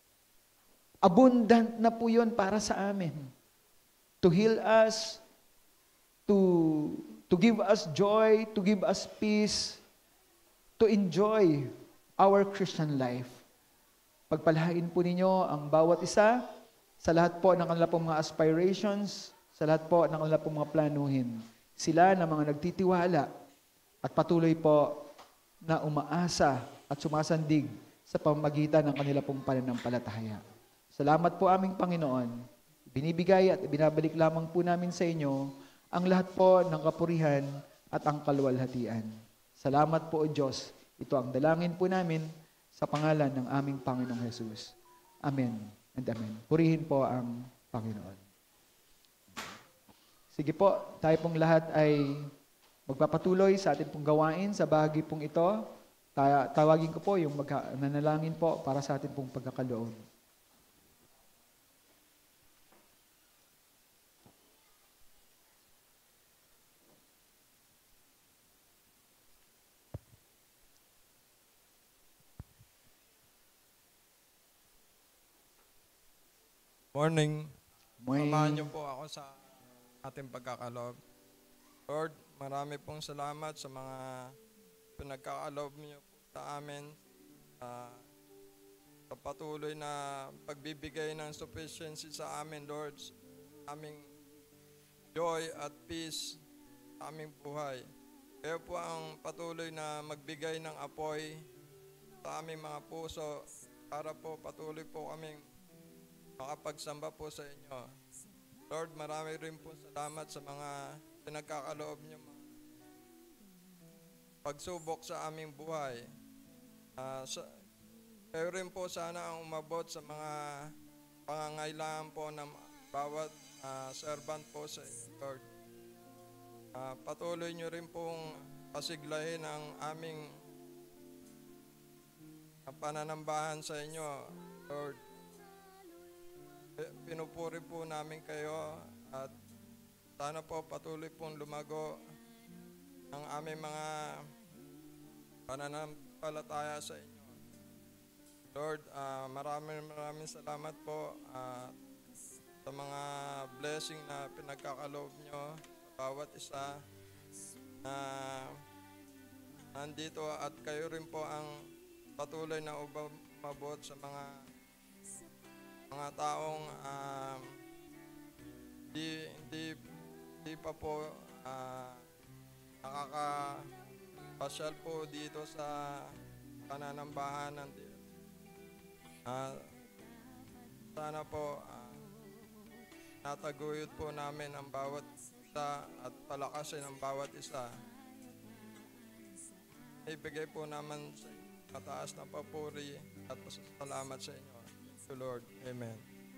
Abundant na po yun para sa amin. To heal us, to, to give us joy, to give us peace, to enjoy our Christian life. Pagpalain po ninyo ang bawat isa sa lahat po ng kanila pong mga aspirations, sa lahat po ng kanila pong mga planuhin. Sila na mga nagtitiwala at patuloy po na umaasa at sumasandig sa pamamagitan ng kanila pong pananampalataya. Salamat po aming Panginoon. Binibigay at binabalik lamang po namin sa inyo ang lahat po ng kapurihan at ang kaluwalhatian. Salamat po o Diyos. Ito ang dalangin po namin sa pangalan ng aming Panginoong Jesus. Amen and amen. Purihin po ang Panginoon. Sige po, tayo pong lahat ay magpapatuloy sa ating pong gawain sa bahagi pong ito. Tawagin ko po yung manalangin po para sa ating pong pagkakaloob. Morning. Morning. Samahan niyo po ako sa ating pagkakaloob. Lord, marami pong salamat sa mga pinagkakaloob niyo po sa amin. Uh, sa patuloy na pagbibigay ng sufficiency sa amin, Lord. Aming joy at peace sa aming buhay. Kayo po ang patuloy na magbigay ng apoy sa aming mga puso para po patuloy po kaming makapagsamba po sa inyo. Lord, marami rin po salamat sa mga pinagkakaloob niyo pagsubok sa aming buhay. Uh, sa, kayo rin po sana ang umabot sa mga pangangailangan po ng bawat uh, servant po sa inyo, Lord. Uh, patuloy niyo rin pong pasiglahin ang aming uh, pananambahan sa inyo, Lord. Pinupuri po namin kayo at sana po patuloy pong lumago ang aming mga pananampalataya sa inyo. Lord, uh, maraming maraming salamat po uh, sa mga blessing na pinagkakaloob nyo sa bawat isa na nandito at kayo rin po ang patuloy na umabot sa mga mga taong um, di, di, di pa po uh, nakakapasyal po dito sa pananambahan ng Diyos. Uh, sana po uh, nataguyod po namin ang bawat isa at palakasin ang bawat isa. Ibigay po naman sa mataas na papuri at pasasalamat sa inyo. Lord. Amen.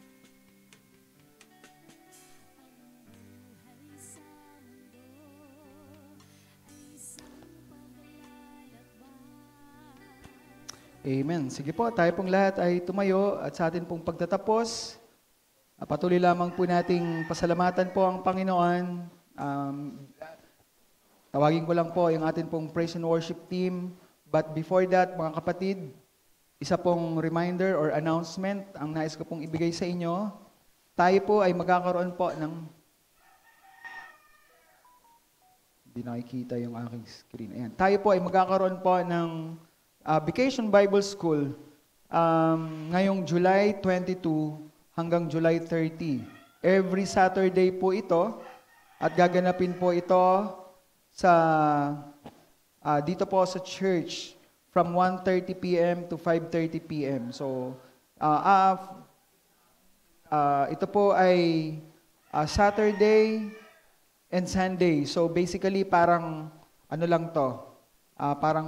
Amen. Sige po, tayo pong lahat ay tumayo at sa atin pong pagtatapos, patuloy lamang po nating pasalamatan po ang Panginoon. Um, tawagin ko lang po yung atin pong praise and worship team. But before that, mga kapatid, isa pong reminder or announcement ang nais ko pong ibigay sa inyo. Tayo po ay magkakaroon po ng... Hindi nakikita yung aking screen. Ayan. Tayo po ay magkakaroon po ng uh, Vacation Bible School um, ngayong July twenty-two hanggang July thirty. Every Saturday po ito at gaganapin po ito sa uh, dito po sa church from one thirty p.m. to five thirty p.m. So, uh, uh, uh, ito po ay uh, Saturday and Sunday. So, basically, parang, ano lang to, uh, parang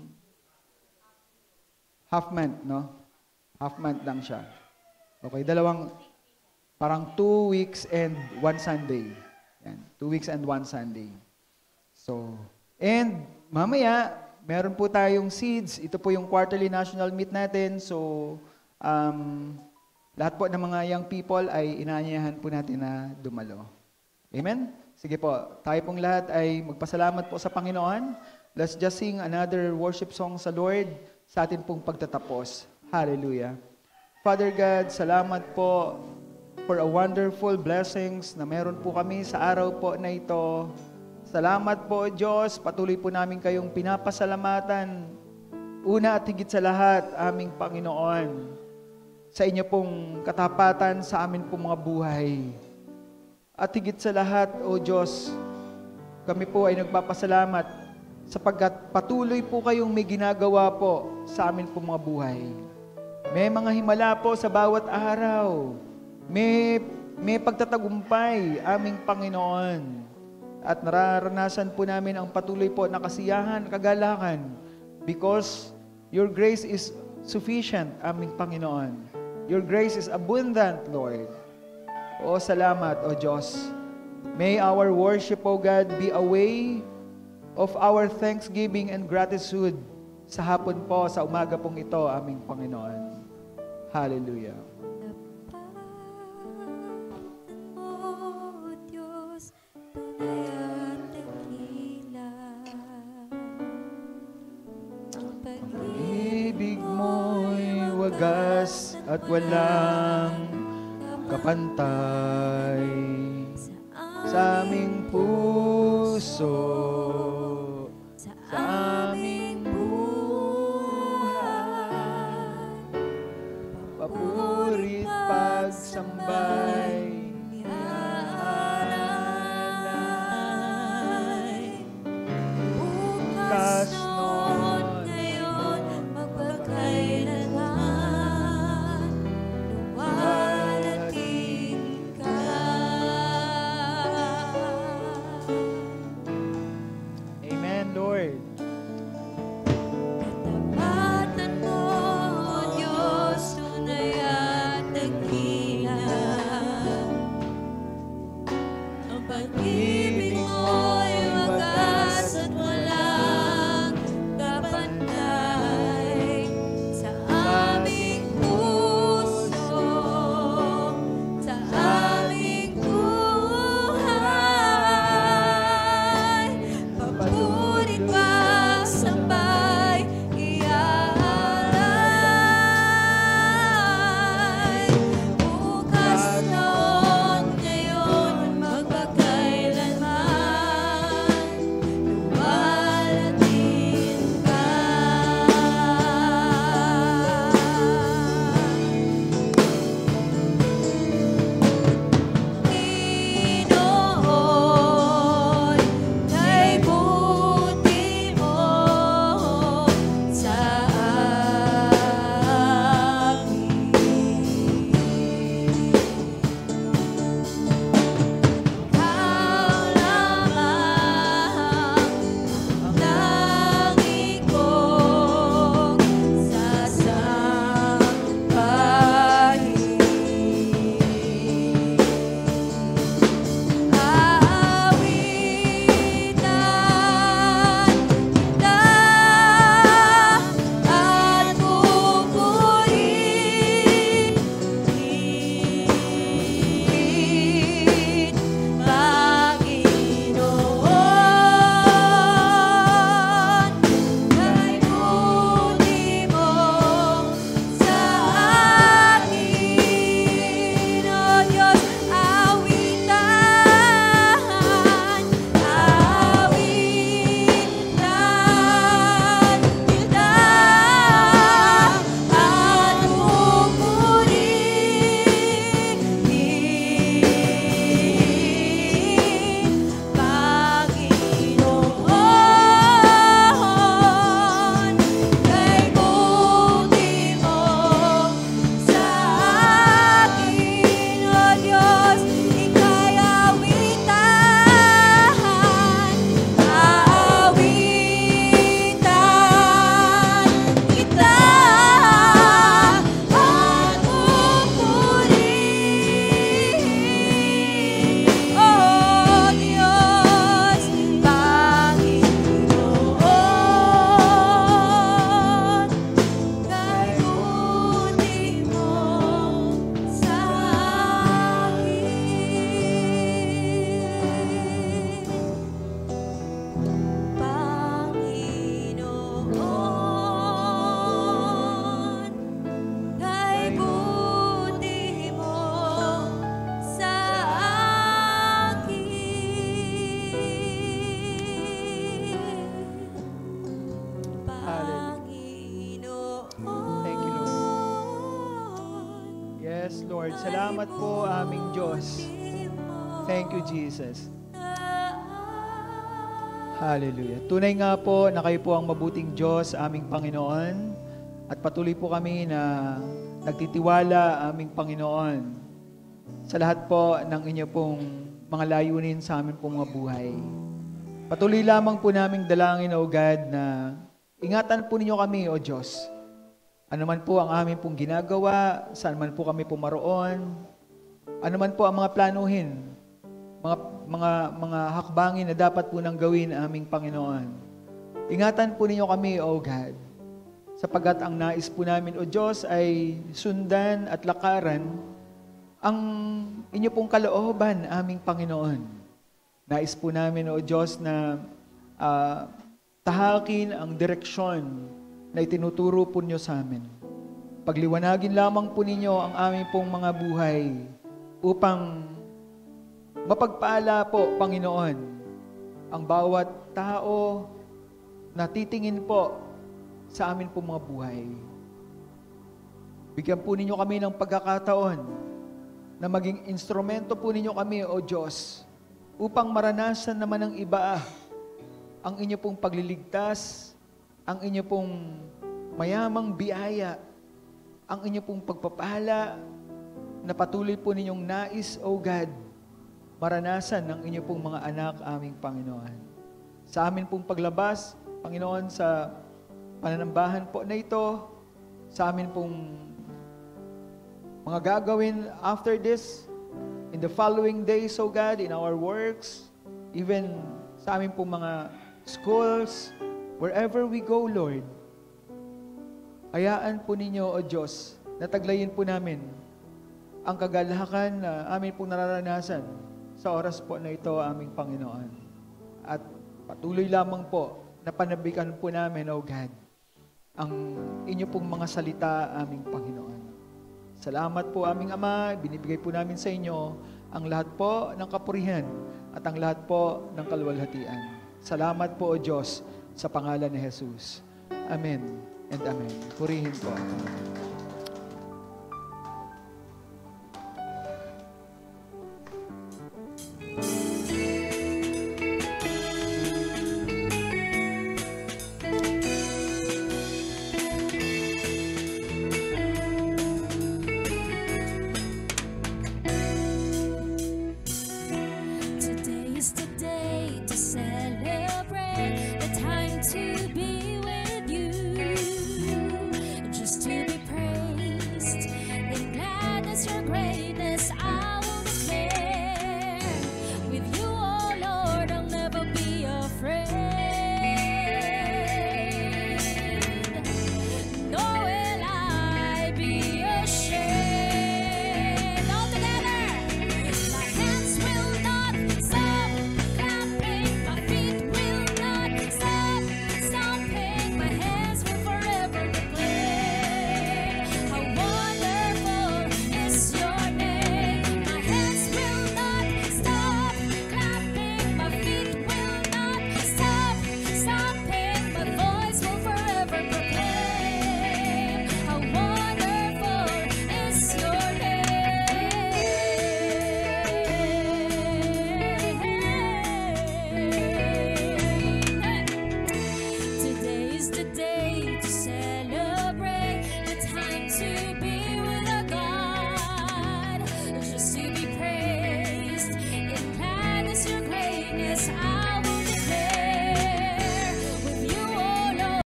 half month, no? Half month lang siya. Okay, dalawang, parang two weeks and one Sunday. Yan, two weeks and one Sunday. So, and mamaya, meron po tayong seeds. Ito po yung quarterly national meet natin. So, um, lahat po ng mga young people ay inaanyayahan po natin na dumalo. Amen? Sige po, tayo pong lahat ay magpasalamat po sa Panginoon. Let's just sing another worship song sa Lord sa atin pong pagtatapos. Hallelujah. Father God, salamat po for a wonderful blessings na meron po kami sa araw po na ito. Salamat po, Diyos. Patuloy po namin kayong pinapasalamatan Una at higit sa lahat, aming Panginoon, sa inyo pong katapatan sa amin pong mga buhay. At higit sa lahat, O Diyos, kami po ay nagpapasalamat sapagkat patuloy po kayong may ginagawa po sa amin pong mga buhay. May mga himala po sa bawat araw. May, may pagtatagumpay, aming Panginoon. At nararanasan po namin ang patuloy po na kasiyahan, kagalakan, because your grace is sufficient, aming Panginoon. Your grace is abundant, Lord. O salamat, O Diyos. May our worship, O God, be a way of our thanksgiving and gratitude sa hapon po, sa umaga pong ito, aming Panginoon. Hallelujah. O Diyos, tunay at dakila. Ang Ibig mo'y wagas at walang kapantay sa aming puso, sa aming buhay. Papurit pagsambay, alay, bukas noon, ngayon, magpakailanman, luwalhatiin ka. Amen, Lord. Katapatan mo, O Diyos, tunay at dakila. Ang pag-ibig mo'y wagas at walang kapantay sa aming puso, sa aming buhay. Papurit pagsambay, iaalay. Bukas noon, ngayon, magpakailanman, Lord. Salamat po aming Diyos. Thank you, Jesus. Hallelujah. Tunay nga po na kayo po ang mabuting Diyos, aming Panginoon. At patuloy po kami na nagtitiwala, aming Panginoon, sa lahat po ng inyo pong mga layunin sa amin pong mga buhay. Patuloy lamang po naming dalangin, O God, na ingatan po ninyo kami, O Diyos. Ano man po ang aming pong ginagawa, saan man po kami pumaroon, ano man po ang mga planuhin, mga mga mga hakbangin na dapat po nang gawin aming Panginoon. Ingatan po ninyo kami, O God, sapagkat ang nais po namin, O Diyos, ay sundan at lakaran ang inyo pong kalooban, aming Panginoon. Nais po namin, O Diyos, na uh, tahakin ang direksyon na itinuturo po niyo sa amin. Pagliwanagin lamang po ninyo ang aming pong mga buhay upang mapagpala po, Panginoon, ang bawat tao na titingin po sa amin pong mga buhay. Bigyan po ninyo kami ng pagkakataon na maging instrumento po ninyo kami, O Diyos, upang maranasan naman ng iba ang inyo pong pagliligtas, ang inyo pong mayamang biyaya, ang inyo pong pagpapala na patuloy po ninyong nais, O God, maranasan ng inyo pong mga anak, aming Panginoon. Sa amin pong paglabas, Panginoon, sa pananambahan po na ito, sa amin pong mga gagawin after this, in the following days, O God, in our works, even sa amin pong mga schools, wherever we go, Lord, hayaan po ninyo, O Diyos, na taglayin po namin ang kagalakan na amin pong nararanasan sa oras po na ito, aming Panginoon. At patuloy lamang po na panabikan po namin, O God, ang inyo pong mga salita, aming Panginoon. Salamat po, aming Ama, binibigay po namin sa inyo ang lahat po ng kapurihan at ang lahat po ng kaluwalhatian. Salamat po, O Diyos, sa pangalan ni Jesus. Amen and amen. Purihin po.